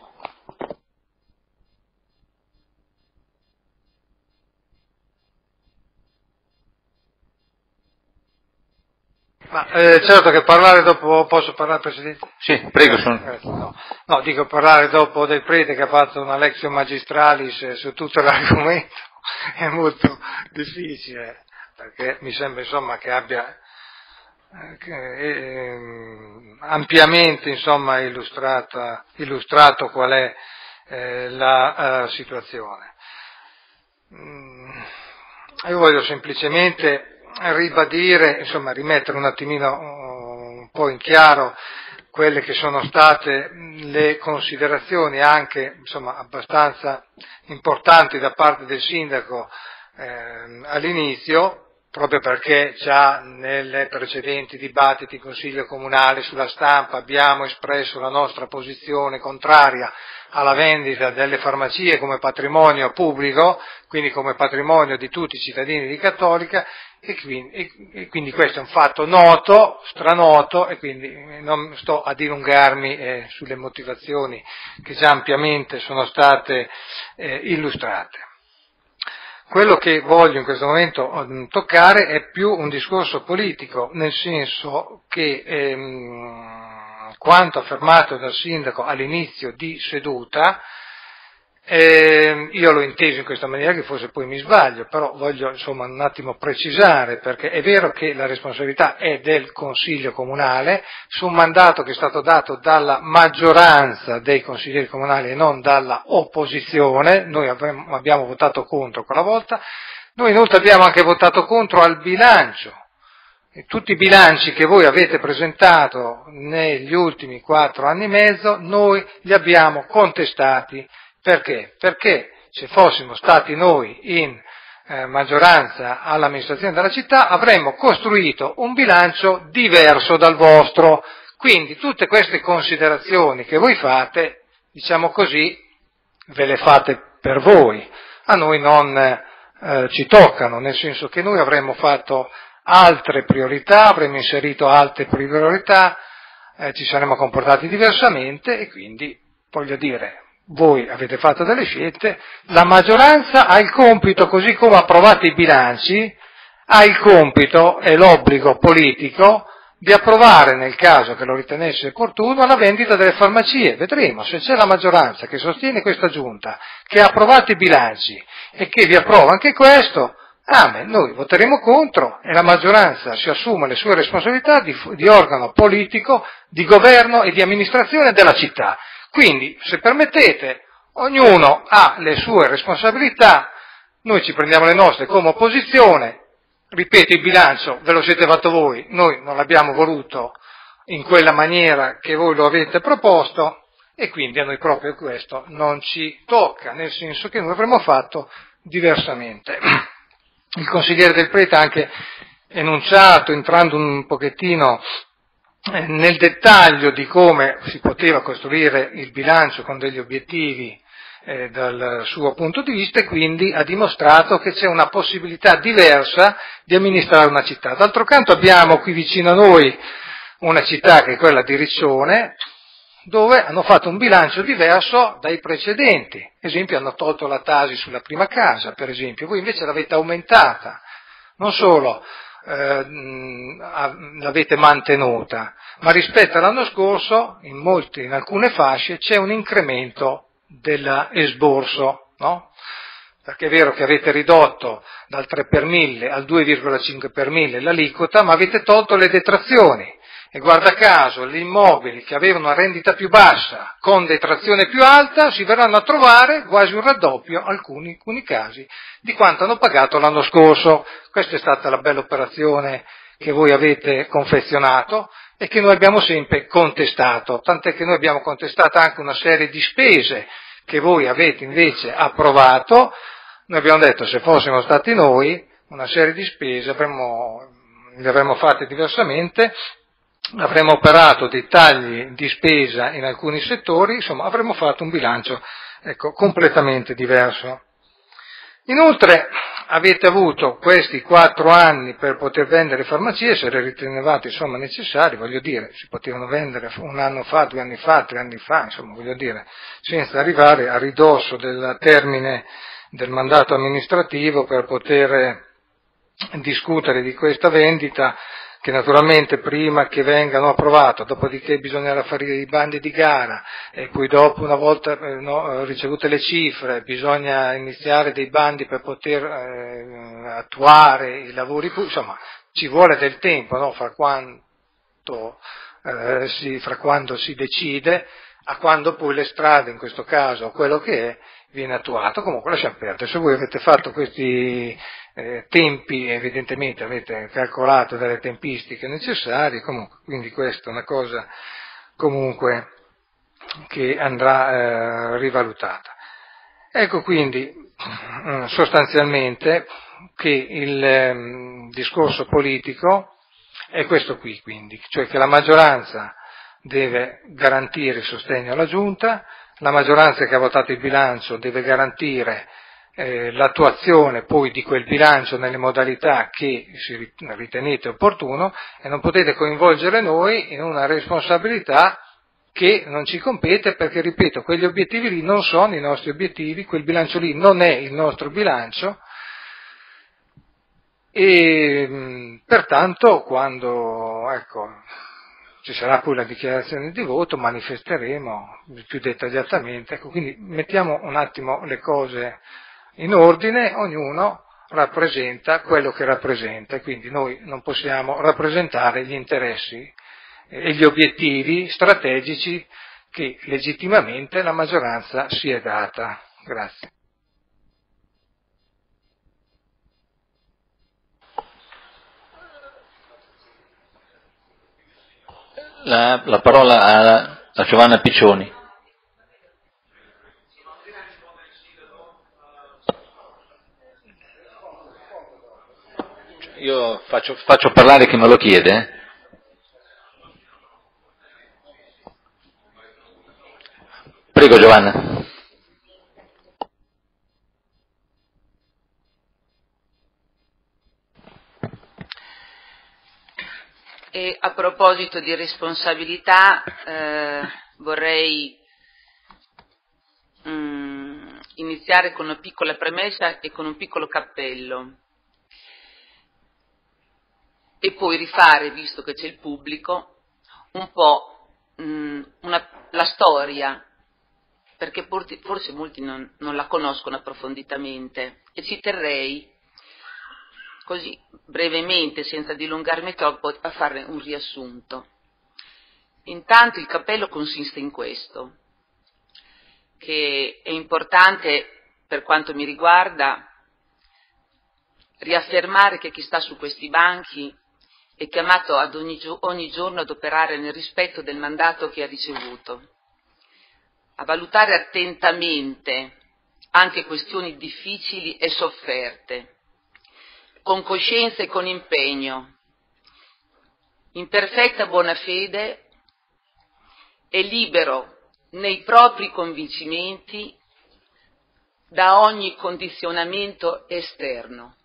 Ma certo che parlare dopo, posso parlare Presidente? Sì, prego. No, dico parlare dopo del prete che ha fatto una lectio magistralis su tutto l'argomento è molto difficile, perché mi sembra insomma che abbia ampiamente insomma illustrato qual è la situazione. Io voglio semplicemente ribadire, insomma, rimettere un attimino un po' in chiaro quelle che sono state le considerazioni anche, insomma, abbastanza importanti da parte del sindaco all'inizio, proprio perché già nelle precedenti dibattiti Consiglio Comunale sulla stampa abbiamo espresso la nostra posizione contraria alla vendita delle farmacie come patrimonio pubblico, quindi come patrimonio di tutti i cittadini di Cattolica, e quindi questo è un fatto noto, stranoto, e quindi non sto a dilungarmi sulle motivazioni che già ampiamente sono state illustrate. Quello che voglio in questo momento toccare è più un discorso politico, nel senso che quanto affermato dal sindaco all'inizio di seduta, io l'ho inteso in questa maniera, che forse poi mi sbaglio, però voglio insomma un attimo precisare, perché è vero che la responsabilità è del Consiglio Comunale su un mandato che è stato dato dalla maggioranza dei consiglieri comunali e non dalla opposizione. Noi abbiamo votato contro quella volta, noi inoltre abbiamo anche votato contro al bilancio. E tutti i bilanci che voi avete presentato negli ultimi 4 anni e mezzo, noi li abbiamo contestati. Perché? Perché se fossimo stati noi in maggioranza all'amministrazione della città avremmo costruito un bilancio diverso dal vostro. Quindi tutte queste considerazioni che voi fate, diciamo così, ve le fate per voi. A noi non ci toccano, nel senso che noi avremmo fatto altre priorità, avremmo inserito altre priorità, ci saremmo comportati diversamente e quindi, voglio dire, voi avete fatto delle scelte, la maggioranza ha il compito, così come approvate i bilanci, ha il compito e l'obbligo politico di approvare, nel caso che lo ritenesse opportuno, la vendita delle farmacie. Vedremo se c'è la maggioranza che sostiene questa giunta, che ha approvato i bilanci e che vi approva anche questo. Amen, noi voteremo contro e la maggioranza si assume le sue responsabilità di organo politico, di governo e di amministrazione della città. Quindi, se permettete, ognuno ha le sue responsabilità, noi ci prendiamo le nostre come opposizione. Ripeto, il bilancio ve lo siete fatto voi, noi non l'abbiamo voluto in quella maniera che voi lo avete proposto e quindi a noi proprio questo non ci tocca, nel senso che noi avremmo fatto diversamente. Il consigliere del Prete ha anche enunciato, entrando un pochettino nel dettaglio di come si poteva costruire il bilancio con degli obiettivi dal suo punto di vista e quindi ha dimostrato che c'è una possibilità diversa di amministrare una città. D'altro canto abbiamo qui vicino a noi una città che è quella di Riccione, dove hanno fatto un bilancio diverso dai precedenti. Ad esempio hanno tolto la Tasi sulla prima casa, per esempio, voi invece l'avete aumentata, non solo l'avete mantenuta, ma rispetto all'anno scorso in alcune fasce c'è un incremento dell'esborso, no? Perché è vero che avete ridotto dal 3 per 1000 al 2,5 per 1000 l'aliquota, ma avete tolto le detrazioni e guarda caso gli immobili che avevano una rendita più bassa con detrazione più alta si verranno a trovare quasi un raddoppio, alcuni casi, di quanto hanno pagato l'anno scorso. Questa è stata la bella operazione che voi avete confezionato e che noi abbiamo sempre contestato, tant'è che noi abbiamo contestato anche una serie di spese che voi avete invece approvato. Noi abbiamo detto se fossimo stati noi una serie di spese le avremmo fatte diversamente, avremmo operato dei tagli di spesa in alcuni settori, insomma avremmo fatto un bilancio completamente diverso. Inoltre avete avuto questi 4 anni per poter vendere farmacie, se le ritenevate insomma necessari, voglio dire, si potevano vendere 1 anno fa, 2 anni fa, 3 anni fa, insomma voglio dire, senza arrivare a ridosso del termine del mandato amministrativo per poter discutere di questa vendita, che naturalmente prima che vengano approvato, dopodiché bisognerà fare i bandi di gara e poi dopo, una volta ricevute le cifre, bisogna iniziare dei bandi per poter attuare i lavori pubblici, insomma ci vuole del tempo, no? fra quando si decide a quando poi le strade, in questo caso quello che è, viene attuato. Comunque lasciamo perdere, se voi avete fatto questi tempi, evidentemente avete calcolato delle tempistiche necessarie, comunque, quindi questa è una cosa comunque che andrà rivalutata. Ecco quindi sostanzialmente che il discorso politico è questo qui, quindi, cioè che la maggioranza deve garantire il sostegno alla Giunta, la maggioranza che ha votato il bilancio deve garantire l'attuazione poi di quel bilancio nelle modalità che si ritenete opportuno e non potete coinvolgere noi in una responsabilità che non ci compete perché, ripeto, quegli obiettivi lì non sono i nostri obiettivi, quel bilancio lì non è il nostro bilancio e pertanto quando ci sarà poi la dichiarazione di voto manifesteremo più dettagliatamente. Quindi mettiamo un attimo le cose in ordine, ognuno rappresenta quello che rappresenta, quindi noi non possiamo rappresentare gli interessi e gli obiettivi strategici che legittimamente la maggioranza si è data. Grazie. La parola a Giovanna Piccioni. Io faccio parlare chi me lo chiede. Prego Giovanna. E a proposito di responsabilità vorrei iniziare con una piccola premessa e con un piccolo cappello. e poi rifare, visto che c'è il pubblico, un po' la storia, perché forse molti non la conoscono approfonditamente, e ci terrei, così brevemente, senza dilungarmi troppo, a fare un riassunto. Intanto il cappello consiste in questo, che è importante, per quanto mi riguarda, riaffermare che chi sta su questi banchi è chiamato ad ogni giorno ad operare nel rispetto del mandato che ha ricevuto, a valutare attentamente anche questioni difficili e sofferte, con coscienza e con impegno, in perfetta buona fede e libero nei propri convincimenti da ogni condizionamento esterno.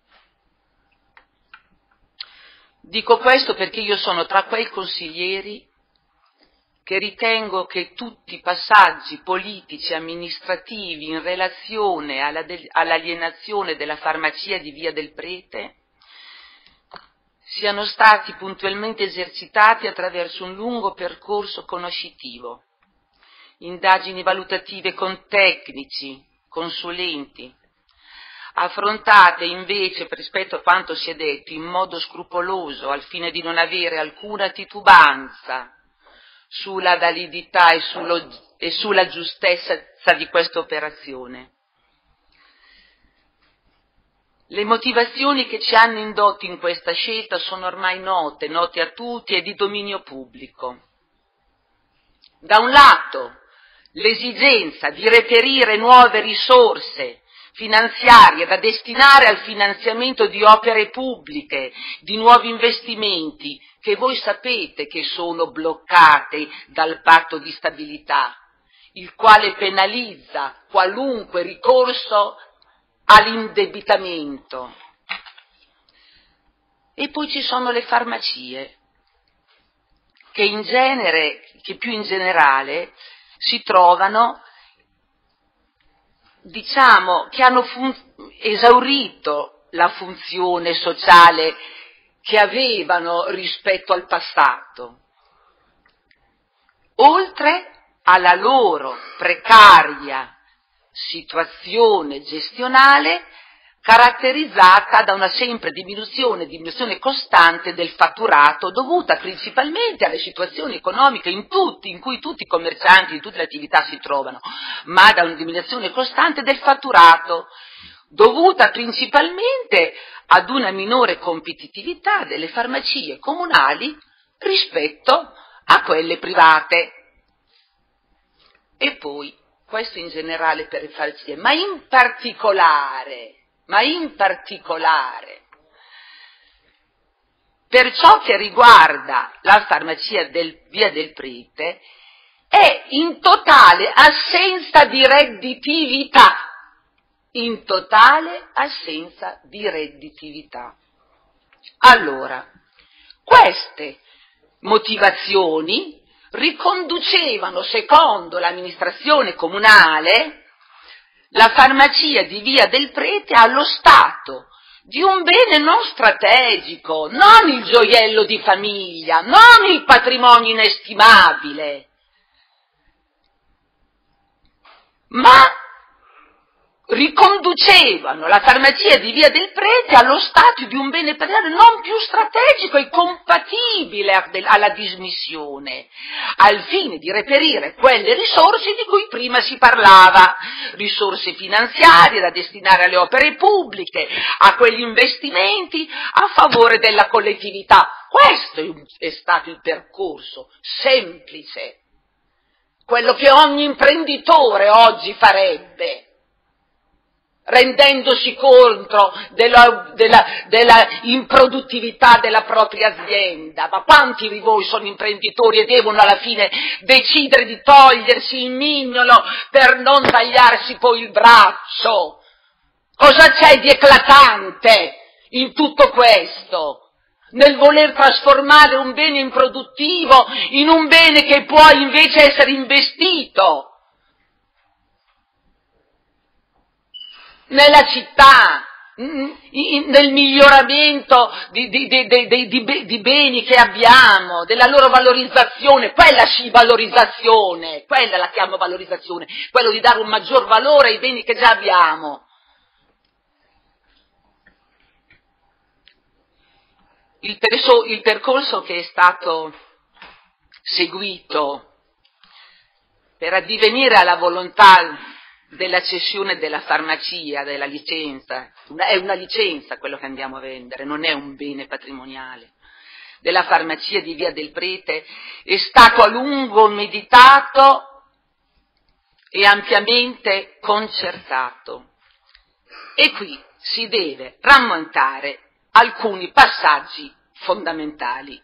Dico questo perché io sono tra quei consiglieri che ritengo che tutti i passaggi politici e amministrativi in relazione all'alienazione della farmacia di Via del Prete siano stati puntualmente esercitati attraverso un lungo percorso conoscitivo, indagini valutative con tecnici, consulenti, affrontate invece, rispetto a quanto si è detto, in modo scrupoloso al fine di non avere alcuna titubanza sulla validità e sulla giustezza di questa operazione. Le motivazioni che ci hanno indotto in questa scelta sono ormai note a tutti e di dominio pubblico. Da un lato, l'esigenza di reperire nuove risorse finanziarie da destinare al finanziamento di opere pubbliche, di nuovi investimenti, che voi sapete che sono bloccate dal patto di stabilità, il quale penalizza qualunque ricorso all'indebitamento. E poi ci sono le farmacie, che più in generale si trovano, che hanno esaurito la funzione sociale che avevano rispetto al passato, oltre alla loro precaria situazione gestionale caratterizzata da una sempre diminuzione costante del fatturato, dovuta principalmente alle situazioni economiche in cui tutti i commercianti di tutte le attività si trovano, ma da una diminuzione costante del fatturato, dovuta principalmente ad una minore competitività delle farmacie comunali rispetto a quelle private. E poi, questo in generale per le farmacie, ma in particolare, per ciò che riguarda la farmacia Via del Prete, è in totale assenza di redditività. In totale assenza di redditività. Allora, queste motivazioni riconducevano, secondo l'amministrazione comunale, la farmacia di Via del Prete allo stato di un bene non strategico, non il gioiello di famiglia, non il patrimonio inestimabile, ma riconducevano la farmacia di Via del Prete allo stato di un bene patrimoniale non più strategico e compatibile alla dismissione, al fine di reperire quelle risorse di cui prima si parlava, risorse finanziarie da destinare alle opere pubbliche, a quegli investimenti a favore della collettività. Questo è stato il percorso semplice, quello che ogni imprenditore oggi farebbe, rendendosi conto della improduttività della propria azienda. Ma quanti di voi sono imprenditori e devono alla fine decidere di togliersi il mignolo per non tagliarsi poi il braccio? Cosa c'è di eclatante in tutto questo? Nel voler trasformare un bene improduttivo in un bene che può invece essere investito nella città, nel miglioramento di beni che abbiamo, della loro valorizzazione, quella sì, valorizzazione, quella la chiamo valorizzazione, quello di dare un maggior valore ai beni che già abbiamo. Il percorso che è stato seguito per addivenire alla volontà della cessione della farmacia, della licenza, è una licenza quello che andiamo a vendere, non è un bene patrimoniale, della farmacia di Via del Prete, è stato a lungo meditato e ampiamente concertato. E qui si deve rammentare alcuni passaggi fondamentali.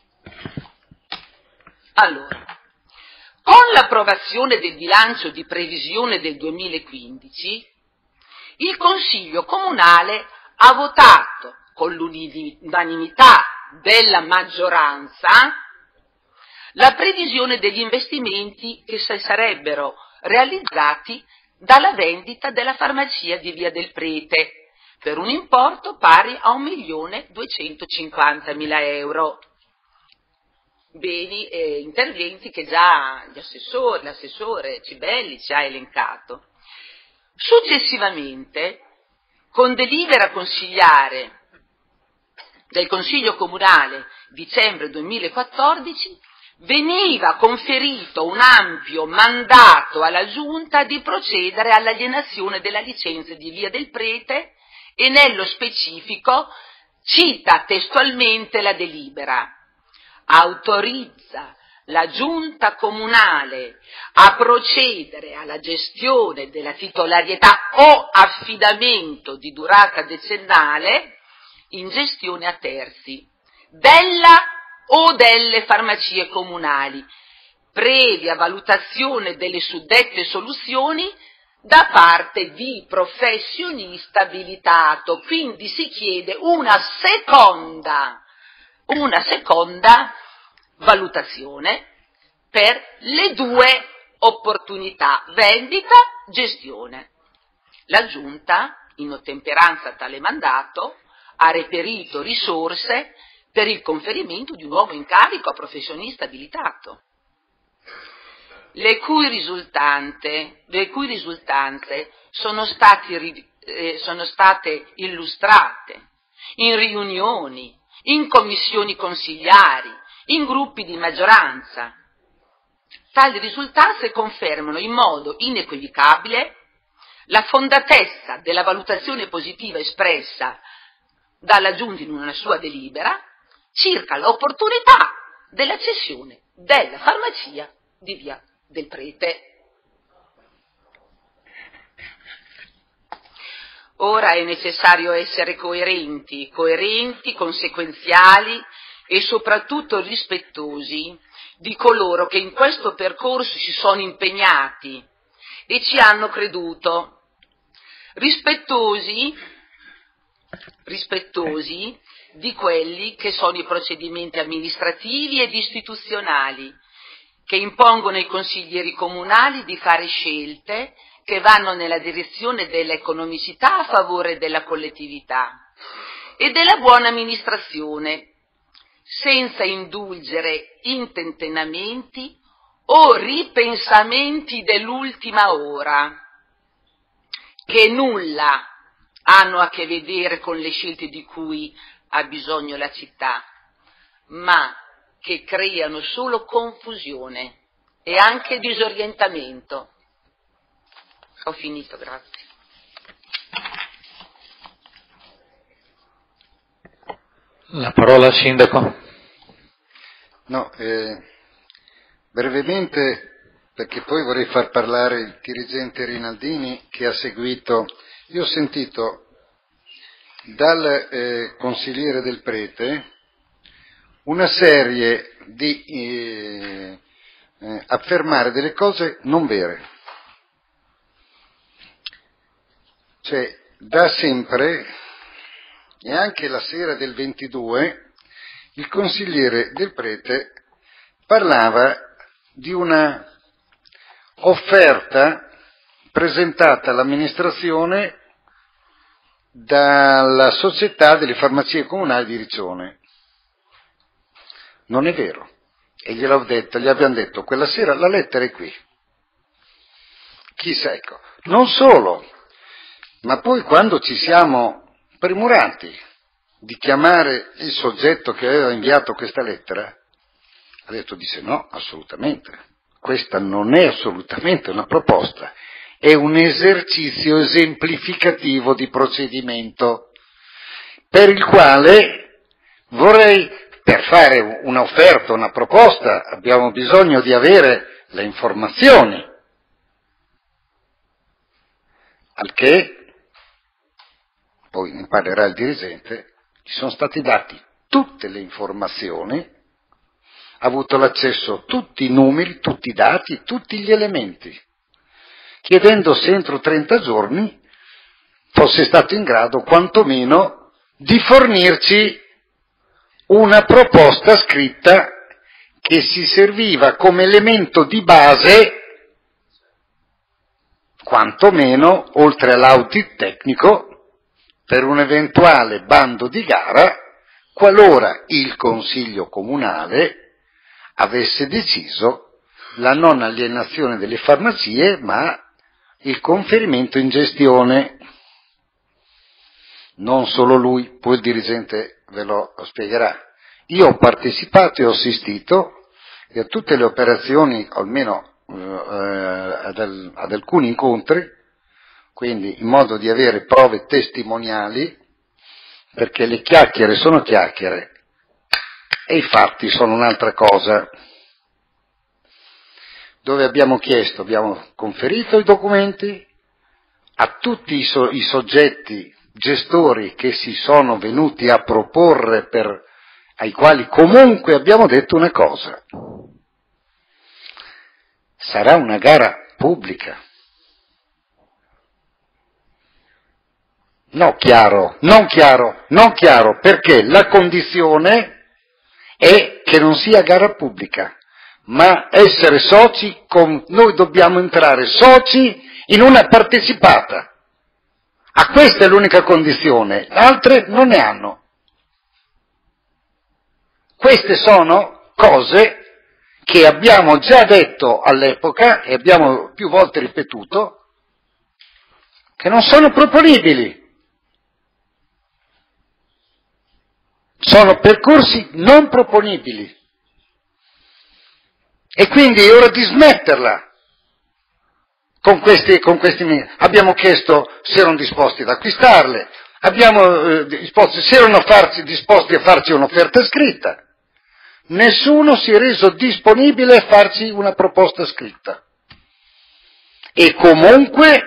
Allora, con l'approvazione del bilancio di previsione del 2015, il Consiglio Comunale ha votato con l'unanimità della maggioranza la previsione degli investimenti che sarebbero realizzati dalla vendita della farmacia di Via del Prete per un importo pari a 1.250.000 euro. Beni e interventi che già l'assessore Cibelli ci ha elencato. Successivamente, con delibera consiliare del Consiglio Comunale dicembre 2014, veniva conferito un ampio mandato alla Giunta di procedere all'alienazione della licenza di Via del Prete e nello specifico cita testualmente la delibera: autorizza la Giunta Comunale a procedere alla gestione della titolarietà o affidamento di durata decennale in gestione a terzi della o delle farmacie comunali, previa valutazione delle suddette soluzioni da parte di professionista abilitato. Quindi si chiede una seconda valutazione per le due opportunità, vendita, gestione. La Giunta, in ottemperanza a tale mandato, ha reperito risorse per il conferimento di un nuovo incarico a professionista abilitato, le cui risultanze sono state illustrate in riunioni, in commissioni consigliari, in gruppi di maggioranza. Tali risultanze confermano in modo inequivocabile la fondatezza della valutazione positiva espressa dalla Giunta in una sua delibera circa l'opportunità della cessione della farmacia di Via del Prete. Ora è necessario essere coerenti, conseguenziali e soprattutto rispettosi di coloro che in questo percorso si sono impegnati e ci hanno creduto. Rispettosi di quelli che sono i procedimenti amministrativi ed istituzionali che impongono ai consiglieri comunali di fare scelte che vanno nella direzione dell'economicità a favore della collettività e della buona amministrazione, senza indulgere in tentennamenti o ripensamenti dell'ultima ora, che nulla hanno a che vedere con le scelte di cui ha bisogno la città, ma che creano solo confusione e anche disorientamento. Ho finito, grazie. La parola al Sindaco. No, brevemente, perché poi vorrei far parlare il dirigente Rinaldini che ha seguito. Io ho sentito dal consigliere del Prete una serie di affermare delle cose non vere. Cioè, da sempre, e anche la sera del 22, il consigliere del Prete parlava di una offerta presentata all'amministrazione dalla società delle farmacie comunali di Riccione. Non è vero. E gli abbiamo detto, quella sera la lettera è qui. Chissà, ecco. Non solo, ma poi quando ci siamo premurati di chiamare il soggetto che aveva inviato questa lettera, ha detto, disse no, assolutamente. Questa non è assolutamente una proposta, è un esercizio esemplificativo di procedimento per il quale vorrei, per fare un'offerta, una proposta, abbiamo bisogno di avere le informazioni, al che, poi ne parlerà il dirigente, ci sono stati dati tutte le informazioni, ha avuto l'accesso a tutti i numeri, tutti i dati, tutti gli elementi, chiedendo se entro 30 giorni fosse stato in grado quantomeno di fornirci una proposta scritta che si serviva come elemento di base, quantomeno, oltre all'audit tecnico, per un eventuale bando di gara, qualora il Consiglio Comunale avesse deciso la non alienazione delle farmacie, ma il conferimento in gestione. Non solo lui, poi il dirigente ve lo spiegherà. Io ho partecipato e ho assistito a tutte le operazioni, almeno ad alcuni incontri, quindi in modo di avere prove testimoniali, perché le chiacchiere sono chiacchiere e i fatti sono un'altra cosa. Dove abbiamo chiesto, abbiamo conferito i documenti a tutti i soggetti gestori che si sono venuti a proporre, ai quali comunque abbiamo detto una cosa: sarà una gara pubblica. Non chiaro, perché la condizione è che non sia gara pubblica, ma essere soci, noi dobbiamo entrare soci in una partecipata. Questa è l'unica condizione, altre non ne hanno. Queste sono cose che abbiamo già detto all'epoca e abbiamo più volte ripetuto, che non sono proponibili. Sono percorsi non proponibili. E quindi è ora di smetterla con questi. Abbiamo chiesto se erano disposti ad acquistarle, se erano disposti a farci un'offerta scritta. Nessuno si è reso disponibile a farci una proposta scritta. E comunque,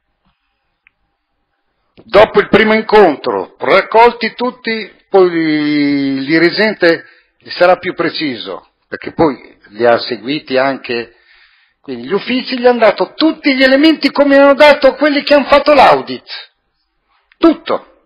dopo il primo incontro, raccolti tutti, poi il dirigente sarà più preciso, perché poi li ha seguiti anche, quindi gli uffici gli hanno dato tutti gli elementi come hanno dato quelli che hanno fatto l'audit. Tutto.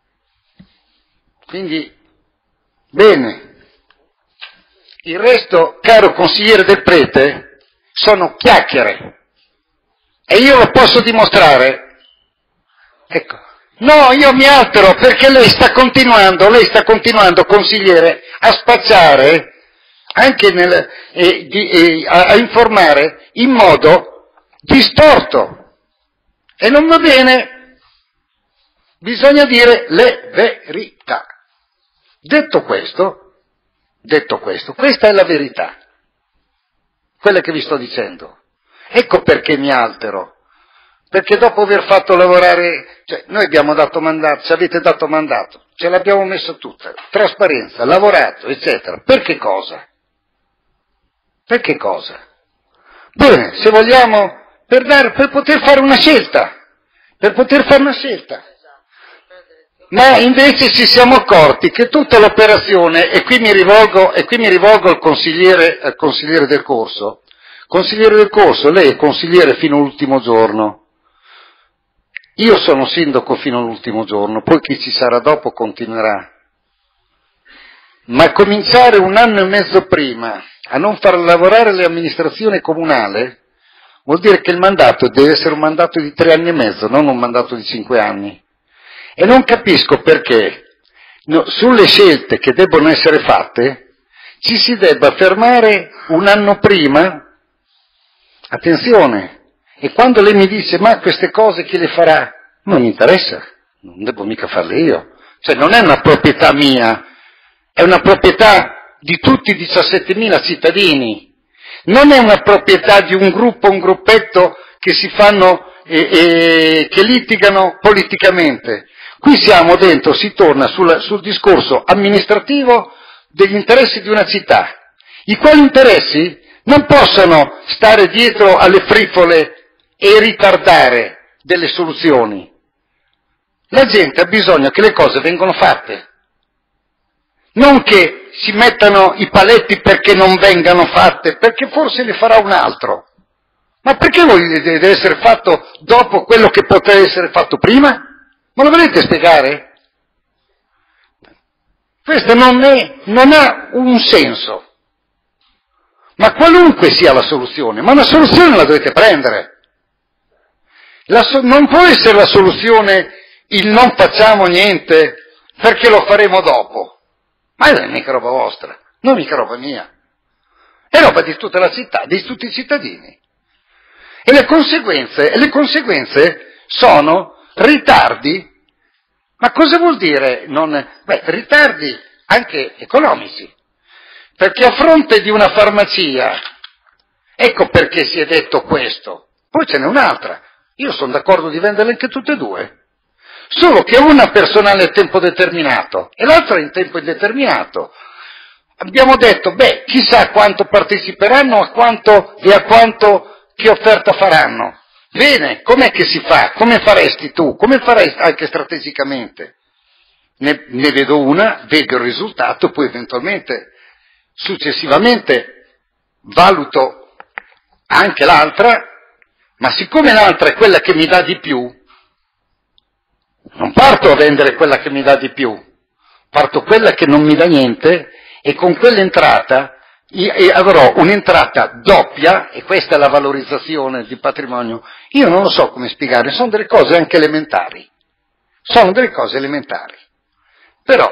Quindi, bene. Il resto, caro consigliere Del Prete, sono chiacchiere. E io lo posso dimostrare. Ecco. No, io mi altero perché lei sta continuando, consigliere, a spacciare, anche a informare in modo distorto. E non va bene. Bisogna dire le verità. Detto questo, questa è la verità, quella che vi sto dicendo. Ecco perché mi altero, perché dopo aver fatto lavorare, noi abbiamo dato mandato, ci avete dato mandato, ce l'abbiamo messo tutta, trasparenza, lavorato, eccetera. Per che cosa? Bene, se vogliamo, per poter fare una scelta, Ma invece ci siamo accorti che tutta l'operazione, e qui mi rivolgo al consigliere Del Corso. Consigliere Del Corso, lei è consigliere fino all'ultimo giorno. Io sono sindaco fino all'ultimo giorno, poi chi ci sarà dopo continuerà. Ma cominciare 1 anno e mezzo prima a non far lavorare l'amministrazione comunale vuol dire che il mandato deve essere un mandato di 3 anni e mezzo, non un mandato di 5 anni. E non capisco perché sulle scelte che debbono essere fatte ci si debba fermare un anno prima. Attenzione, e quando lei mi dice ma queste cose chi le farà? Non mi interessa, non devo mica farle io. Cioè non è una proprietà mia, è una proprietà di tutti i 17.000 cittadini, non è una proprietà di un gruppo, un gruppetto che si fanno che litigano politicamente. Qui siamo dentro, si torna sul discorso amministrativo degli interessi di una città, i quali interessi non possono stare dietro alle frivole e ritardare delle soluzioni. La gente ha bisogno che le cose vengano fatte, non che si mettano i paletti perché non vengano fatte, perché forse le farà un altro. Ma perché deve essere fatto dopo quello che poteva essere fatto prima? Me lo volete spiegare? Questo non ha un senso. Ma qualunque sia la soluzione, ma una soluzione la dovete prendere. Non può essere la soluzione il non facciamo niente perché lo faremo dopo. Ma è mica roba vostra, non mica roba mia. È roba di tutta la città, di tutti i cittadini. E le conseguenze sono ritardi. Ma cosa vuol dire? Ritardi anche economici. Perché a fronte di una farmacia, ecco perché si è detto questo. Poi ce n'è un'altra. Io sono d'accordo di venderle anche tutte e due. Solo che una personale a tempo determinato e l'altra in tempo indeterminato. Abbiamo detto, chissà quanto parteciperanno, a quanto che offerta faranno. Bene, com'è che si fa? Come faresti tu? Come farei anche strategicamente? Ne vedo una, vedo il risultato, poi eventualmente, successivamente, valuto anche l'altra, ma siccome l'altra è quella che mi dà di più, non parto a vendere quella che mi dà di più, parto quella che non mi dà niente e con quell'entrata avrò un'entrata doppia, e questa è la valorizzazione di patrimonio. Io non lo so come spiegare, sono delle cose anche elementari. Però,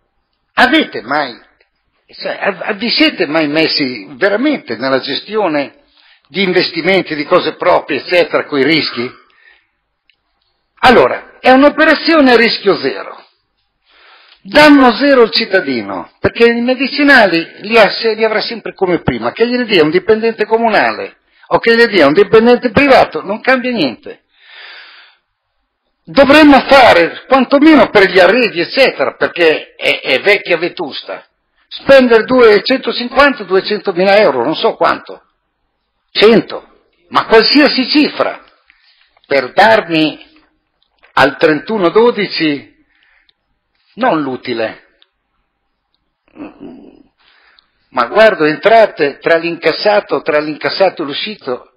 vi siete mai messi veramente nella gestione di investimenti, di cose proprie, eccetera, coi rischi? Allora, è un'operazione a rischio zero. Danno zero al cittadino, perché i medicinali li avrà sempre come prima, che glieli dia un dipendente comunale o che glieli dia un dipendente privato, non cambia niente. Dovremmo fare, quantomeno per gli arredi, eccetera, perché è vecchia vetusta, spendere 200.000 euro, non so quanto, 100, ma qualsiasi cifra, per darmi al 31/12 non l'utile, ma guardo entrate tra l'incassato e l'uscito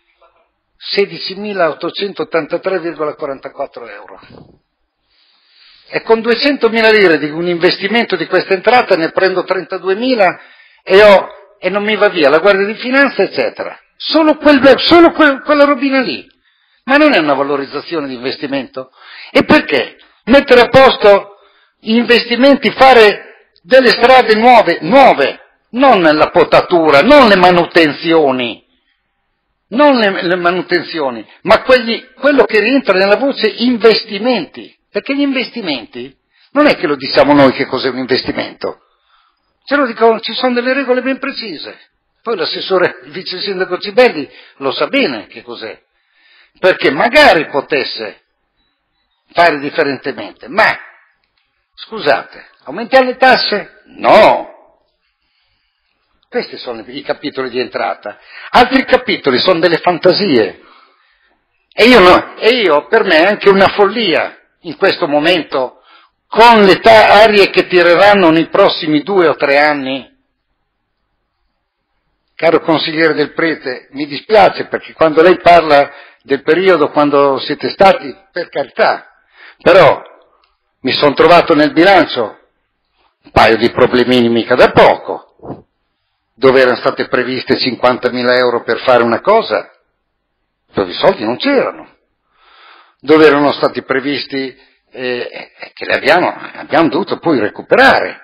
16.883,44 euro. E con 200.000 lire di un investimento di questa entrata ne prendo 32.000 e non mi va via la Guardia di Finanza, eccetera. Solo quella robina lì. Ma non è una valorizzazione di investimento? E perché? Mettere a posto investimenti, fare delle strade nuove, non la potatura, non le manutenzioni, ma quello che rientra nella voce investimenti, perché gli investimenti non è che lo diciamo noi che cos'è un investimento, ce lo dicono, ci sono delle regole ben precise, poi l'assessore, il vice sindaco Cibelli lo sa bene che cos'è, perché magari potesse fare differentemente, ma scusate, aumentiamo le tasse? No! Questi sono i capitoli di entrata. Altri capitoli sono delle fantasie. E io, per me è anche una follia in questo momento, con le arie che tireranno nei prossimi 2 o 3 anni. Caro consigliere Del Prete, mi dispiace perché quando lei parla del periodo quando siete stati, per carità, però mi sono trovato nel bilancio un paio di problemini mica da poco, dove erano state previste 50.000 euro per fare una cosa, dove i soldi non c'erano, dove erano stati previsti che le abbiamo dovuto poi recuperare.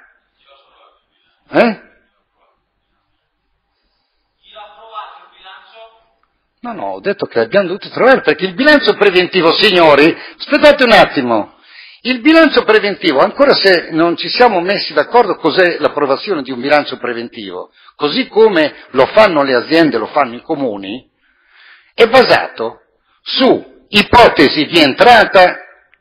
No, ho detto che abbiamo dovuto trovare, perché il bilancio preventivo, signori, aspettate un attimo, il bilancio preventivo, ancora se non ci siamo messi d'accordo cos'è l'approvazione di un bilancio preventivo, così come lo fanno le aziende, lo fanno i comuni, è basato su ipotesi di entrata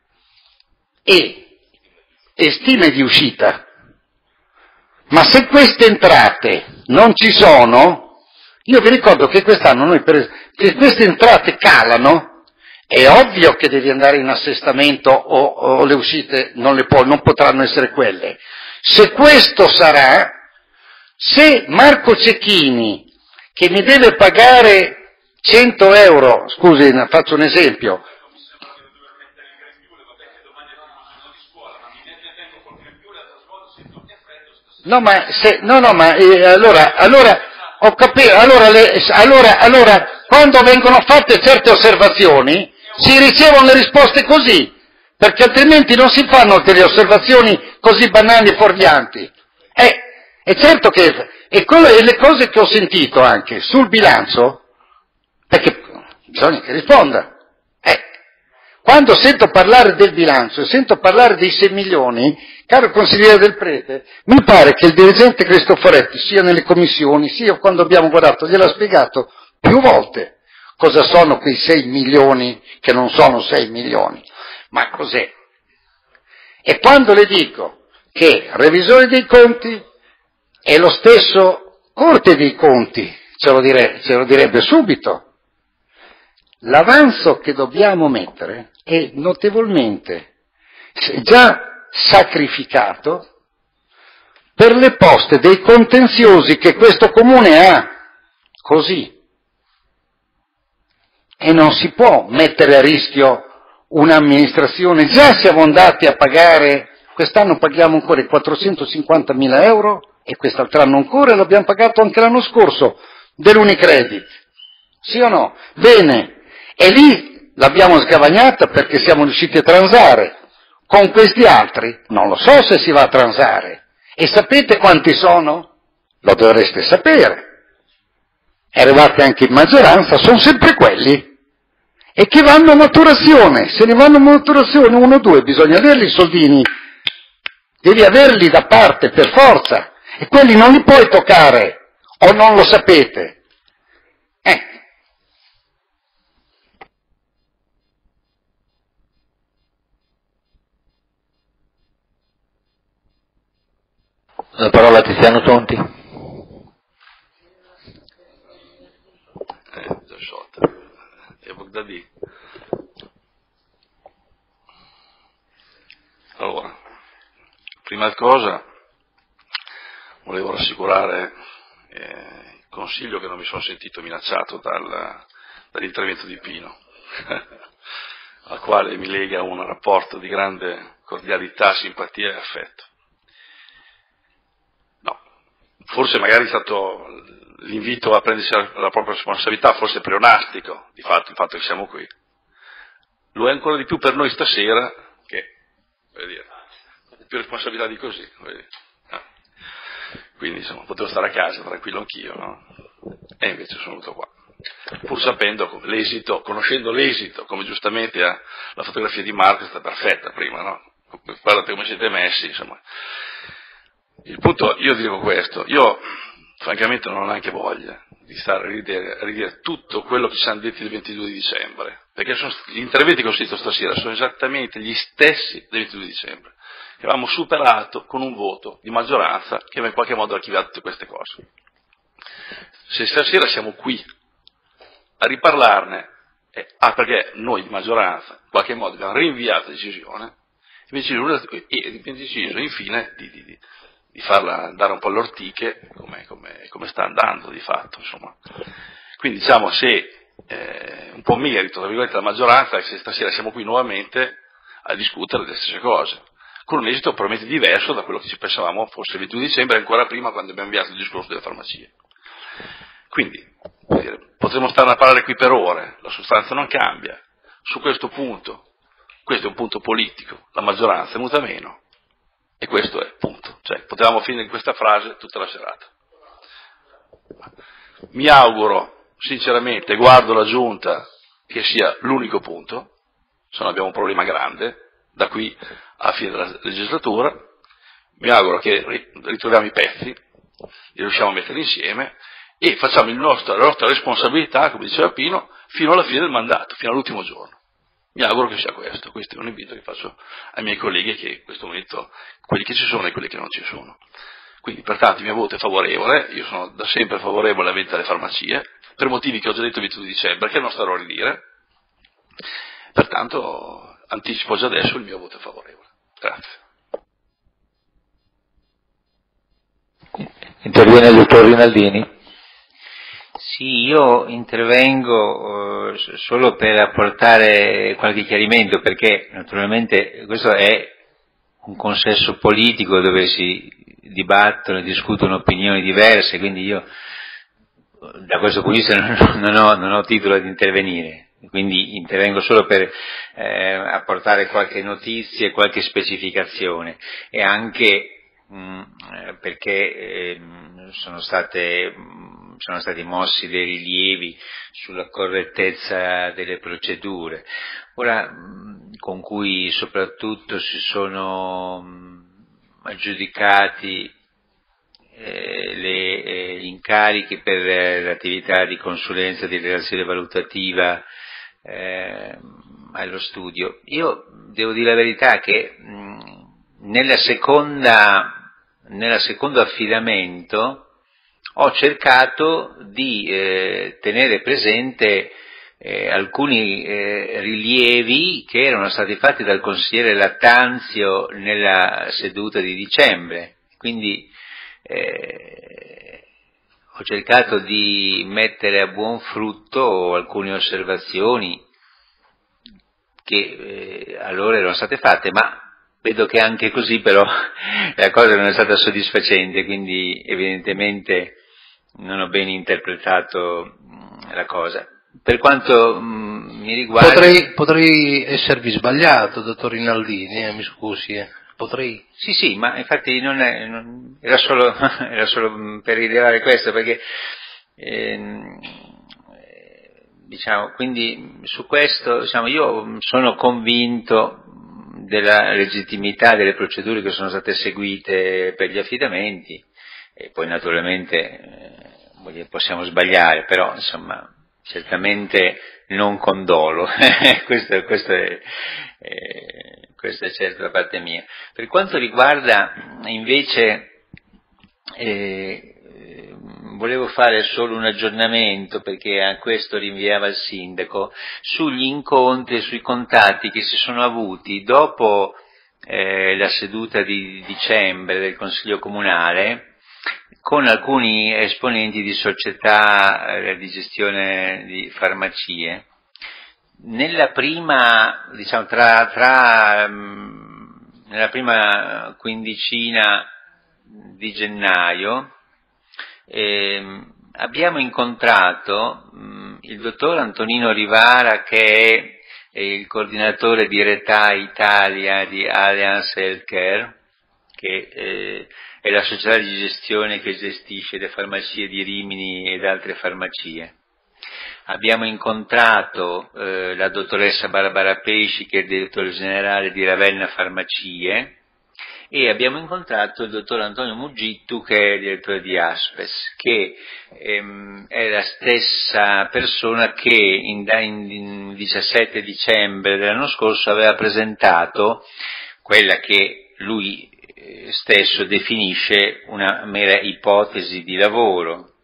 e stime di uscita. Ma se queste entrate non ci sono, io vi ricordo che quest'anno che queste entrate calano, è ovvio che devi andare in assestamento o le uscite non potranno essere quelle. Se questo sarà, se Marco Cecchini, che mi deve pagare 100 euro, scusi, faccio un esempio, allora ho capito, allora quando vengono fatte certe osservazioni si ricevono le risposte così, perché altrimenti non si fanno delle osservazioni così banali e fuorvianti. È certo che e le cose che ho sentito anche sul bilancio, perché bisogna che risponda. Quando sento parlare del bilancio, sento parlare dei 6 milioni, caro consigliere Del Prete, mi pare che il dirigente Cristoforetti, sia nelle commissioni, sia quando abbiamo guardato, gliel'ha spiegato più volte cosa sono quei 6 milioni che non sono 6 milioni. Ma cos'è? E quando le dico che revisore dei conti è lo stesso Corte dei Conti, ce lo direbbe subito. L'avanzo che dobbiamo mettere è notevolmente già sacrificato per le poste dei contenziosi che questo comune ha, così. E non si può mettere a rischio un'amministrazione. Già siamo andati a pagare, quest'anno paghiamo ancora i 450.000 euro e quest'altro anno ancora, e l'abbiamo pagato anche l'anno scorso dell'Unicredit. Sì o no? Bene. E lì l'abbiamo sgavagnata perché siamo riusciti a transare. Con questi altri non lo so se si va a transare. E sapete quanti sono? Lo dovreste sapere. Arrivate anche in maggioranza, sono sempre quelli. E che vanno a maturazione. Se ne vanno a maturazione 1 o 2, bisogna averli i soldini. Devi averli da parte per forza. E quelli non li puoi toccare. O non lo sapete. La parola a Tiziano Tonti. Allora, prima cosa volevo rassicurare il Consiglio che non mi sono sentito minacciato dall'intervento di Pino, al quale mi lega un rapporto di grande cordialità, simpatia e affetto. Forse magari è stato l'invito a prendersi la propria responsabilità, forse pleonastico, di fatto, il fatto che siamo qui. Lo è ancora di più per noi stasera, che, più responsabilità di così. Quindi, insomma, potevo stare a casa, tranquillo anch'io, no? E invece sono venuto qua. Pur sapendo l'esito, conoscendo l'esito, come giustamente la fotografia di Marco è stata perfetta prima, no? Guardate come siete messi, insomma. Il punto, io dico questo, io francamente non ho neanche voglia di stare a ridire tutto quello che ci hanno detto il 22 di dicembre, perché gli interventi che ho sentito stasera sono esattamente gli stessi del 22 dicembre, che avevamo superato con un voto di maggioranza che in qualche modo ha archiviato tutte queste cose. Se stasera siamo qui a riparlarne, perché noi di maggioranza in qualche modo abbiamo rinviato la decisione, e deciso infine di farla andare un po' alle ortiche, come sta andando di fatto, insomma. Quindi diciamo, se un po' merito, tra virgolette, la maggioranza, che se stasera siamo qui nuovamente a discutere delle stesse cose, con un esito probabilmente diverso da quello che ci pensavamo fosse il 22 dicembre, ancora prima quando abbiamo avviato il discorso delle farmacie. Quindi, potremmo stare a parlare qui per ore, la sostanza non cambia. Su questo punto Questo è un punto politico, la maggioranza è venuta meno, e questo è, punto. Cioè, potevamo finire in questa frase tutta la serata. Mi auguro, sinceramente, guardo la Giunta, che sia l'unico punto, se no abbiamo un problema grande, da qui alla fine della legislatura. Mi auguro che ritroviamo i pezzi, li riusciamo a mettere insieme, e facciamo la nostra responsabilità, come diceva Pino, fino alla fine del mandato, fino all'ultimo giorno. Mi auguro che sia questo è un invito che faccio ai miei colleghi, che in questo momento, quelli che ci sono e quelli che non ci sono. Quindi, pertanto, il mio voto è favorevole, io sono da sempre favorevole alla vendita delle farmacie, per motivi che ho già detto il 22 dicembre, che non starò a ridire, pertanto anticipo già adesso il mio voto è favorevole. Grazie. Interviene il dottor Rinaldini. Sì, io intervengo solo per apportare qualche chiarimento, perché naturalmente questo è un consesso politico dove si dibattono e discutono opinioni diverse, quindi io da questo punto di vista non ho titolo ad intervenire, quindi intervengo solo per apportare qualche notizia e qualche specificazione, e anche perché sono stati mossi dei rilievi sulla correttezza delle procedure, ora con cui soprattutto si sono aggiudicati gli incarichi per l'attività di consulenza di relazione valutativa allo studio. Io devo dire la verità che nel secondo affidamento ho cercato di tenere presente alcuni rilievi che erano stati fatti dal consigliere Lattanzio nella seduta di dicembre, quindi ho cercato di mettere a buon frutto alcune osservazioni che allora erano state fatte, ma vedo che anche così però la cosa non è stata soddisfacente, quindi evidentemente non ho ben interpretato la cosa. Per quanto mi riguarda... Potrei esservi sbagliato, dottor Rinaldini, mi scusi. Potrei? Sì, ma infatti era solo per rilevare questo, perché quindi su questo io sono convinto della legittimità delle procedure che sono state seguite per gli affidamenti, e poi naturalmente possiamo sbagliare, però insomma certamente non con dolo, questo è certo da parte mia. Per quanto riguarda invece, volevo fare solo un aggiornamento, perché a questo rinviava il sindaco, sugli incontri e sui contatti che si sono avuti dopo la seduta di dicembre del Consiglio Comunale con alcuni esponenti di società di gestione di farmacie. Nella prima, nella prima quindicina di gennaio abbiamo incontrato il dottor Antonino Rivara, che è il coordinatore di Retà Italia di Allianz Healthcare, che è la società di gestione che gestisce le farmacie di Rimini ed altre farmacie. Abbiamo incontrato la dottoressa Barbara Pesci, che è il direttore generale di Ravenna Farmacie, e abbiamo incontrato il dottor Antonio Mugittu, che è il direttore di Aspes, che è la stessa persona che in 17 dicembre dell'anno scorso aveva presentato quella che lui stesso definisce una mera ipotesi di lavoro.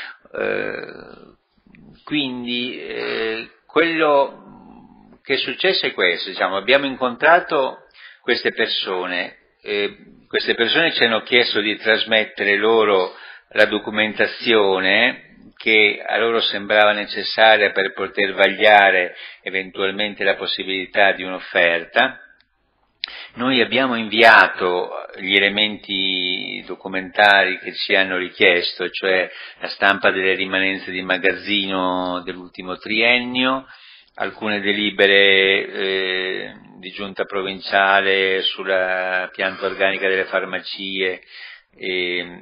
Quindi quello che è successo è questo, abbiamo incontrato queste persone ci hanno chiesto di trasmettere loro la documentazione che a loro sembrava necessaria per poter vagliare eventualmente la possibilità di un'offerta. Noi abbiamo inviato gli elementi documentari che ci hanno richiesto, cioè la stampa delle rimanenze di magazzino dell'ultimo triennio, alcune delibere di giunta provinciale sulla pianta organica delle farmacie e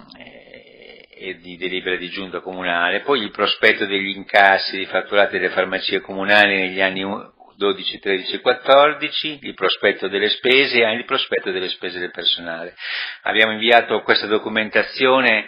di delibera di giunta comunale, poi il prospetto degli incassi di fatturati delle farmacie comunali negli anni 12, 13 e 14, il prospetto delle spese e anche il prospetto delle spese del personale. Abbiamo inviato questa documentazione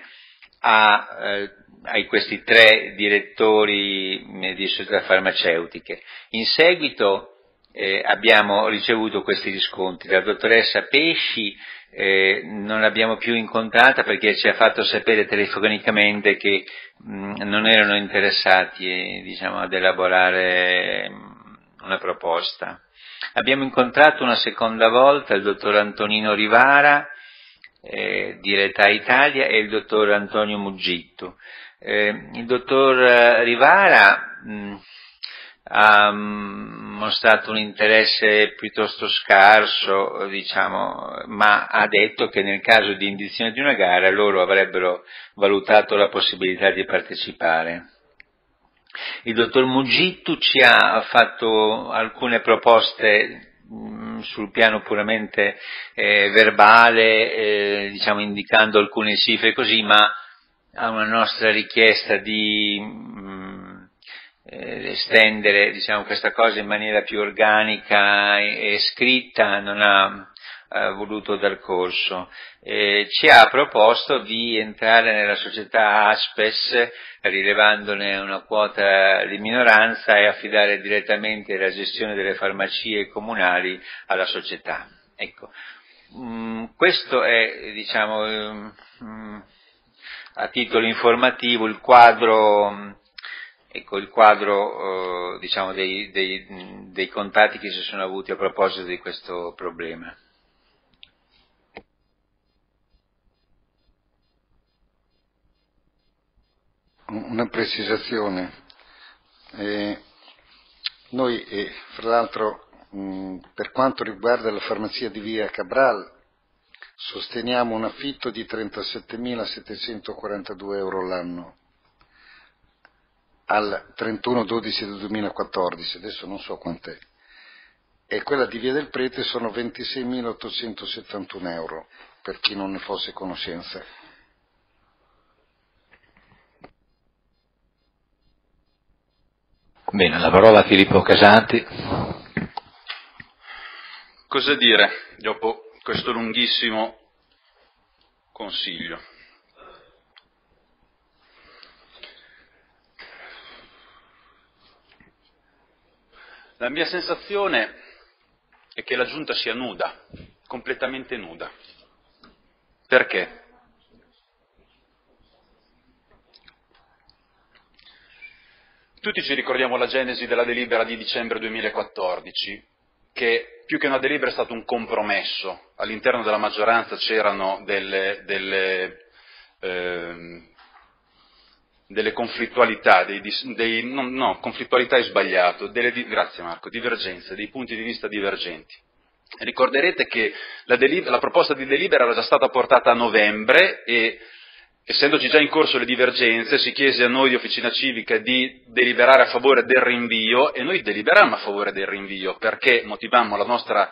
ai questi 3 direttori di società farmaceutiche. In seguito abbiamo ricevuto questi riscontri. La dottoressa Pesci non l'abbiamo più incontrata perché ci ha fatto sapere telefonicamente che non erano interessati ad elaborare una proposta. Abbiamo incontrato una seconda volta il dottor Antonino Rivara di Retà Italia e il dottor Antonio Muggitto. Il dottor Rivara ha mostrato un interesse piuttosto scarso, ma ha detto che nel caso di indizione di una gara loro avrebbero valutato la possibilità di partecipare. Il dottor Muggitto ci ha fatto alcune proposte sul piano puramente verbale, indicando alcune cifre così, ma a una nostra richiesta di estendere questa cosa in maniera più organica e scritta non ha voluto dar corso. Ci ha proposto di entrare nella società Aspes rilevandone una quota di minoranza e affidare direttamente la gestione delle farmacie comunali alla società. Ecco, questo è a titolo informativo il quadro dei contatti che si sono avuti a proposito di questo problema. Una precisazione. Noi, fra l'altro, per quanto riguarda la farmacia di via Cabral, sosteniamo un affitto di 37.742 euro l'anno al 31/12 del 2014, adesso non so quant'è, e quella di via del Prete sono 26.871 euro, per chi non ne fosse conoscenza. Bene, la parola a Filippo Casanti. Cosa dire dopo questo lunghissimo consiglio? La mia sensazione è che la Giunta sia nuda, completamente nuda. Perché? Tutti ci ricordiamo la genesi della delibera di dicembre 2014, che più che una delibera è stato un compromesso. All'interno della maggioranza c'erano delle conflittualità, conflittualità è sbagliato, grazie Marco, divergenze, dei punti di vista divergenti. Ricorderete che la proposta di delibera era già stata portata a novembre e, essendoci già in corso le divergenze, si chiese a noi di Officina Civica di deliberare a favore del rinvio e noi deliberammo a favore del rinvio perché motivammo la nostra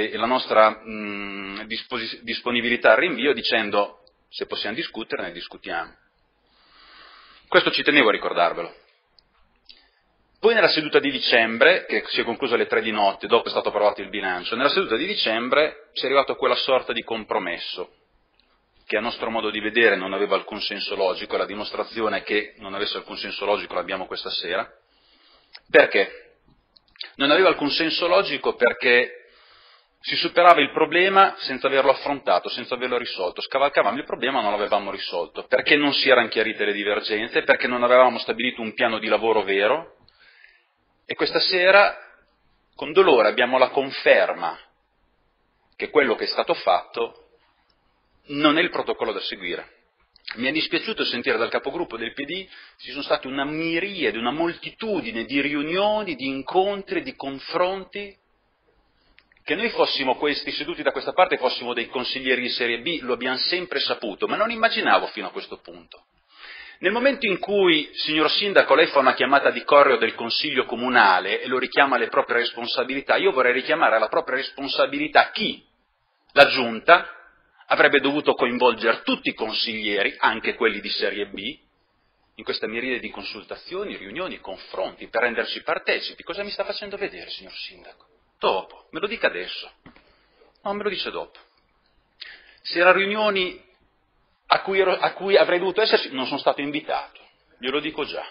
disponibilità al rinvio dicendo se possiamo discutere ne discutiamo. Questo ci tenevo a ricordarvelo. Poi nella seduta di dicembre, che si è conclusa alle 3 di notte, dopo è stato approvato il bilancio, nella seduta di dicembre si è arrivato a quella sorta di compromesso che a nostro modo di vedere non aveva alcun senso logico, la dimostrazione che non avesse alcun senso logico l'abbiamo questa sera. Perché? Non aveva alcun senso logico perché si superava il problema senza averlo affrontato, senza averlo risolto, scavalcavamo il problema ma non l'avevamo risolto, perché non si erano chiarite le divergenze, perché non avevamo stabilito un piano di lavoro vero e questa sera con dolore abbiamo la conferma che quello che è stato fatto non è il protocollo da seguire. Mi è dispiaciuto sentire dal capogruppo del PD ci sono state una miriade, una moltitudine di riunioni, di incontri, di confronti. Che noi fossimo questi seduti da questa parte, fossimo dei consiglieri di serie B, lo abbiamo sempre saputo, ma non immaginavo fino a questo punto. Nel momento in cui, signor Sindaco, lei fa una chiamata di correo del Consiglio Comunale e lo richiama alle proprie responsabilità, io vorrei richiamare alla propria responsabilità chi? La Giunta avrebbe dovuto coinvolgere tutti i consiglieri, anche quelli di Serie B, in questa miriade di consultazioni, riunioni, confronti, per renderci partecipi. Cosa mi sta facendo vedere, signor Sindaco? Dopo, me lo dica adesso. No, me lo dice dopo. Se erano riunioni a cui avrei dovuto esserci, non sono stato invitato, glielo dico già.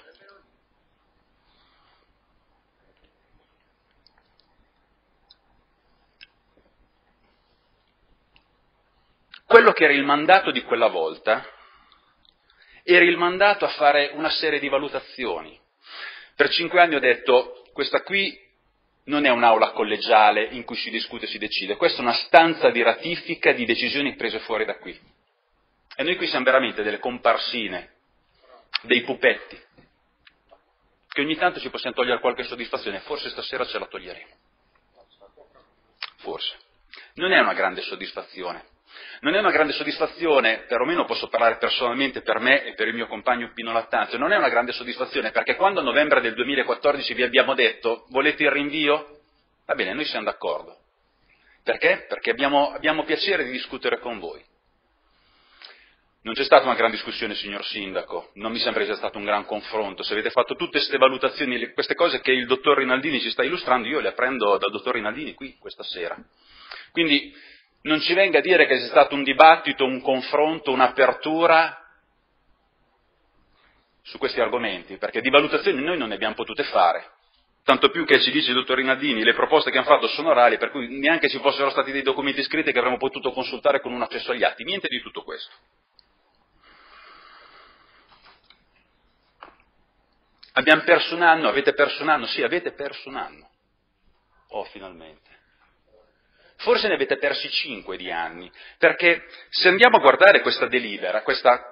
Quello che era il mandato di quella volta era il mandato a fare una serie di valutazioni. Per 5 anni ho detto, questa qui non è un'aula collegiale in cui si discute e si decide, questa è una stanza di ratifica di decisioni prese fuori da qui. E noi qui siamo veramente delle comparsine, dei pupetti, che ogni tanto ci possiamo togliere qualche soddisfazione, forse stasera ce la toglieremo. Forse. Non è una grande soddisfazione. Non è una grande soddisfazione, perlomeno posso parlare personalmente per me e per il mio compagno Pino Lattanzio, non è una grande soddisfazione perché quando a novembre del 2014 vi abbiamo detto volete il rinvio? Va bene, noi siamo d'accordo. Perché? Perché abbiamo piacere di discutere con voi. Non c'è stata una gran discussione, signor Sindaco, non mi sembra che sia stato un gran confronto. Se avete fatto tutte queste valutazioni, queste cose che il dottor Rinaldini ci sta illustrando, io le apprendo dal dottor Rinaldini qui, questa sera. Quindi non ci venga a dire che c'è stato un dibattito, un confronto, un'apertura su questi argomenti, perché di valutazioni noi non ne abbiamo potute fare. Tanto più che ci dice il dottor Rinaldini, le proposte che hanno fatto sono orali, per cui neanche ci fossero stati dei documenti scritti che avremmo potuto consultare con un accesso agli atti, niente di tutto questo. Abbiamo perso un anno, avete perso un anno? Sì, avete perso un anno. Oh, finalmente. Forse ne avete persi 5 di anni, perché se andiamo a guardare questa delibera,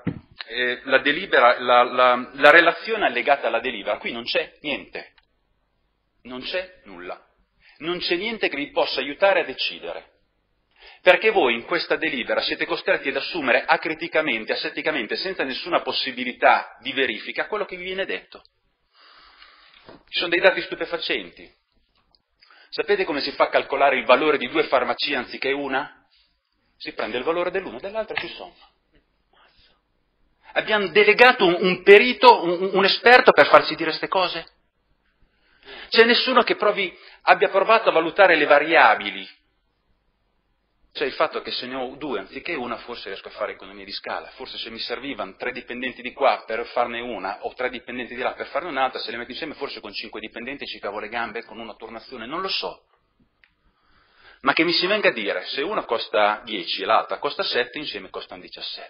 la relazione allegata alla delibera, qui non c'è niente, non c'è nulla, non c'è niente che vi possa aiutare a decidere, perché voi in questa delibera siete costretti ad assumere acriticamente, asetticamente, senza nessuna possibilità di verifica, quello che vi viene detto. Ci sono dei dati stupefacenti. Sapete come si fa a calcolare il valore di 2 farmacie anziché una? Si prende il valore dell'una e dell'altra e si somma. Abbiamo delegato un perito, un esperto per farci dire queste cose? C'è nessuno che abbia provato a valutare le variabili. Cioè il fatto che se ne ho 2 anziché una forse riesco a fare economie di scala, forse se mi servivano 3 dipendenti di qua per farne una o 3 dipendenti di là per farne un'altra, se le metto insieme forse con 5 dipendenti ci cavo le gambe con una turnazione, non lo so. Ma che mi si venga a dire, se una costa 10 e l'altra costa 7, insieme costano 17.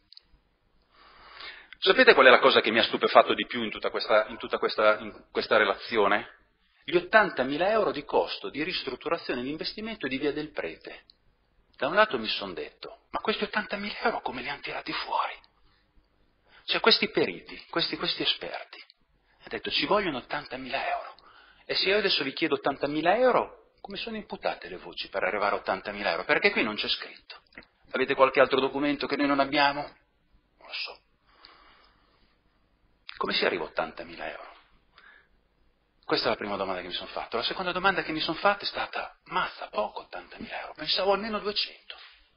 Sapete qual è la cosa che mi ha stupefatto di più in tutta questa relazione? Gli 80.000 euro di costo di ristrutturazione, di investimento e di Via del Prete. Da un lato mi sono detto, ma questi 80.000 euro come li hanno tirati fuori? Cioè questi periti, questi esperti, hanno detto ci vogliono 80.000 euro. E se io adesso vi chiedo 80.000 euro, come sono imputate le voci per arrivare a 80.000 euro? Perché qui non c'è scritto. Avete qualche altro documento che noi non abbiamo? Non lo so. Come si arriva a 80.000 euro? Questa è la prima domanda che mi sono fatto. La seconda domanda che mi sono fatta è stata, mazza, poco 80.000 euro, pensavo almeno 200.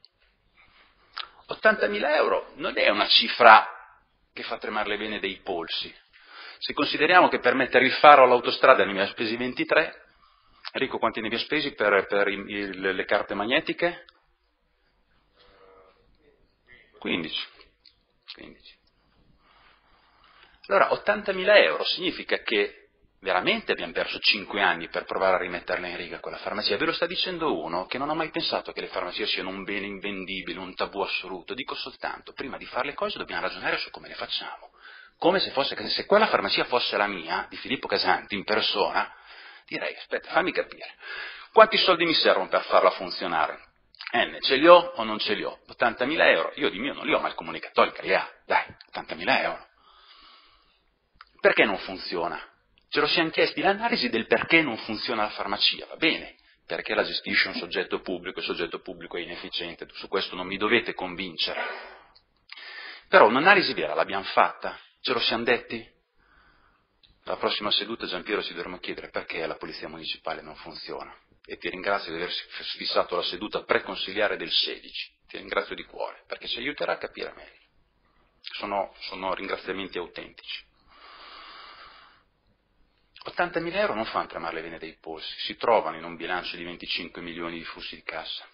80.000 euro non è una cifra che fa tremare le vene dei polsi. Se consideriamo che per mettere il faro all'autostrada ne abbiamo spesi 23, Enrico quanti ne abbiamo spesi per le carte magnetiche? 15. Allora 80.000 euro significa che veramente abbiamo perso 5 anni per provare a rimetterla in riga quella farmacia. Ve lo sta dicendo uno che non ha mai pensato che le farmacie siano un bene invendibile, un tabù assoluto. Dico soltanto, prima di fare le cose dobbiamo ragionare su come le facciamo. Come se quella farmacia fosse la mia, di Filippo Casanti, in persona, direi, aspetta, fammi capire. Quanti soldi mi servono per farla funzionare? Ce li ho o non ce li ho? 80.000 euro. Io di mio non li ho, ma il Comune Cattolica li ha. Dai, 80.000 euro. Perché non funziona? Ce lo siamo chiesti, l'analisi del perché non funziona la farmacia, va bene, perché la gestisce un soggetto pubblico, il soggetto pubblico è inefficiente, su questo non mi dovete convincere. Però un'analisi vera l'abbiamo fatta, Ce lo siamo detti? La prossima seduta Giampiero ci dovremo chiedere perché la polizia municipale non funziona. E ti ringrazio di aver fissato la seduta pre-consigliare del 16. Ti ringrazio di cuore, perché ci aiuterà a capire meglio. Sono ringraziamenti autentici. 80.000 euro non fanno tremare le vene dei polsi, si trovano in un bilancio di 25 milioni di flussi di cassa.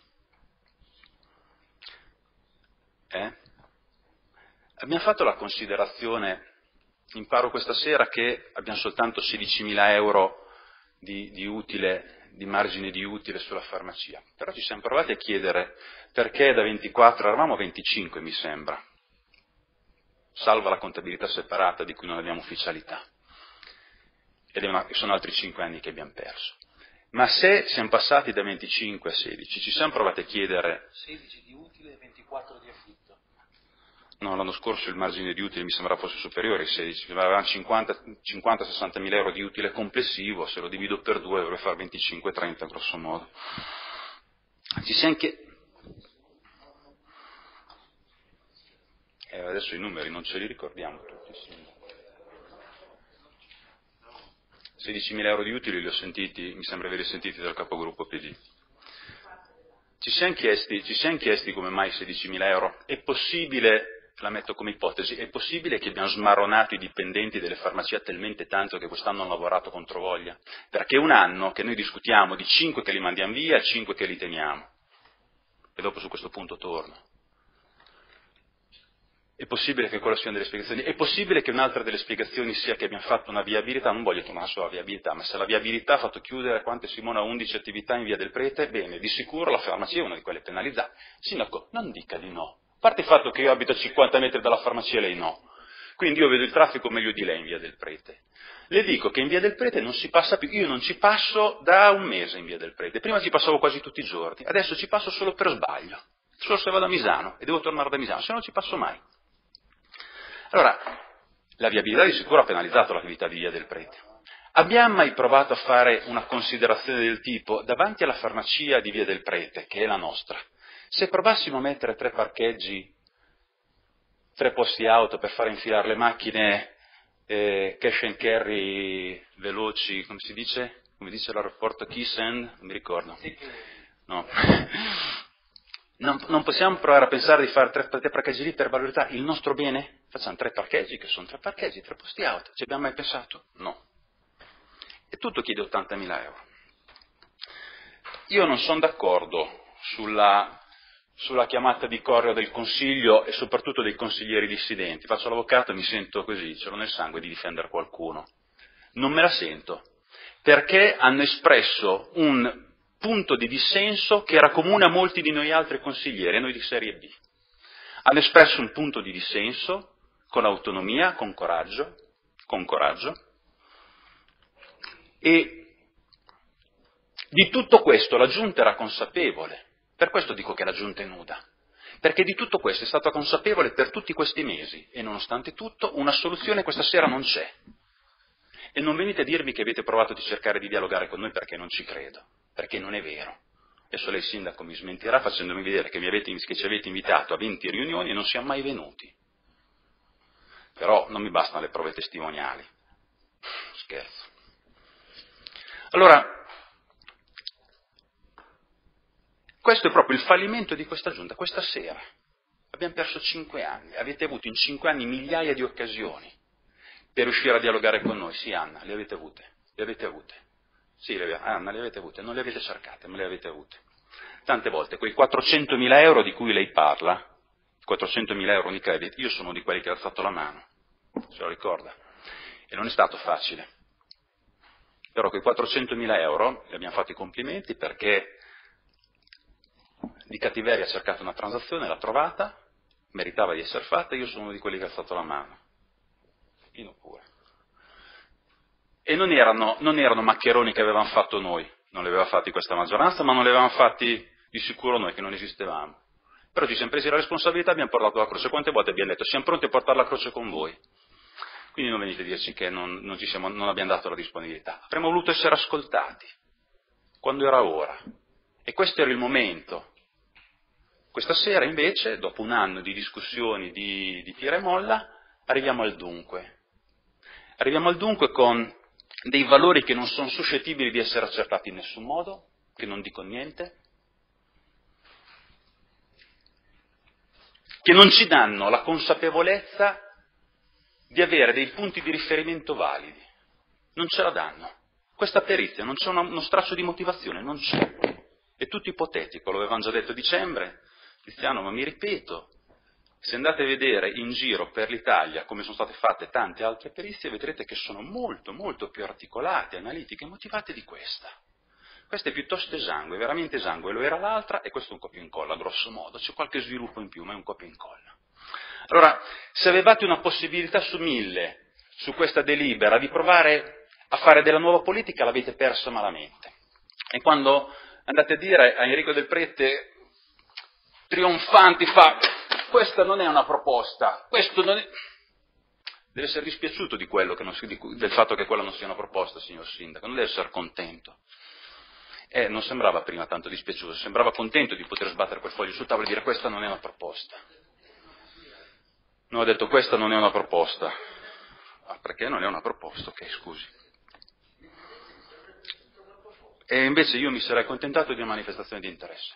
Abbiamo fatto la considerazione, imparo questa sera che abbiamo soltanto 16.000 euro di utile, di margine di utile sulla farmacia, però ci siamo provati a chiedere perché da 24 eravamo a 25 mi sembra, salva la contabilità separata di cui non abbiamo ufficialità, ed sono altri 5 anni che abbiamo perso. Ma se siamo passati da 25 a 16, ci siamo provati a chiedere 16 di utile e 24 di affitto. No, l'anno scorso il margine di utile mi sembrava fosse superiore ai 16, avevamo 50-60 mila euro di utile complessivo, se lo divido per 2 dovrebbe fare 25-30 grosso modo. Ci siamo adesso i numeri non ce li ricordiamo tutti. Sì. 16.000 euro di utili li ho sentiti, mi sembra averli sentiti dal capogruppo PD. Ci siamo chiesti come mai 16.000 euro. È possibile, la metto come ipotesi, è possibile che abbiamo smaronato i dipendenti delle farmacie talmente tanto che quest'anno hanno lavorato controvoglia? Perché è un anno che noi discutiamo di 5 che li mandiamo via e 5 che li teniamo. E dopo su questo punto torno. È possibile che quella sia una delle spiegazioni? È possibile che un'altra delle spiegazioni sia che abbiamo fatto una viabilità? Non voglio tornare sulla viabilità, ma se la viabilità ha fatto chiudere quante Simona 11 attività in via del Prete, bene, di sicuro la farmacia è una di quelle penalizzate. Sindaco, non dica di no. A parte il fatto che io abito a 50 metri dalla farmacia e lei no. Quindi io vedo il traffico meglio di lei in via del Prete. Le dico che in via del Prete non si passa più, io non ci passo da un mese in via del Prete. Prima ci passavo quasi tutti i giorni, adesso ci passo solo per sbaglio. Solo se vado a Misano e devo tornare da Misano, se no non ci passo mai. Allora, la viabilità di sicuro ha penalizzato l'attività di via del Prete. Abbiamo mai provato a fare una considerazione del tipo, davanti alla farmacia di via del Prete, che è la nostra, se provassimo a mettere 3 parcheggi, 3 posti auto per far infilare le macchine cash and carry veloci, come si dice? Come dice l'aeroporto Thyssen? Non mi ricordo. No. Non possiamo provare a pensare di fare 3 parcheggi lì per valorizzare il nostro bene? Facciamo 3 parcheggi, che sono 3 parcheggi, 3 posti auto. Ci abbiamo mai pensato? No. E tutto chiede 80.000 euro. Io non sono d'accordo sulla chiamata di correo del Consiglio e soprattutto dei consiglieri dissidenti. Faccio l'avvocato e mi sento così, ce l'ho nel sangue di difendere qualcuno. Non me la sento, perché hanno espresso un punto di dissenso che era comune a molti di noi altri consiglieri, a noi di Serie B. Hanno espresso un punto di dissenso con autonomia, con coraggio, e di tutto questo la Giunta era consapevole. Per questo dico che la Giunta è nuda, perché di tutto questo è stata consapevole per tutti questi mesi e nonostante tutto una soluzione questa sera non c'è. E non venite a dirmi che avete provato di cercare di dialogare con noi perché non ci credo, perché non è vero. Adesso lei sindaco mi smentirà facendomi vedere che ci avete invitato a 20 riunioni e non siamo mai venuti. Però non mi bastano le prove testimoniali. Scherzo. Allora, questo è proprio il fallimento di questa giunta, questa sera. Abbiamo perso 5 anni, avete avuto in 5 anni migliaia di occasioni per riuscire a dialogare con noi. Sì, Anna, le avete avute. Sì, Anna, le avete avute, non le avete cercate, ma le avete avute. Tante volte, quei 400.000 euro di cui lei parla, 400.000 euro di credito, io sono di quelli che ha alzato la mano, se lo ricorda, e non è stato facile. Però quei 400.000 euro le abbiamo fatto i complimenti perché di cattiveria ha cercato una transazione, l'ha trovata, meritava di essere fatta, io sono di quelli che ha alzato la mano. Io pure. E non erano maccheroni che avevamo fatto noi, non li aveva fatti questa maggioranza, ma non li avevamo fatti di sicuro noi che non esistevamo. Però ci siamo presi la responsabilità e abbiamo portato la croce. Quante volte abbiamo detto siamo pronti a portare la croce con voi? Quindi non venite a dirci che non abbiamo dato la disponibilità. Avremmo voluto essere ascoltati, quando era ora. E questo era il momento. Questa sera invece, dopo un anno di discussioni di tira e molla, arriviamo al dunque. Arriviamo al dunque con dei valori che non sono suscettibili di essere accertati in nessun modo, che non dicono niente, che non ci danno la consapevolezza di avere dei punti di riferimento validi. Non ce la danno. Questa perizia non c'è uno straccio di motivazione, non c'è. È tutto ipotetico, lo avevamo già detto a dicembre, Tiziano, ma mi ripeto, se andate a vedere in giro per l'Italia come sono state fatte tante altre perizie, vedrete che sono molto, molto più articolate, analitiche e motivate di questa. Questa è piuttosto esangue, veramente esangue, lo era l'altra e questo è un copia e incolla, grosso modo, c'è qualche sviluppo in più, ma è un copia e incolla. Allora, se avevate una possibilità su 1000, su questa delibera, di provare a fare della nuova politica, l'avete persa malamente. E quando andate a dire a Enrico Del Prete, trionfanti, questa non è una proposta, questo non è... Deve essere dispiaciuto di quello che non del fatto che quella non sia una proposta, signor Sindaco, non deve essere contento. Non sembrava prima tanto dispiaciuto, sembrava contento di poter sbattere quel foglio sul tavolo e dire questa non è una proposta. Non ho detto questa non è una proposta. Perché non è una proposta? Ok, scusi. E invece io mi sarei accontentato di una manifestazione di interesse.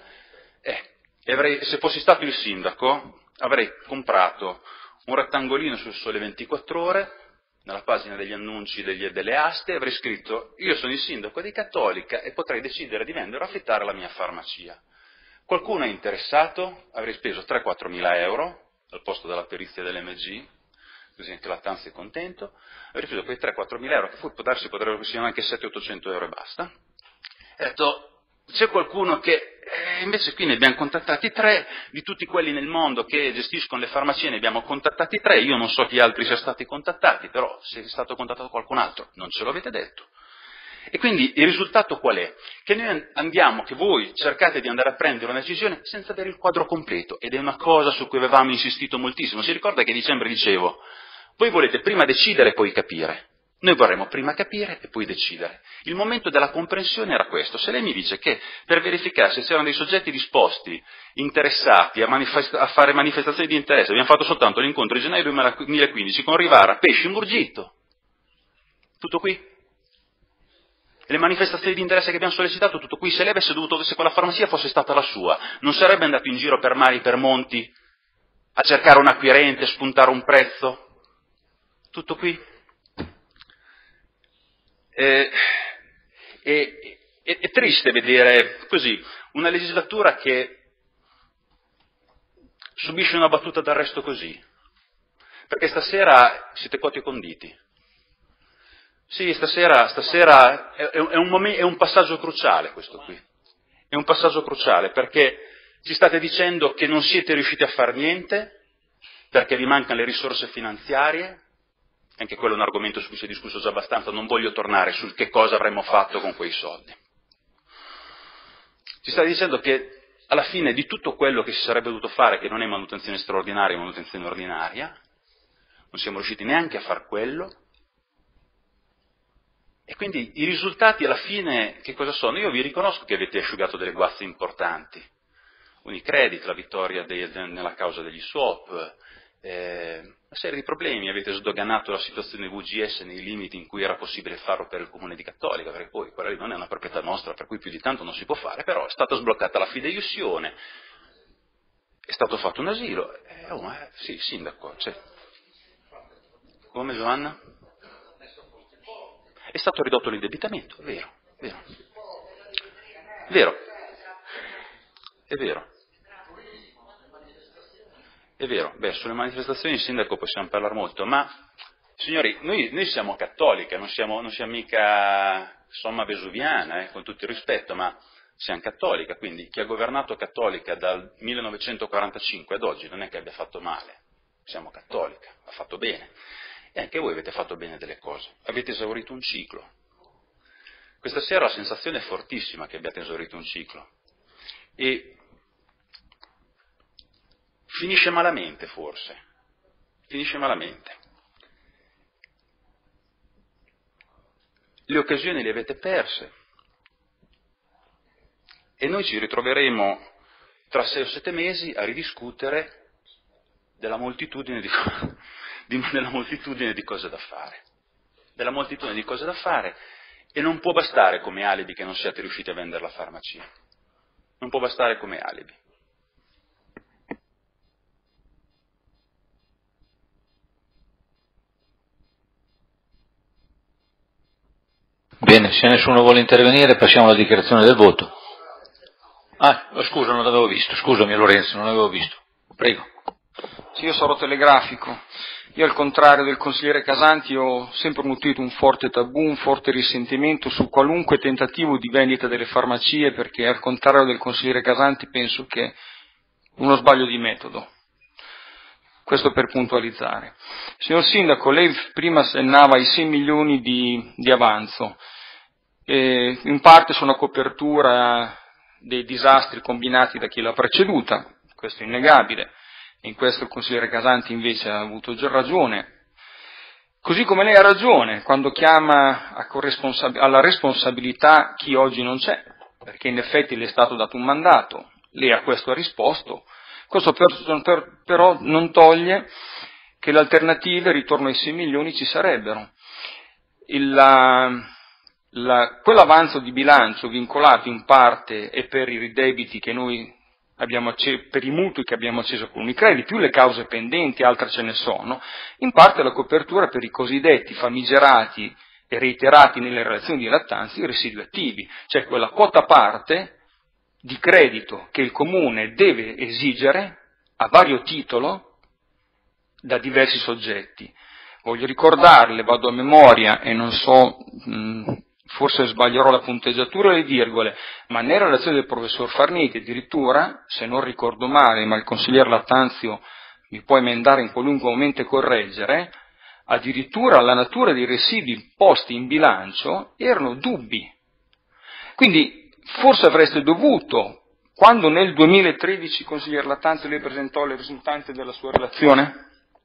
Se fossi stato il sindaco, avrei comprato un rettangolino sul Sole 24 Ore, nella pagina degli annunci delle aste, avrei scritto: io sono il sindaco di Cattolica e potrei decidere di vendere o affittare la mia farmacia. Qualcuno è interessato? Avrei speso 3-4 mila euro al posto della perizia dell'MG, così anche Lattanzi è contento. Avrei preso quei 3-4 mila euro, che potrebbero essere anche 700-800 euro e basta. E ho detto: c'è qualcuno che... invece qui ne abbiamo contattati 3, di tutti quelli nel mondo che gestiscono le farmacie ne abbiamo contattati 3, io non so chi altri siano stati contattati, però se è stato contattato qualcun altro non ce lo avete detto. E quindi il risultato qual è? Che noi che voi cercate di andare a prendere una decisione senza avere il quadro completo, ed è una cosa su cui avevamo insistito moltissimo. Si ricorda che a dicembre dicevo, voi volete prima decidere e poi capire. Noi vorremmo prima capire e poi decidere. Il momento della comprensione era questo. Se lei mi dice che per verificare se c'erano dei soggetti disposti, interessati a fare manifestazioni di interesse, abbiamo fatto soltanto l'incontro di gennaio 2015 con Rivara, Pesci, Murgito. Tutto qui? E le manifestazioni di interesse che abbiamo sollecitato, tutto qui. Se lei avesse dovuto, se quella farmacia fosse stata la sua, non sarebbe andato in giro per mari, per monti, a cercare un acquirente, spuntare un prezzo? Tutto qui? È triste vedere così una legislatura che subisce una battuta d'arresto così, perché stasera siete cotti e conditi. Sì, stasera è un passaggio cruciale questo qui, è un passaggio cruciale perché ci state dicendo che non siete riusciti a far niente perché vi mancano le risorse finanziarie. Anche quello è un argomento su cui si è discusso già abbastanza, non voglio tornare sul che cosa avremmo fatto con quei soldi. Ci sta dicendo che alla fine di tutto quello che si sarebbe dovuto fare, che non è manutenzione straordinaria, è manutenzione ordinaria, non siamo riusciti neanche a far quello, e quindi i risultati alla fine che cosa sono? Io vi riconosco che avete asciugato delle guazze importanti, Unicredit, la vittoria nella causa degli swap, una serie di problemi, avete sdoganato la situazione VGS nei limiti in cui era possibile farlo per il comune di Cattolica, perché poi quella lì non è una proprietà nostra, per cui più di tanto non si può fare, però è stata sbloccata la fideiussione, è stato fatto un asilo, sì, sindaco, cioè. Come Giovanna? È stato ridotto l'indebitamento, è vero, è vero. È vero, sulle manifestazioni il sindaco possiamo parlare molto, ma signori, noi siamo cattoliche, non siamo mica somma vesuviana, con tutto il rispetto, ma siamo cattolica, quindi chi ha governato Cattolica dal 1945 ad oggi non è che abbia fatto male, siamo cattolica, ha fatto bene, e anche voi avete fatto bene delle cose, avete esaurito un ciclo. Questa sera la sensazione è fortissima che abbiate esaurito un ciclo, e finisce malamente forse, finisce malamente. Le occasioni le avete perse e noi ci ritroveremo tra 6 o 7 mesi a ridiscutere della moltitudine della moltitudine di cose da fare. Della moltitudine di cose da fare, e non può bastare come alibi che non siate riusciti a vendere la farmacia. Non può bastare come alibi. Bene, se nessuno vuole intervenire passiamo alla dichiarazione del voto. Scusa, non l'avevo visto. Scusami Lorenzo, non l'avevo visto. Prego. Sì, io sarò telegrafico. Io, al contrario del consigliere Casanti, ho sempre nutrito un forte tabù, un forte risentimento su qualunque tentativo di vendita delle farmacie, perché al contrario del consigliere Casanti penso che uno sbaglio di metodo. Questo per puntualizzare. Signor Sindaco, lei prima accennava ai 6 milioni di avanzo. In parte sono a copertura dei disastri combinati da chi l'ha preceduta, questo è innegabile. In questo il consigliere Casanti invece ha avuto già ragione. Così come lei ha ragione quando chiama alla responsabilità chi oggi non c'è, perché in effetti le è stato dato un mandato, lei a questo ha risposto. Questo però non toglie che le alternative, ritorno ai 6 milioni, ci sarebbero. Quell'avanzo di bilancio vincolato in parte e per i debiti che noi abbiamo per i mutui che abbiamo acceso con Unicredit, più le cause pendenti, altre ce ne sono, in parte la copertura per i cosiddetti famigerati e reiterati nelle relazioni di lattanza i residui attivi, cioè quella quota parte di credito che il Comune deve esigere a vario titolo da diversi soggetti. Voglio ricordarle, vado a memoria e non so, forse sbaglierò la punteggiatura e le virgole, ma nella relazione del professor Farneti addirittura, se non ricordo male, ma il consigliere Lattanzio mi può emendare in qualunque momento e correggere, addirittura la natura dei residui posti in bilancio erano dubbi. Quindi forse avreste dovuto, quando nel 2013, consigliere Lattanzio, lei presentò le risultanze della sua relazione?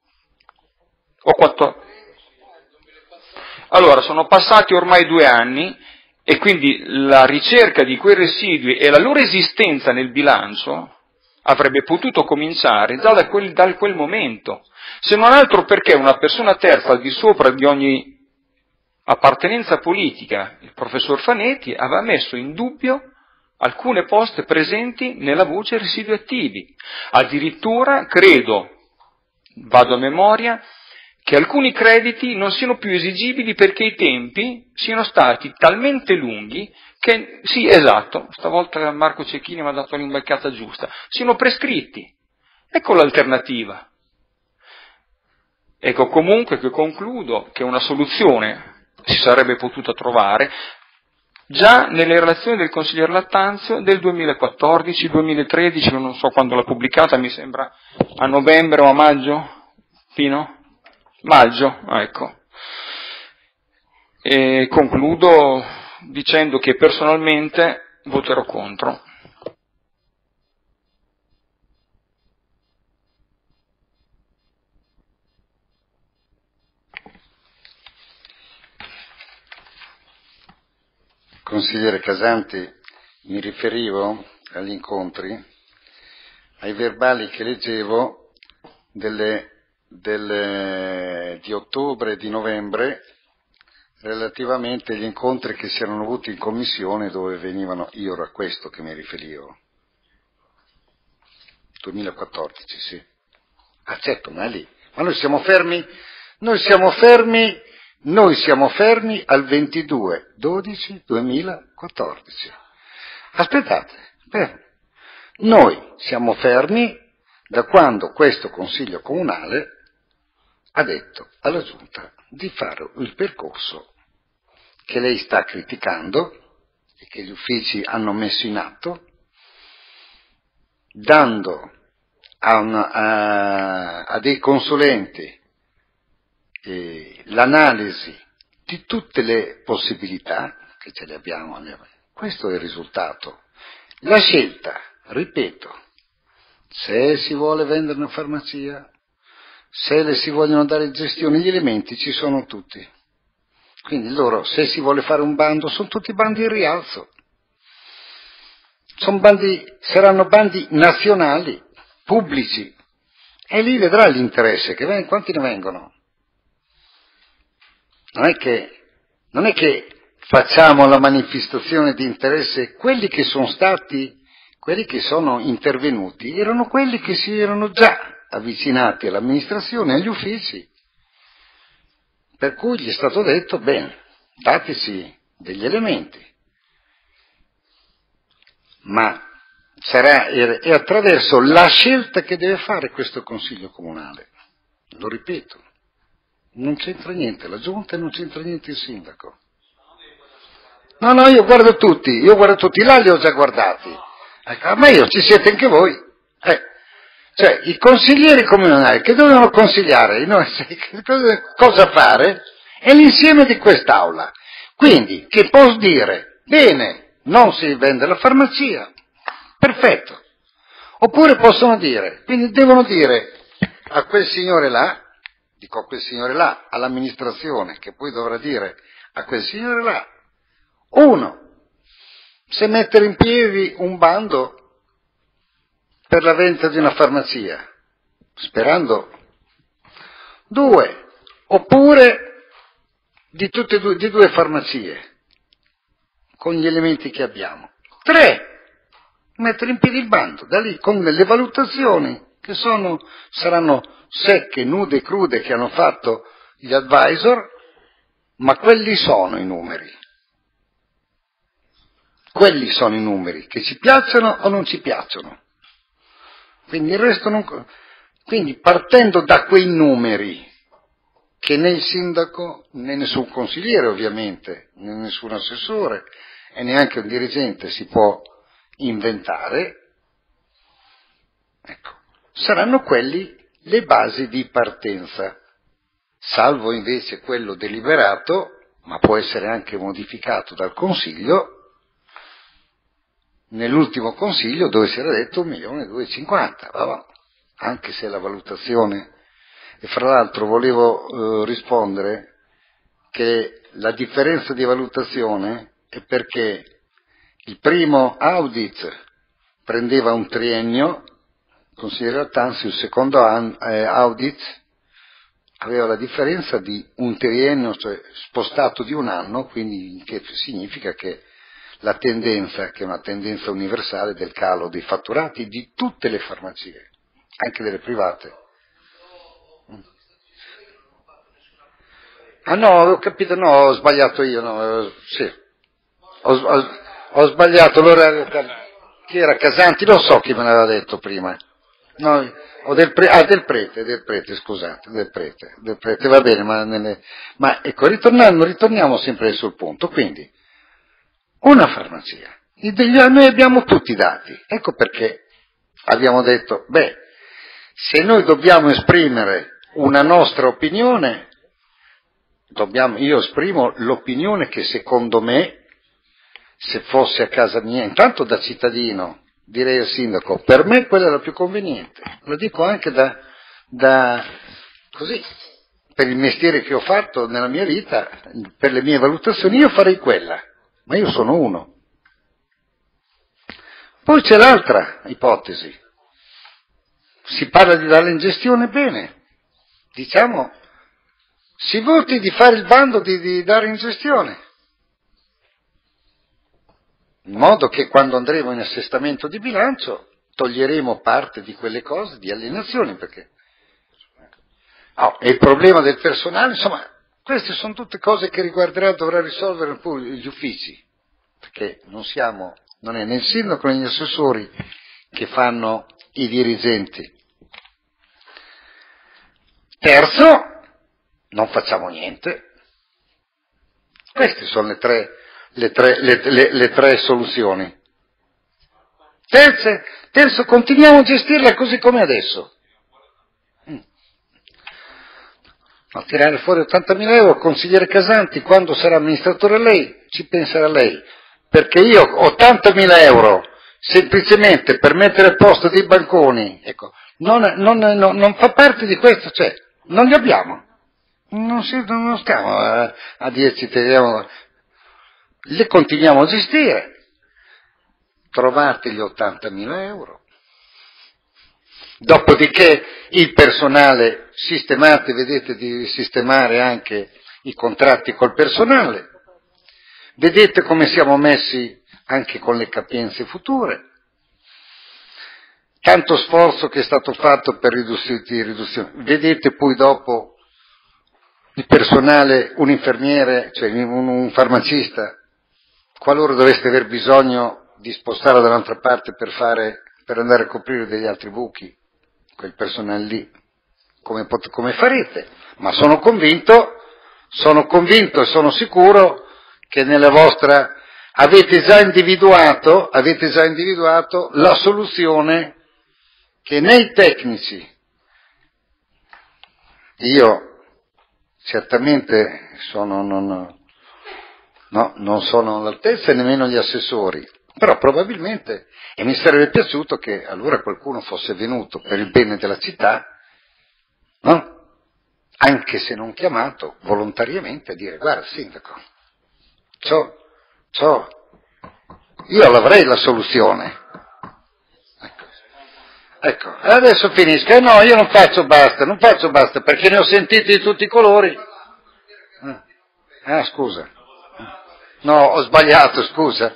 Allora, sono passati ormai 2 anni e quindi la ricerca di quei residui e la loro esistenza nel bilancio avrebbe potuto cominciare già da quel momento, se non altro perché una persona terza al di sopra di ogni appartenenza politica, il professor Fanetti, aveva messo in dubbio alcune poste presenti nella voce residui attivi. Addirittura, credo, vado a memoria, che alcuni crediti non siano più esigibili perché i tempi siano stati talmente lunghi che, sì, esatto, stavolta Marco Cecchini mi ha dato l'imbalcata giusta, siano prescritti. Ecco l'alternativa. Ecco comunque che concludo che una soluzione si sarebbe potuta trovare già nelle relazioni del consigliere Lattanzio del 2014-2013, non so quando l'ha pubblicata, mi sembra a novembre o a maggio, Pino? Maggio, ecco. E concludo dicendo che personalmente voterò contro. Consigliere Casanti, mi riferivo agli incontri, ai verbali che leggevo di ottobre e di novembre relativamente agli incontri che si erano avuti in commissione dove venivano, io era a questo che mi riferivo, 2014, sì. Certo, ma è lì. Ma noi siamo fermi al 22/12/2014. Aspettate, noi siamo fermi da quando questo Consiglio Comunale ha detto alla Giunta di fare il percorso che lei sta criticando e che gli uffici hanno messo in atto, dando a dei consulenti l'analisi di tutte le possibilità, che ce le abbiamo. Questo è il risultato. La scelta, ripeto, se si vuole vendere una farmacia, se le si vogliono dare gestione, gli elementi ci sono tutti. Quindi loro, se si vuole fare un bando, sono tutti bandi in rialzo. Saranno bandi nazionali, pubblici. E lì vedrà l'interesse, quanti ne vengono? non è che facciamo la manifestazione di interesse, quelli che sono intervenuti erano quelli che si erano già avvicinati all'amministrazione e agli uffici, per cui gli è stato detto, bene, dateci degli elementi, ma è attraverso la scelta che deve fare questo Consiglio Comunale, lo ripeto, non c'entra niente la Giunta e non c'entra niente il Sindaco. No, io guardo tutti, là li ho già guardati, ma ci siete anche voi, Cioè, i consiglieri comunali che dovevano consigliare cosa fare è l'insieme di quest'Aula. Quindi, che posso dire? Bene, non si vende la farmacia, perfetto. Oppure possono dire, quindi devono dire a quel signore là, dico a quel signore là, all'amministrazione, che poi dovrà dire a quel signore là, uno, se mettere in piedi un bando per la vendita di una farmacia, sperando, due, oppure di due farmacie, con gli elementi che abbiamo, tre, mettere in piedi il bando, da lì con delle valutazioni che saranno secche, nude, crude, che hanno fatto gli advisor, ma quelli sono i numeri. Quelli sono i numeri, che ci piacciono o non ci piacciono. Quindi il resto non. Quindi partendo da quei numeri, che né il sindaco, né nessun consigliere ovviamente, né nessun assessore e neanche un dirigente si può inventare, ecco, saranno quelli le basi di partenza, salvo invece quello deliberato, ma può essere anche modificato dal Consiglio, nell'ultimo Consiglio dove si era detto 1.250.000, anche se la valutazione, e fra l'altro volevo rispondere che la differenza di valutazione è perché il primo audit prendeva un triennio, consideratansi il secondo audit aveva la differenza di un triennio, cioè spostato di un anno, quindi che significa che la tendenza, che è una tendenza universale del calo dei fatturati di tutte le farmacie, anche delle private. Ah no, avevo capito, no, ho sbagliato io, no, sì, ho sbagliato, allora, chi era Casanti? Lo so chi me l'aveva detto prima, no, del prete, scusate, del prete, va bene, ma ecco, ritorniamo sempre sul punto, quindi, una farmacia, noi abbiamo tutti i dati, ecco perché abbiamo detto, se noi dobbiamo esprimere una nostra opinione, io esprimo l'opinione che secondo me, se fosse a casa mia, intanto da cittadino, direi al sindaco, per me quella è la più conveniente, lo dico anche così, per il mestiere che ho fatto nella mia vita, per le mie valutazioni, io farei quella, ma io sono uno. Poi c'è l'altra ipotesi, si parla di darla in gestione, bene, diciamo, si voti di fare il bando di dare in gestione, in modo che quando andremo in assestamento di bilancio toglieremo parte di quelle cose di alienazione, perché e il problema del personale, insomma, queste sono tutte cose che dovrà risolvere gli uffici, perché non è né il sindaco né gli assessori che fanno i dirigenti. Terzo, non facciamo niente. Queste sono le tre soluzioni. Terzo, continuiamo a gestirla così come adesso. A tirare fuori 80.000 euro, consigliere Casanti, quando sarà amministratore lei, ci penserà lei. Perché io 80.000 euro, semplicemente per mettere a posto dei banconi, ecco, non fa parte di questo, cioè, non li abbiamo. Non stiamo a dirci, le continuiamo a gestire, trovate gli 80.000 euro, dopodiché il personale sistemate, vedete di sistemare anche i contratti col personale, vedete come siamo messi anche con le capienze future, tanto sforzo che è stato fatto per riduzione, vedete poi dopo il personale, un infermiere, cioè un farmacista, qualora doveste aver bisogno di spostare dall'altra parte per andare a coprire degli altri buchi, quel personale lì, come farete? Ma sono convinto e sono sicuro che nella vostra avete già individuato la soluzione che nei tecnici, io certamente non sono all'altezza e nemmeno gli assessori, però probabilmente, e mi sarebbe piaciuto che allora qualcuno fosse venuto per il bene della città, no? Anche se non chiamato, volontariamente a dire: guarda sindaco, io l'avrei la soluzione. Ecco, adesso finisca. No, io non faccio basta, perché ne ho sentiti di tutti i colori. Scusa. No, ho sbagliato, scusa.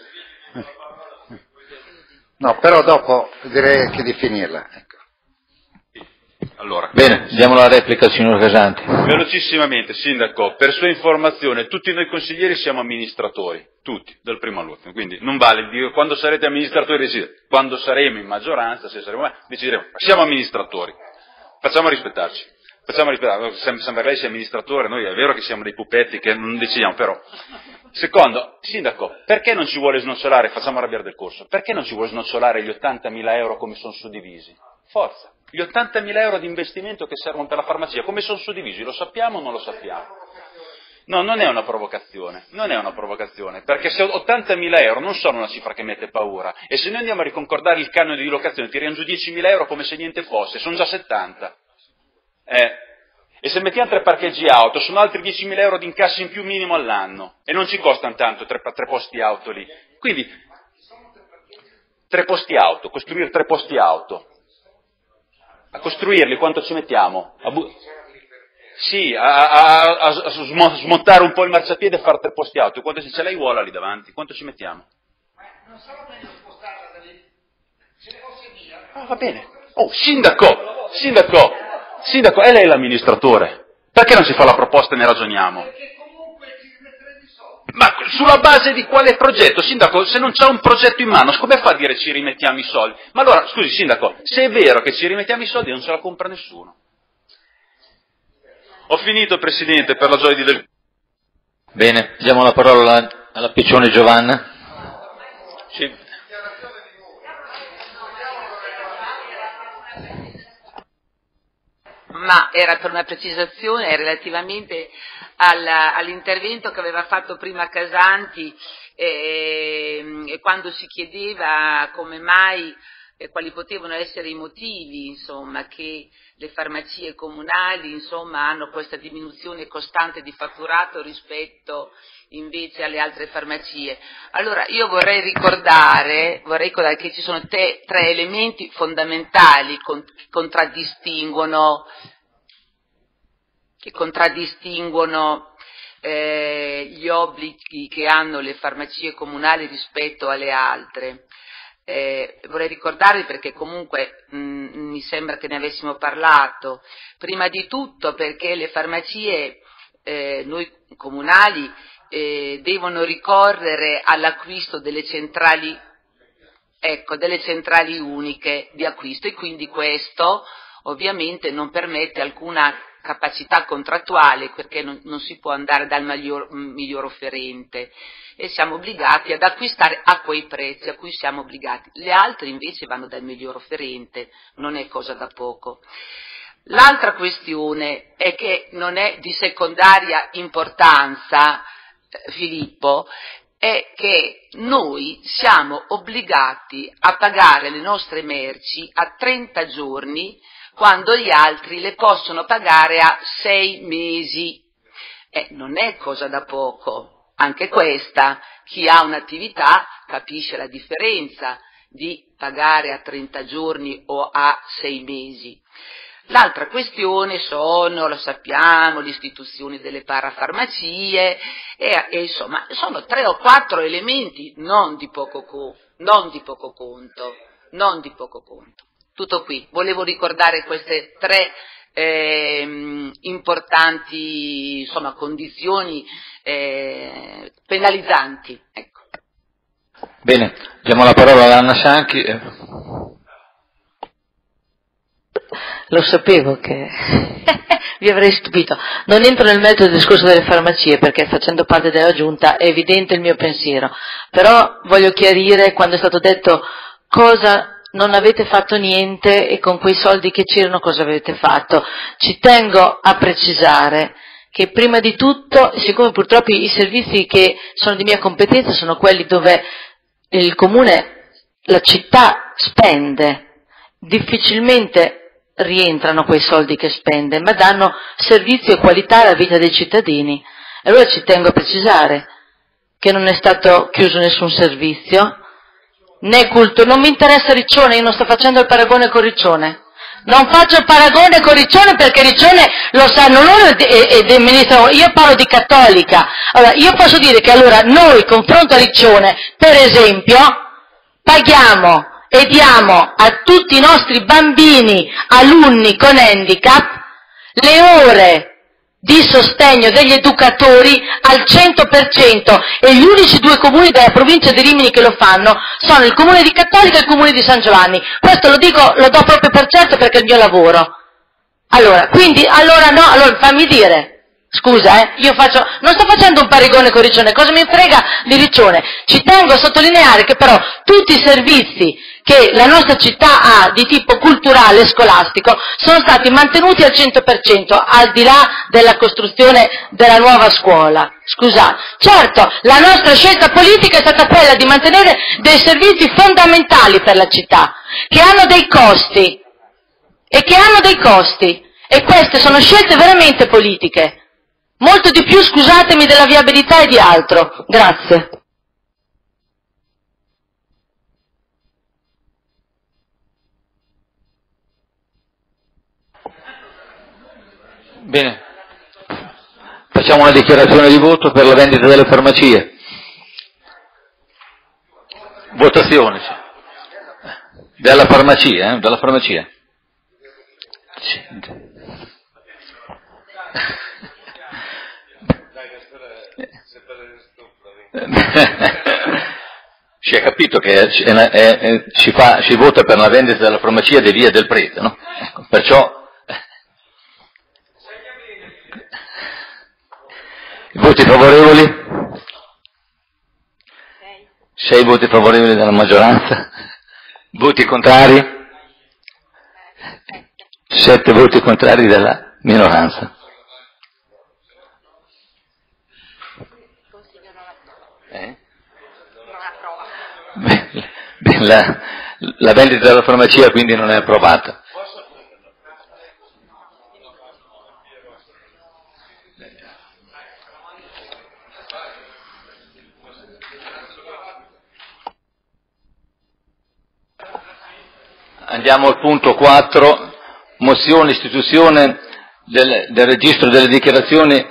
No, però dopo direi anche di finirla. Ecco. Allora. Bene, diamo la replica al signor Casanti. Velocissimamente, Sindaco, per sua informazione, tutti noi consiglieri siamo amministratori, tutti, dal primo all'ultimo, quindi non vale dire quando sarete amministratori decidete, quando saremo in maggioranza, se saremo decideremo, siamo amministratori, facciamo rispettarci, sembra lei sia amministratore, noi è vero che siamo dei pupetti che non decidiamo, però. Secondo, Sindaco, perché non ci vuole snocciolare, facciamo arrabbiare del corso, perché non ci vuole snocciolare gli 80.000 euro come sono suddivisi? Forza! Gli 80.000 euro di investimento che servono per la farmacia, come sono suddivisi? Lo sappiamo o non lo sappiamo? No, non è una provocazione, perché se 80.000 euro non sono una cifra che mette paura, e se noi andiamo a riconcordare il canone di locazione, tiriamo giù 10.000 euro come se niente fosse, sono già 70. E se mettiamo 3 parcheggi auto, sono altri 10.000 euro di incassi in più minimo all'anno, e non ci costano tanto 3 posti auto lì. Quindi, 3 posti auto, costruire 3 posti auto. A costruirli quanto ci mettiamo? Sì, a smontare un po' il marciapiede e fare 3 posti auto. Quanto se ce l'hai uola lì davanti? Quanto ci mettiamo? Non sarà meglio spostarla da lì? Se ne fosse via? Va bene. Oh, Sindaco, è lei l'amministratore. Perché non si fa la proposta e ne ragioniamo? Perché comunque ci rimetterei di soldi. Ma sulla base di quale progetto? Sindaco, se non c'è un progetto in mano, come fa a dire ci rimettiamo i soldi? Ma allora, scusi Sindaco, se è vero che ci rimettiamo i soldi non ce la compra nessuno. Ho finito, Presidente, per la gioia di del... Bene, diamo la parola alla Piccione Giovanna. Sì. Ma era per una precisazione relativamente all'intervento che aveva fatto prima Casanti quando si chiedeva come mai quali potevano essere i motivi, insomma, che le farmacie comunali, insomma, hanno questa diminuzione costante di fatturato rispetto invece alle altre farmacie. Allora, io vorrei ricordare che ci sono 3 elementi fondamentali che contraddistinguono gli obblighi che hanno le farmacie comunali rispetto alle altre. Vorrei ricordarvi perché comunque mi sembra che ne avessimo parlato. Prima di tutto perché le farmacie, noi comunali, devono ricorrere all'acquisto delle centrali uniche di acquisto, e quindi questo ovviamente non permette alcuna capacità contrattuale, perché non si può andare dal miglior offerente e siamo obbligati ad acquistare a quei prezzi a cui siamo obbligati. Le altre invece vanno dal miglior offerente, non è cosa da poco. L'altra questione è che non è di secondaria importanza, Filippo, è che noi siamo obbligati a pagare le nostre merci a 30 giorni quando gli altri le possono pagare a 6 mesi. Non è cosa da poco. Anche questa, chi ha un'attività capisce la differenza di pagare a 30 giorni o a 6 mesi. L'altra questione sono, lo sappiamo, l'istituzione delle parafarmacie, e insomma, sono 3 o 4 elementi non di poco conto. Tutto qui. Volevo ricordare queste 3 importanti, insomma, condizioni penalizzanti. Ecco. Bene, diamo la parola ad Anna Sanchi. Lo sapevo che vi avrei stupito. Non entro nel merito del discorso delle farmacie perché facendo parte della giunta è evidente il mio pensiero, però voglio chiarire quando è stato detto cosa non avete fatto niente e con quei soldi che c'erano cosa avete fatto. Ci tengo a precisare che prima di tutto, siccome purtroppo i servizi che sono di mia competenza sono quelli dove il comune, la città spende, difficilmente rientrano quei soldi che spende, ma danno servizio e qualità alla vita dei cittadini. E allora ci tengo a precisare che non è stato chiuso nessun servizio, né culto, non mi interessa Riccione, io non sto facendo il paragone con Riccione. Non faccio il paragone con Riccione perché Riccione lo sanno loro e del ministro, io parlo di cattolica. Allora, io posso dire che allora noi, confronto a Riccione, per esempio, paghiamo e diamo a tutti i nostri bambini, alunni con handicap, le ore di sostegno degli educatori al 100% e gli unici 2 comuni della provincia di Rimini che lo fanno sono il comune di Cattolica e il comune di San Giovanni. Questo lo dico, lo do proprio per certo perché è il mio lavoro. Allora, fammi dire. Scusa, non sto facendo un paragone con Riccione, cosa mi frega di Riccione? Ci tengo a sottolineare che però tutti i servizi che la nostra città ha di tipo culturale e scolastico sono stati mantenuti al 100%, al di là della costruzione della nuova scuola. Scusate, certo, la nostra scelta politica è stata quella di mantenere dei servizi fondamentali per la città, che hanno dei costi, e queste sono scelte veramente politiche. Molto di più, scusatemi, della viabilità e di altro. Grazie. Bene. Facciamo una dichiarazione di voto per la vendita delle farmacie. Votazione. Della farmacia, della farmacia. Si è capito che si vota per la vendita della farmacia di Via del Prete, no? Ecco, perciò voti favorevoli? 6 voti favorevoli della maggioranza, voti contrari? 7 voti contrari della minoranza. La vendita della farmacia quindi non è approvata. Andiamo al punto 4, mozione istituzione del registro delle dichiarazioni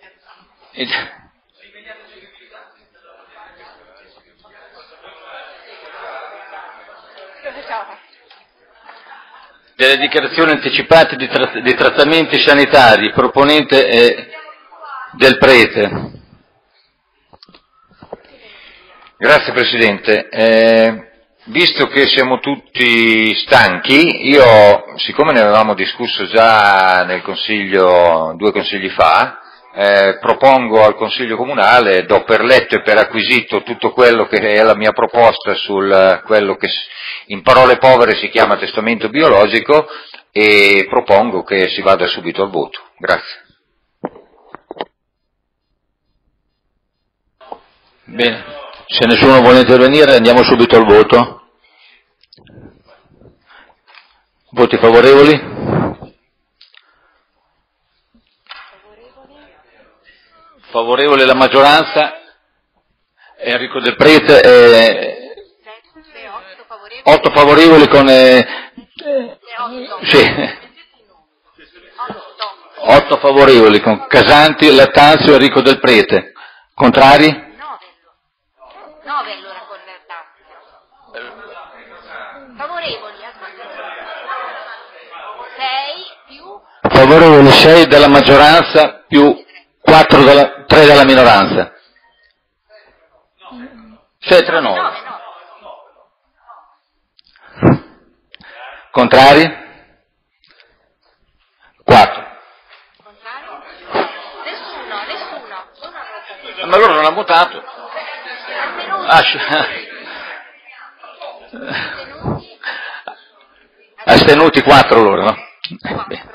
anticipate di trattamenti sanitari, proponente è Del Prete. Grazie Presidente. Visto che siamo tutti stanchi, siccome ne avevamo discusso già nel Consiglio 2 consigli fa, propongo al Consiglio Comunale, do per letto e per acquisito tutto quello che è la mia proposta sul quello che in parole povere si chiama testamento biologico e propongo che si vada subito al voto. Grazie. Bene, se nessuno vuole intervenire andiamo subito al voto. Voti favorevoli? Favorevole la maggioranza, Enrico Del Prete, 8 favorevoli con... sì. 8 favorevoli con Casanti, Lattanzio e Enrico Del Prete. Contrari? 9 allora con Lattanzio. Favorevoli, 6 più... Favorevoli 6 della maggioranza più 3 della minoranza. 6, 3, 9. Contrari? 4. Nessuno. Ma loro non hanno votato. Astenuti 4 loro, no? Beh.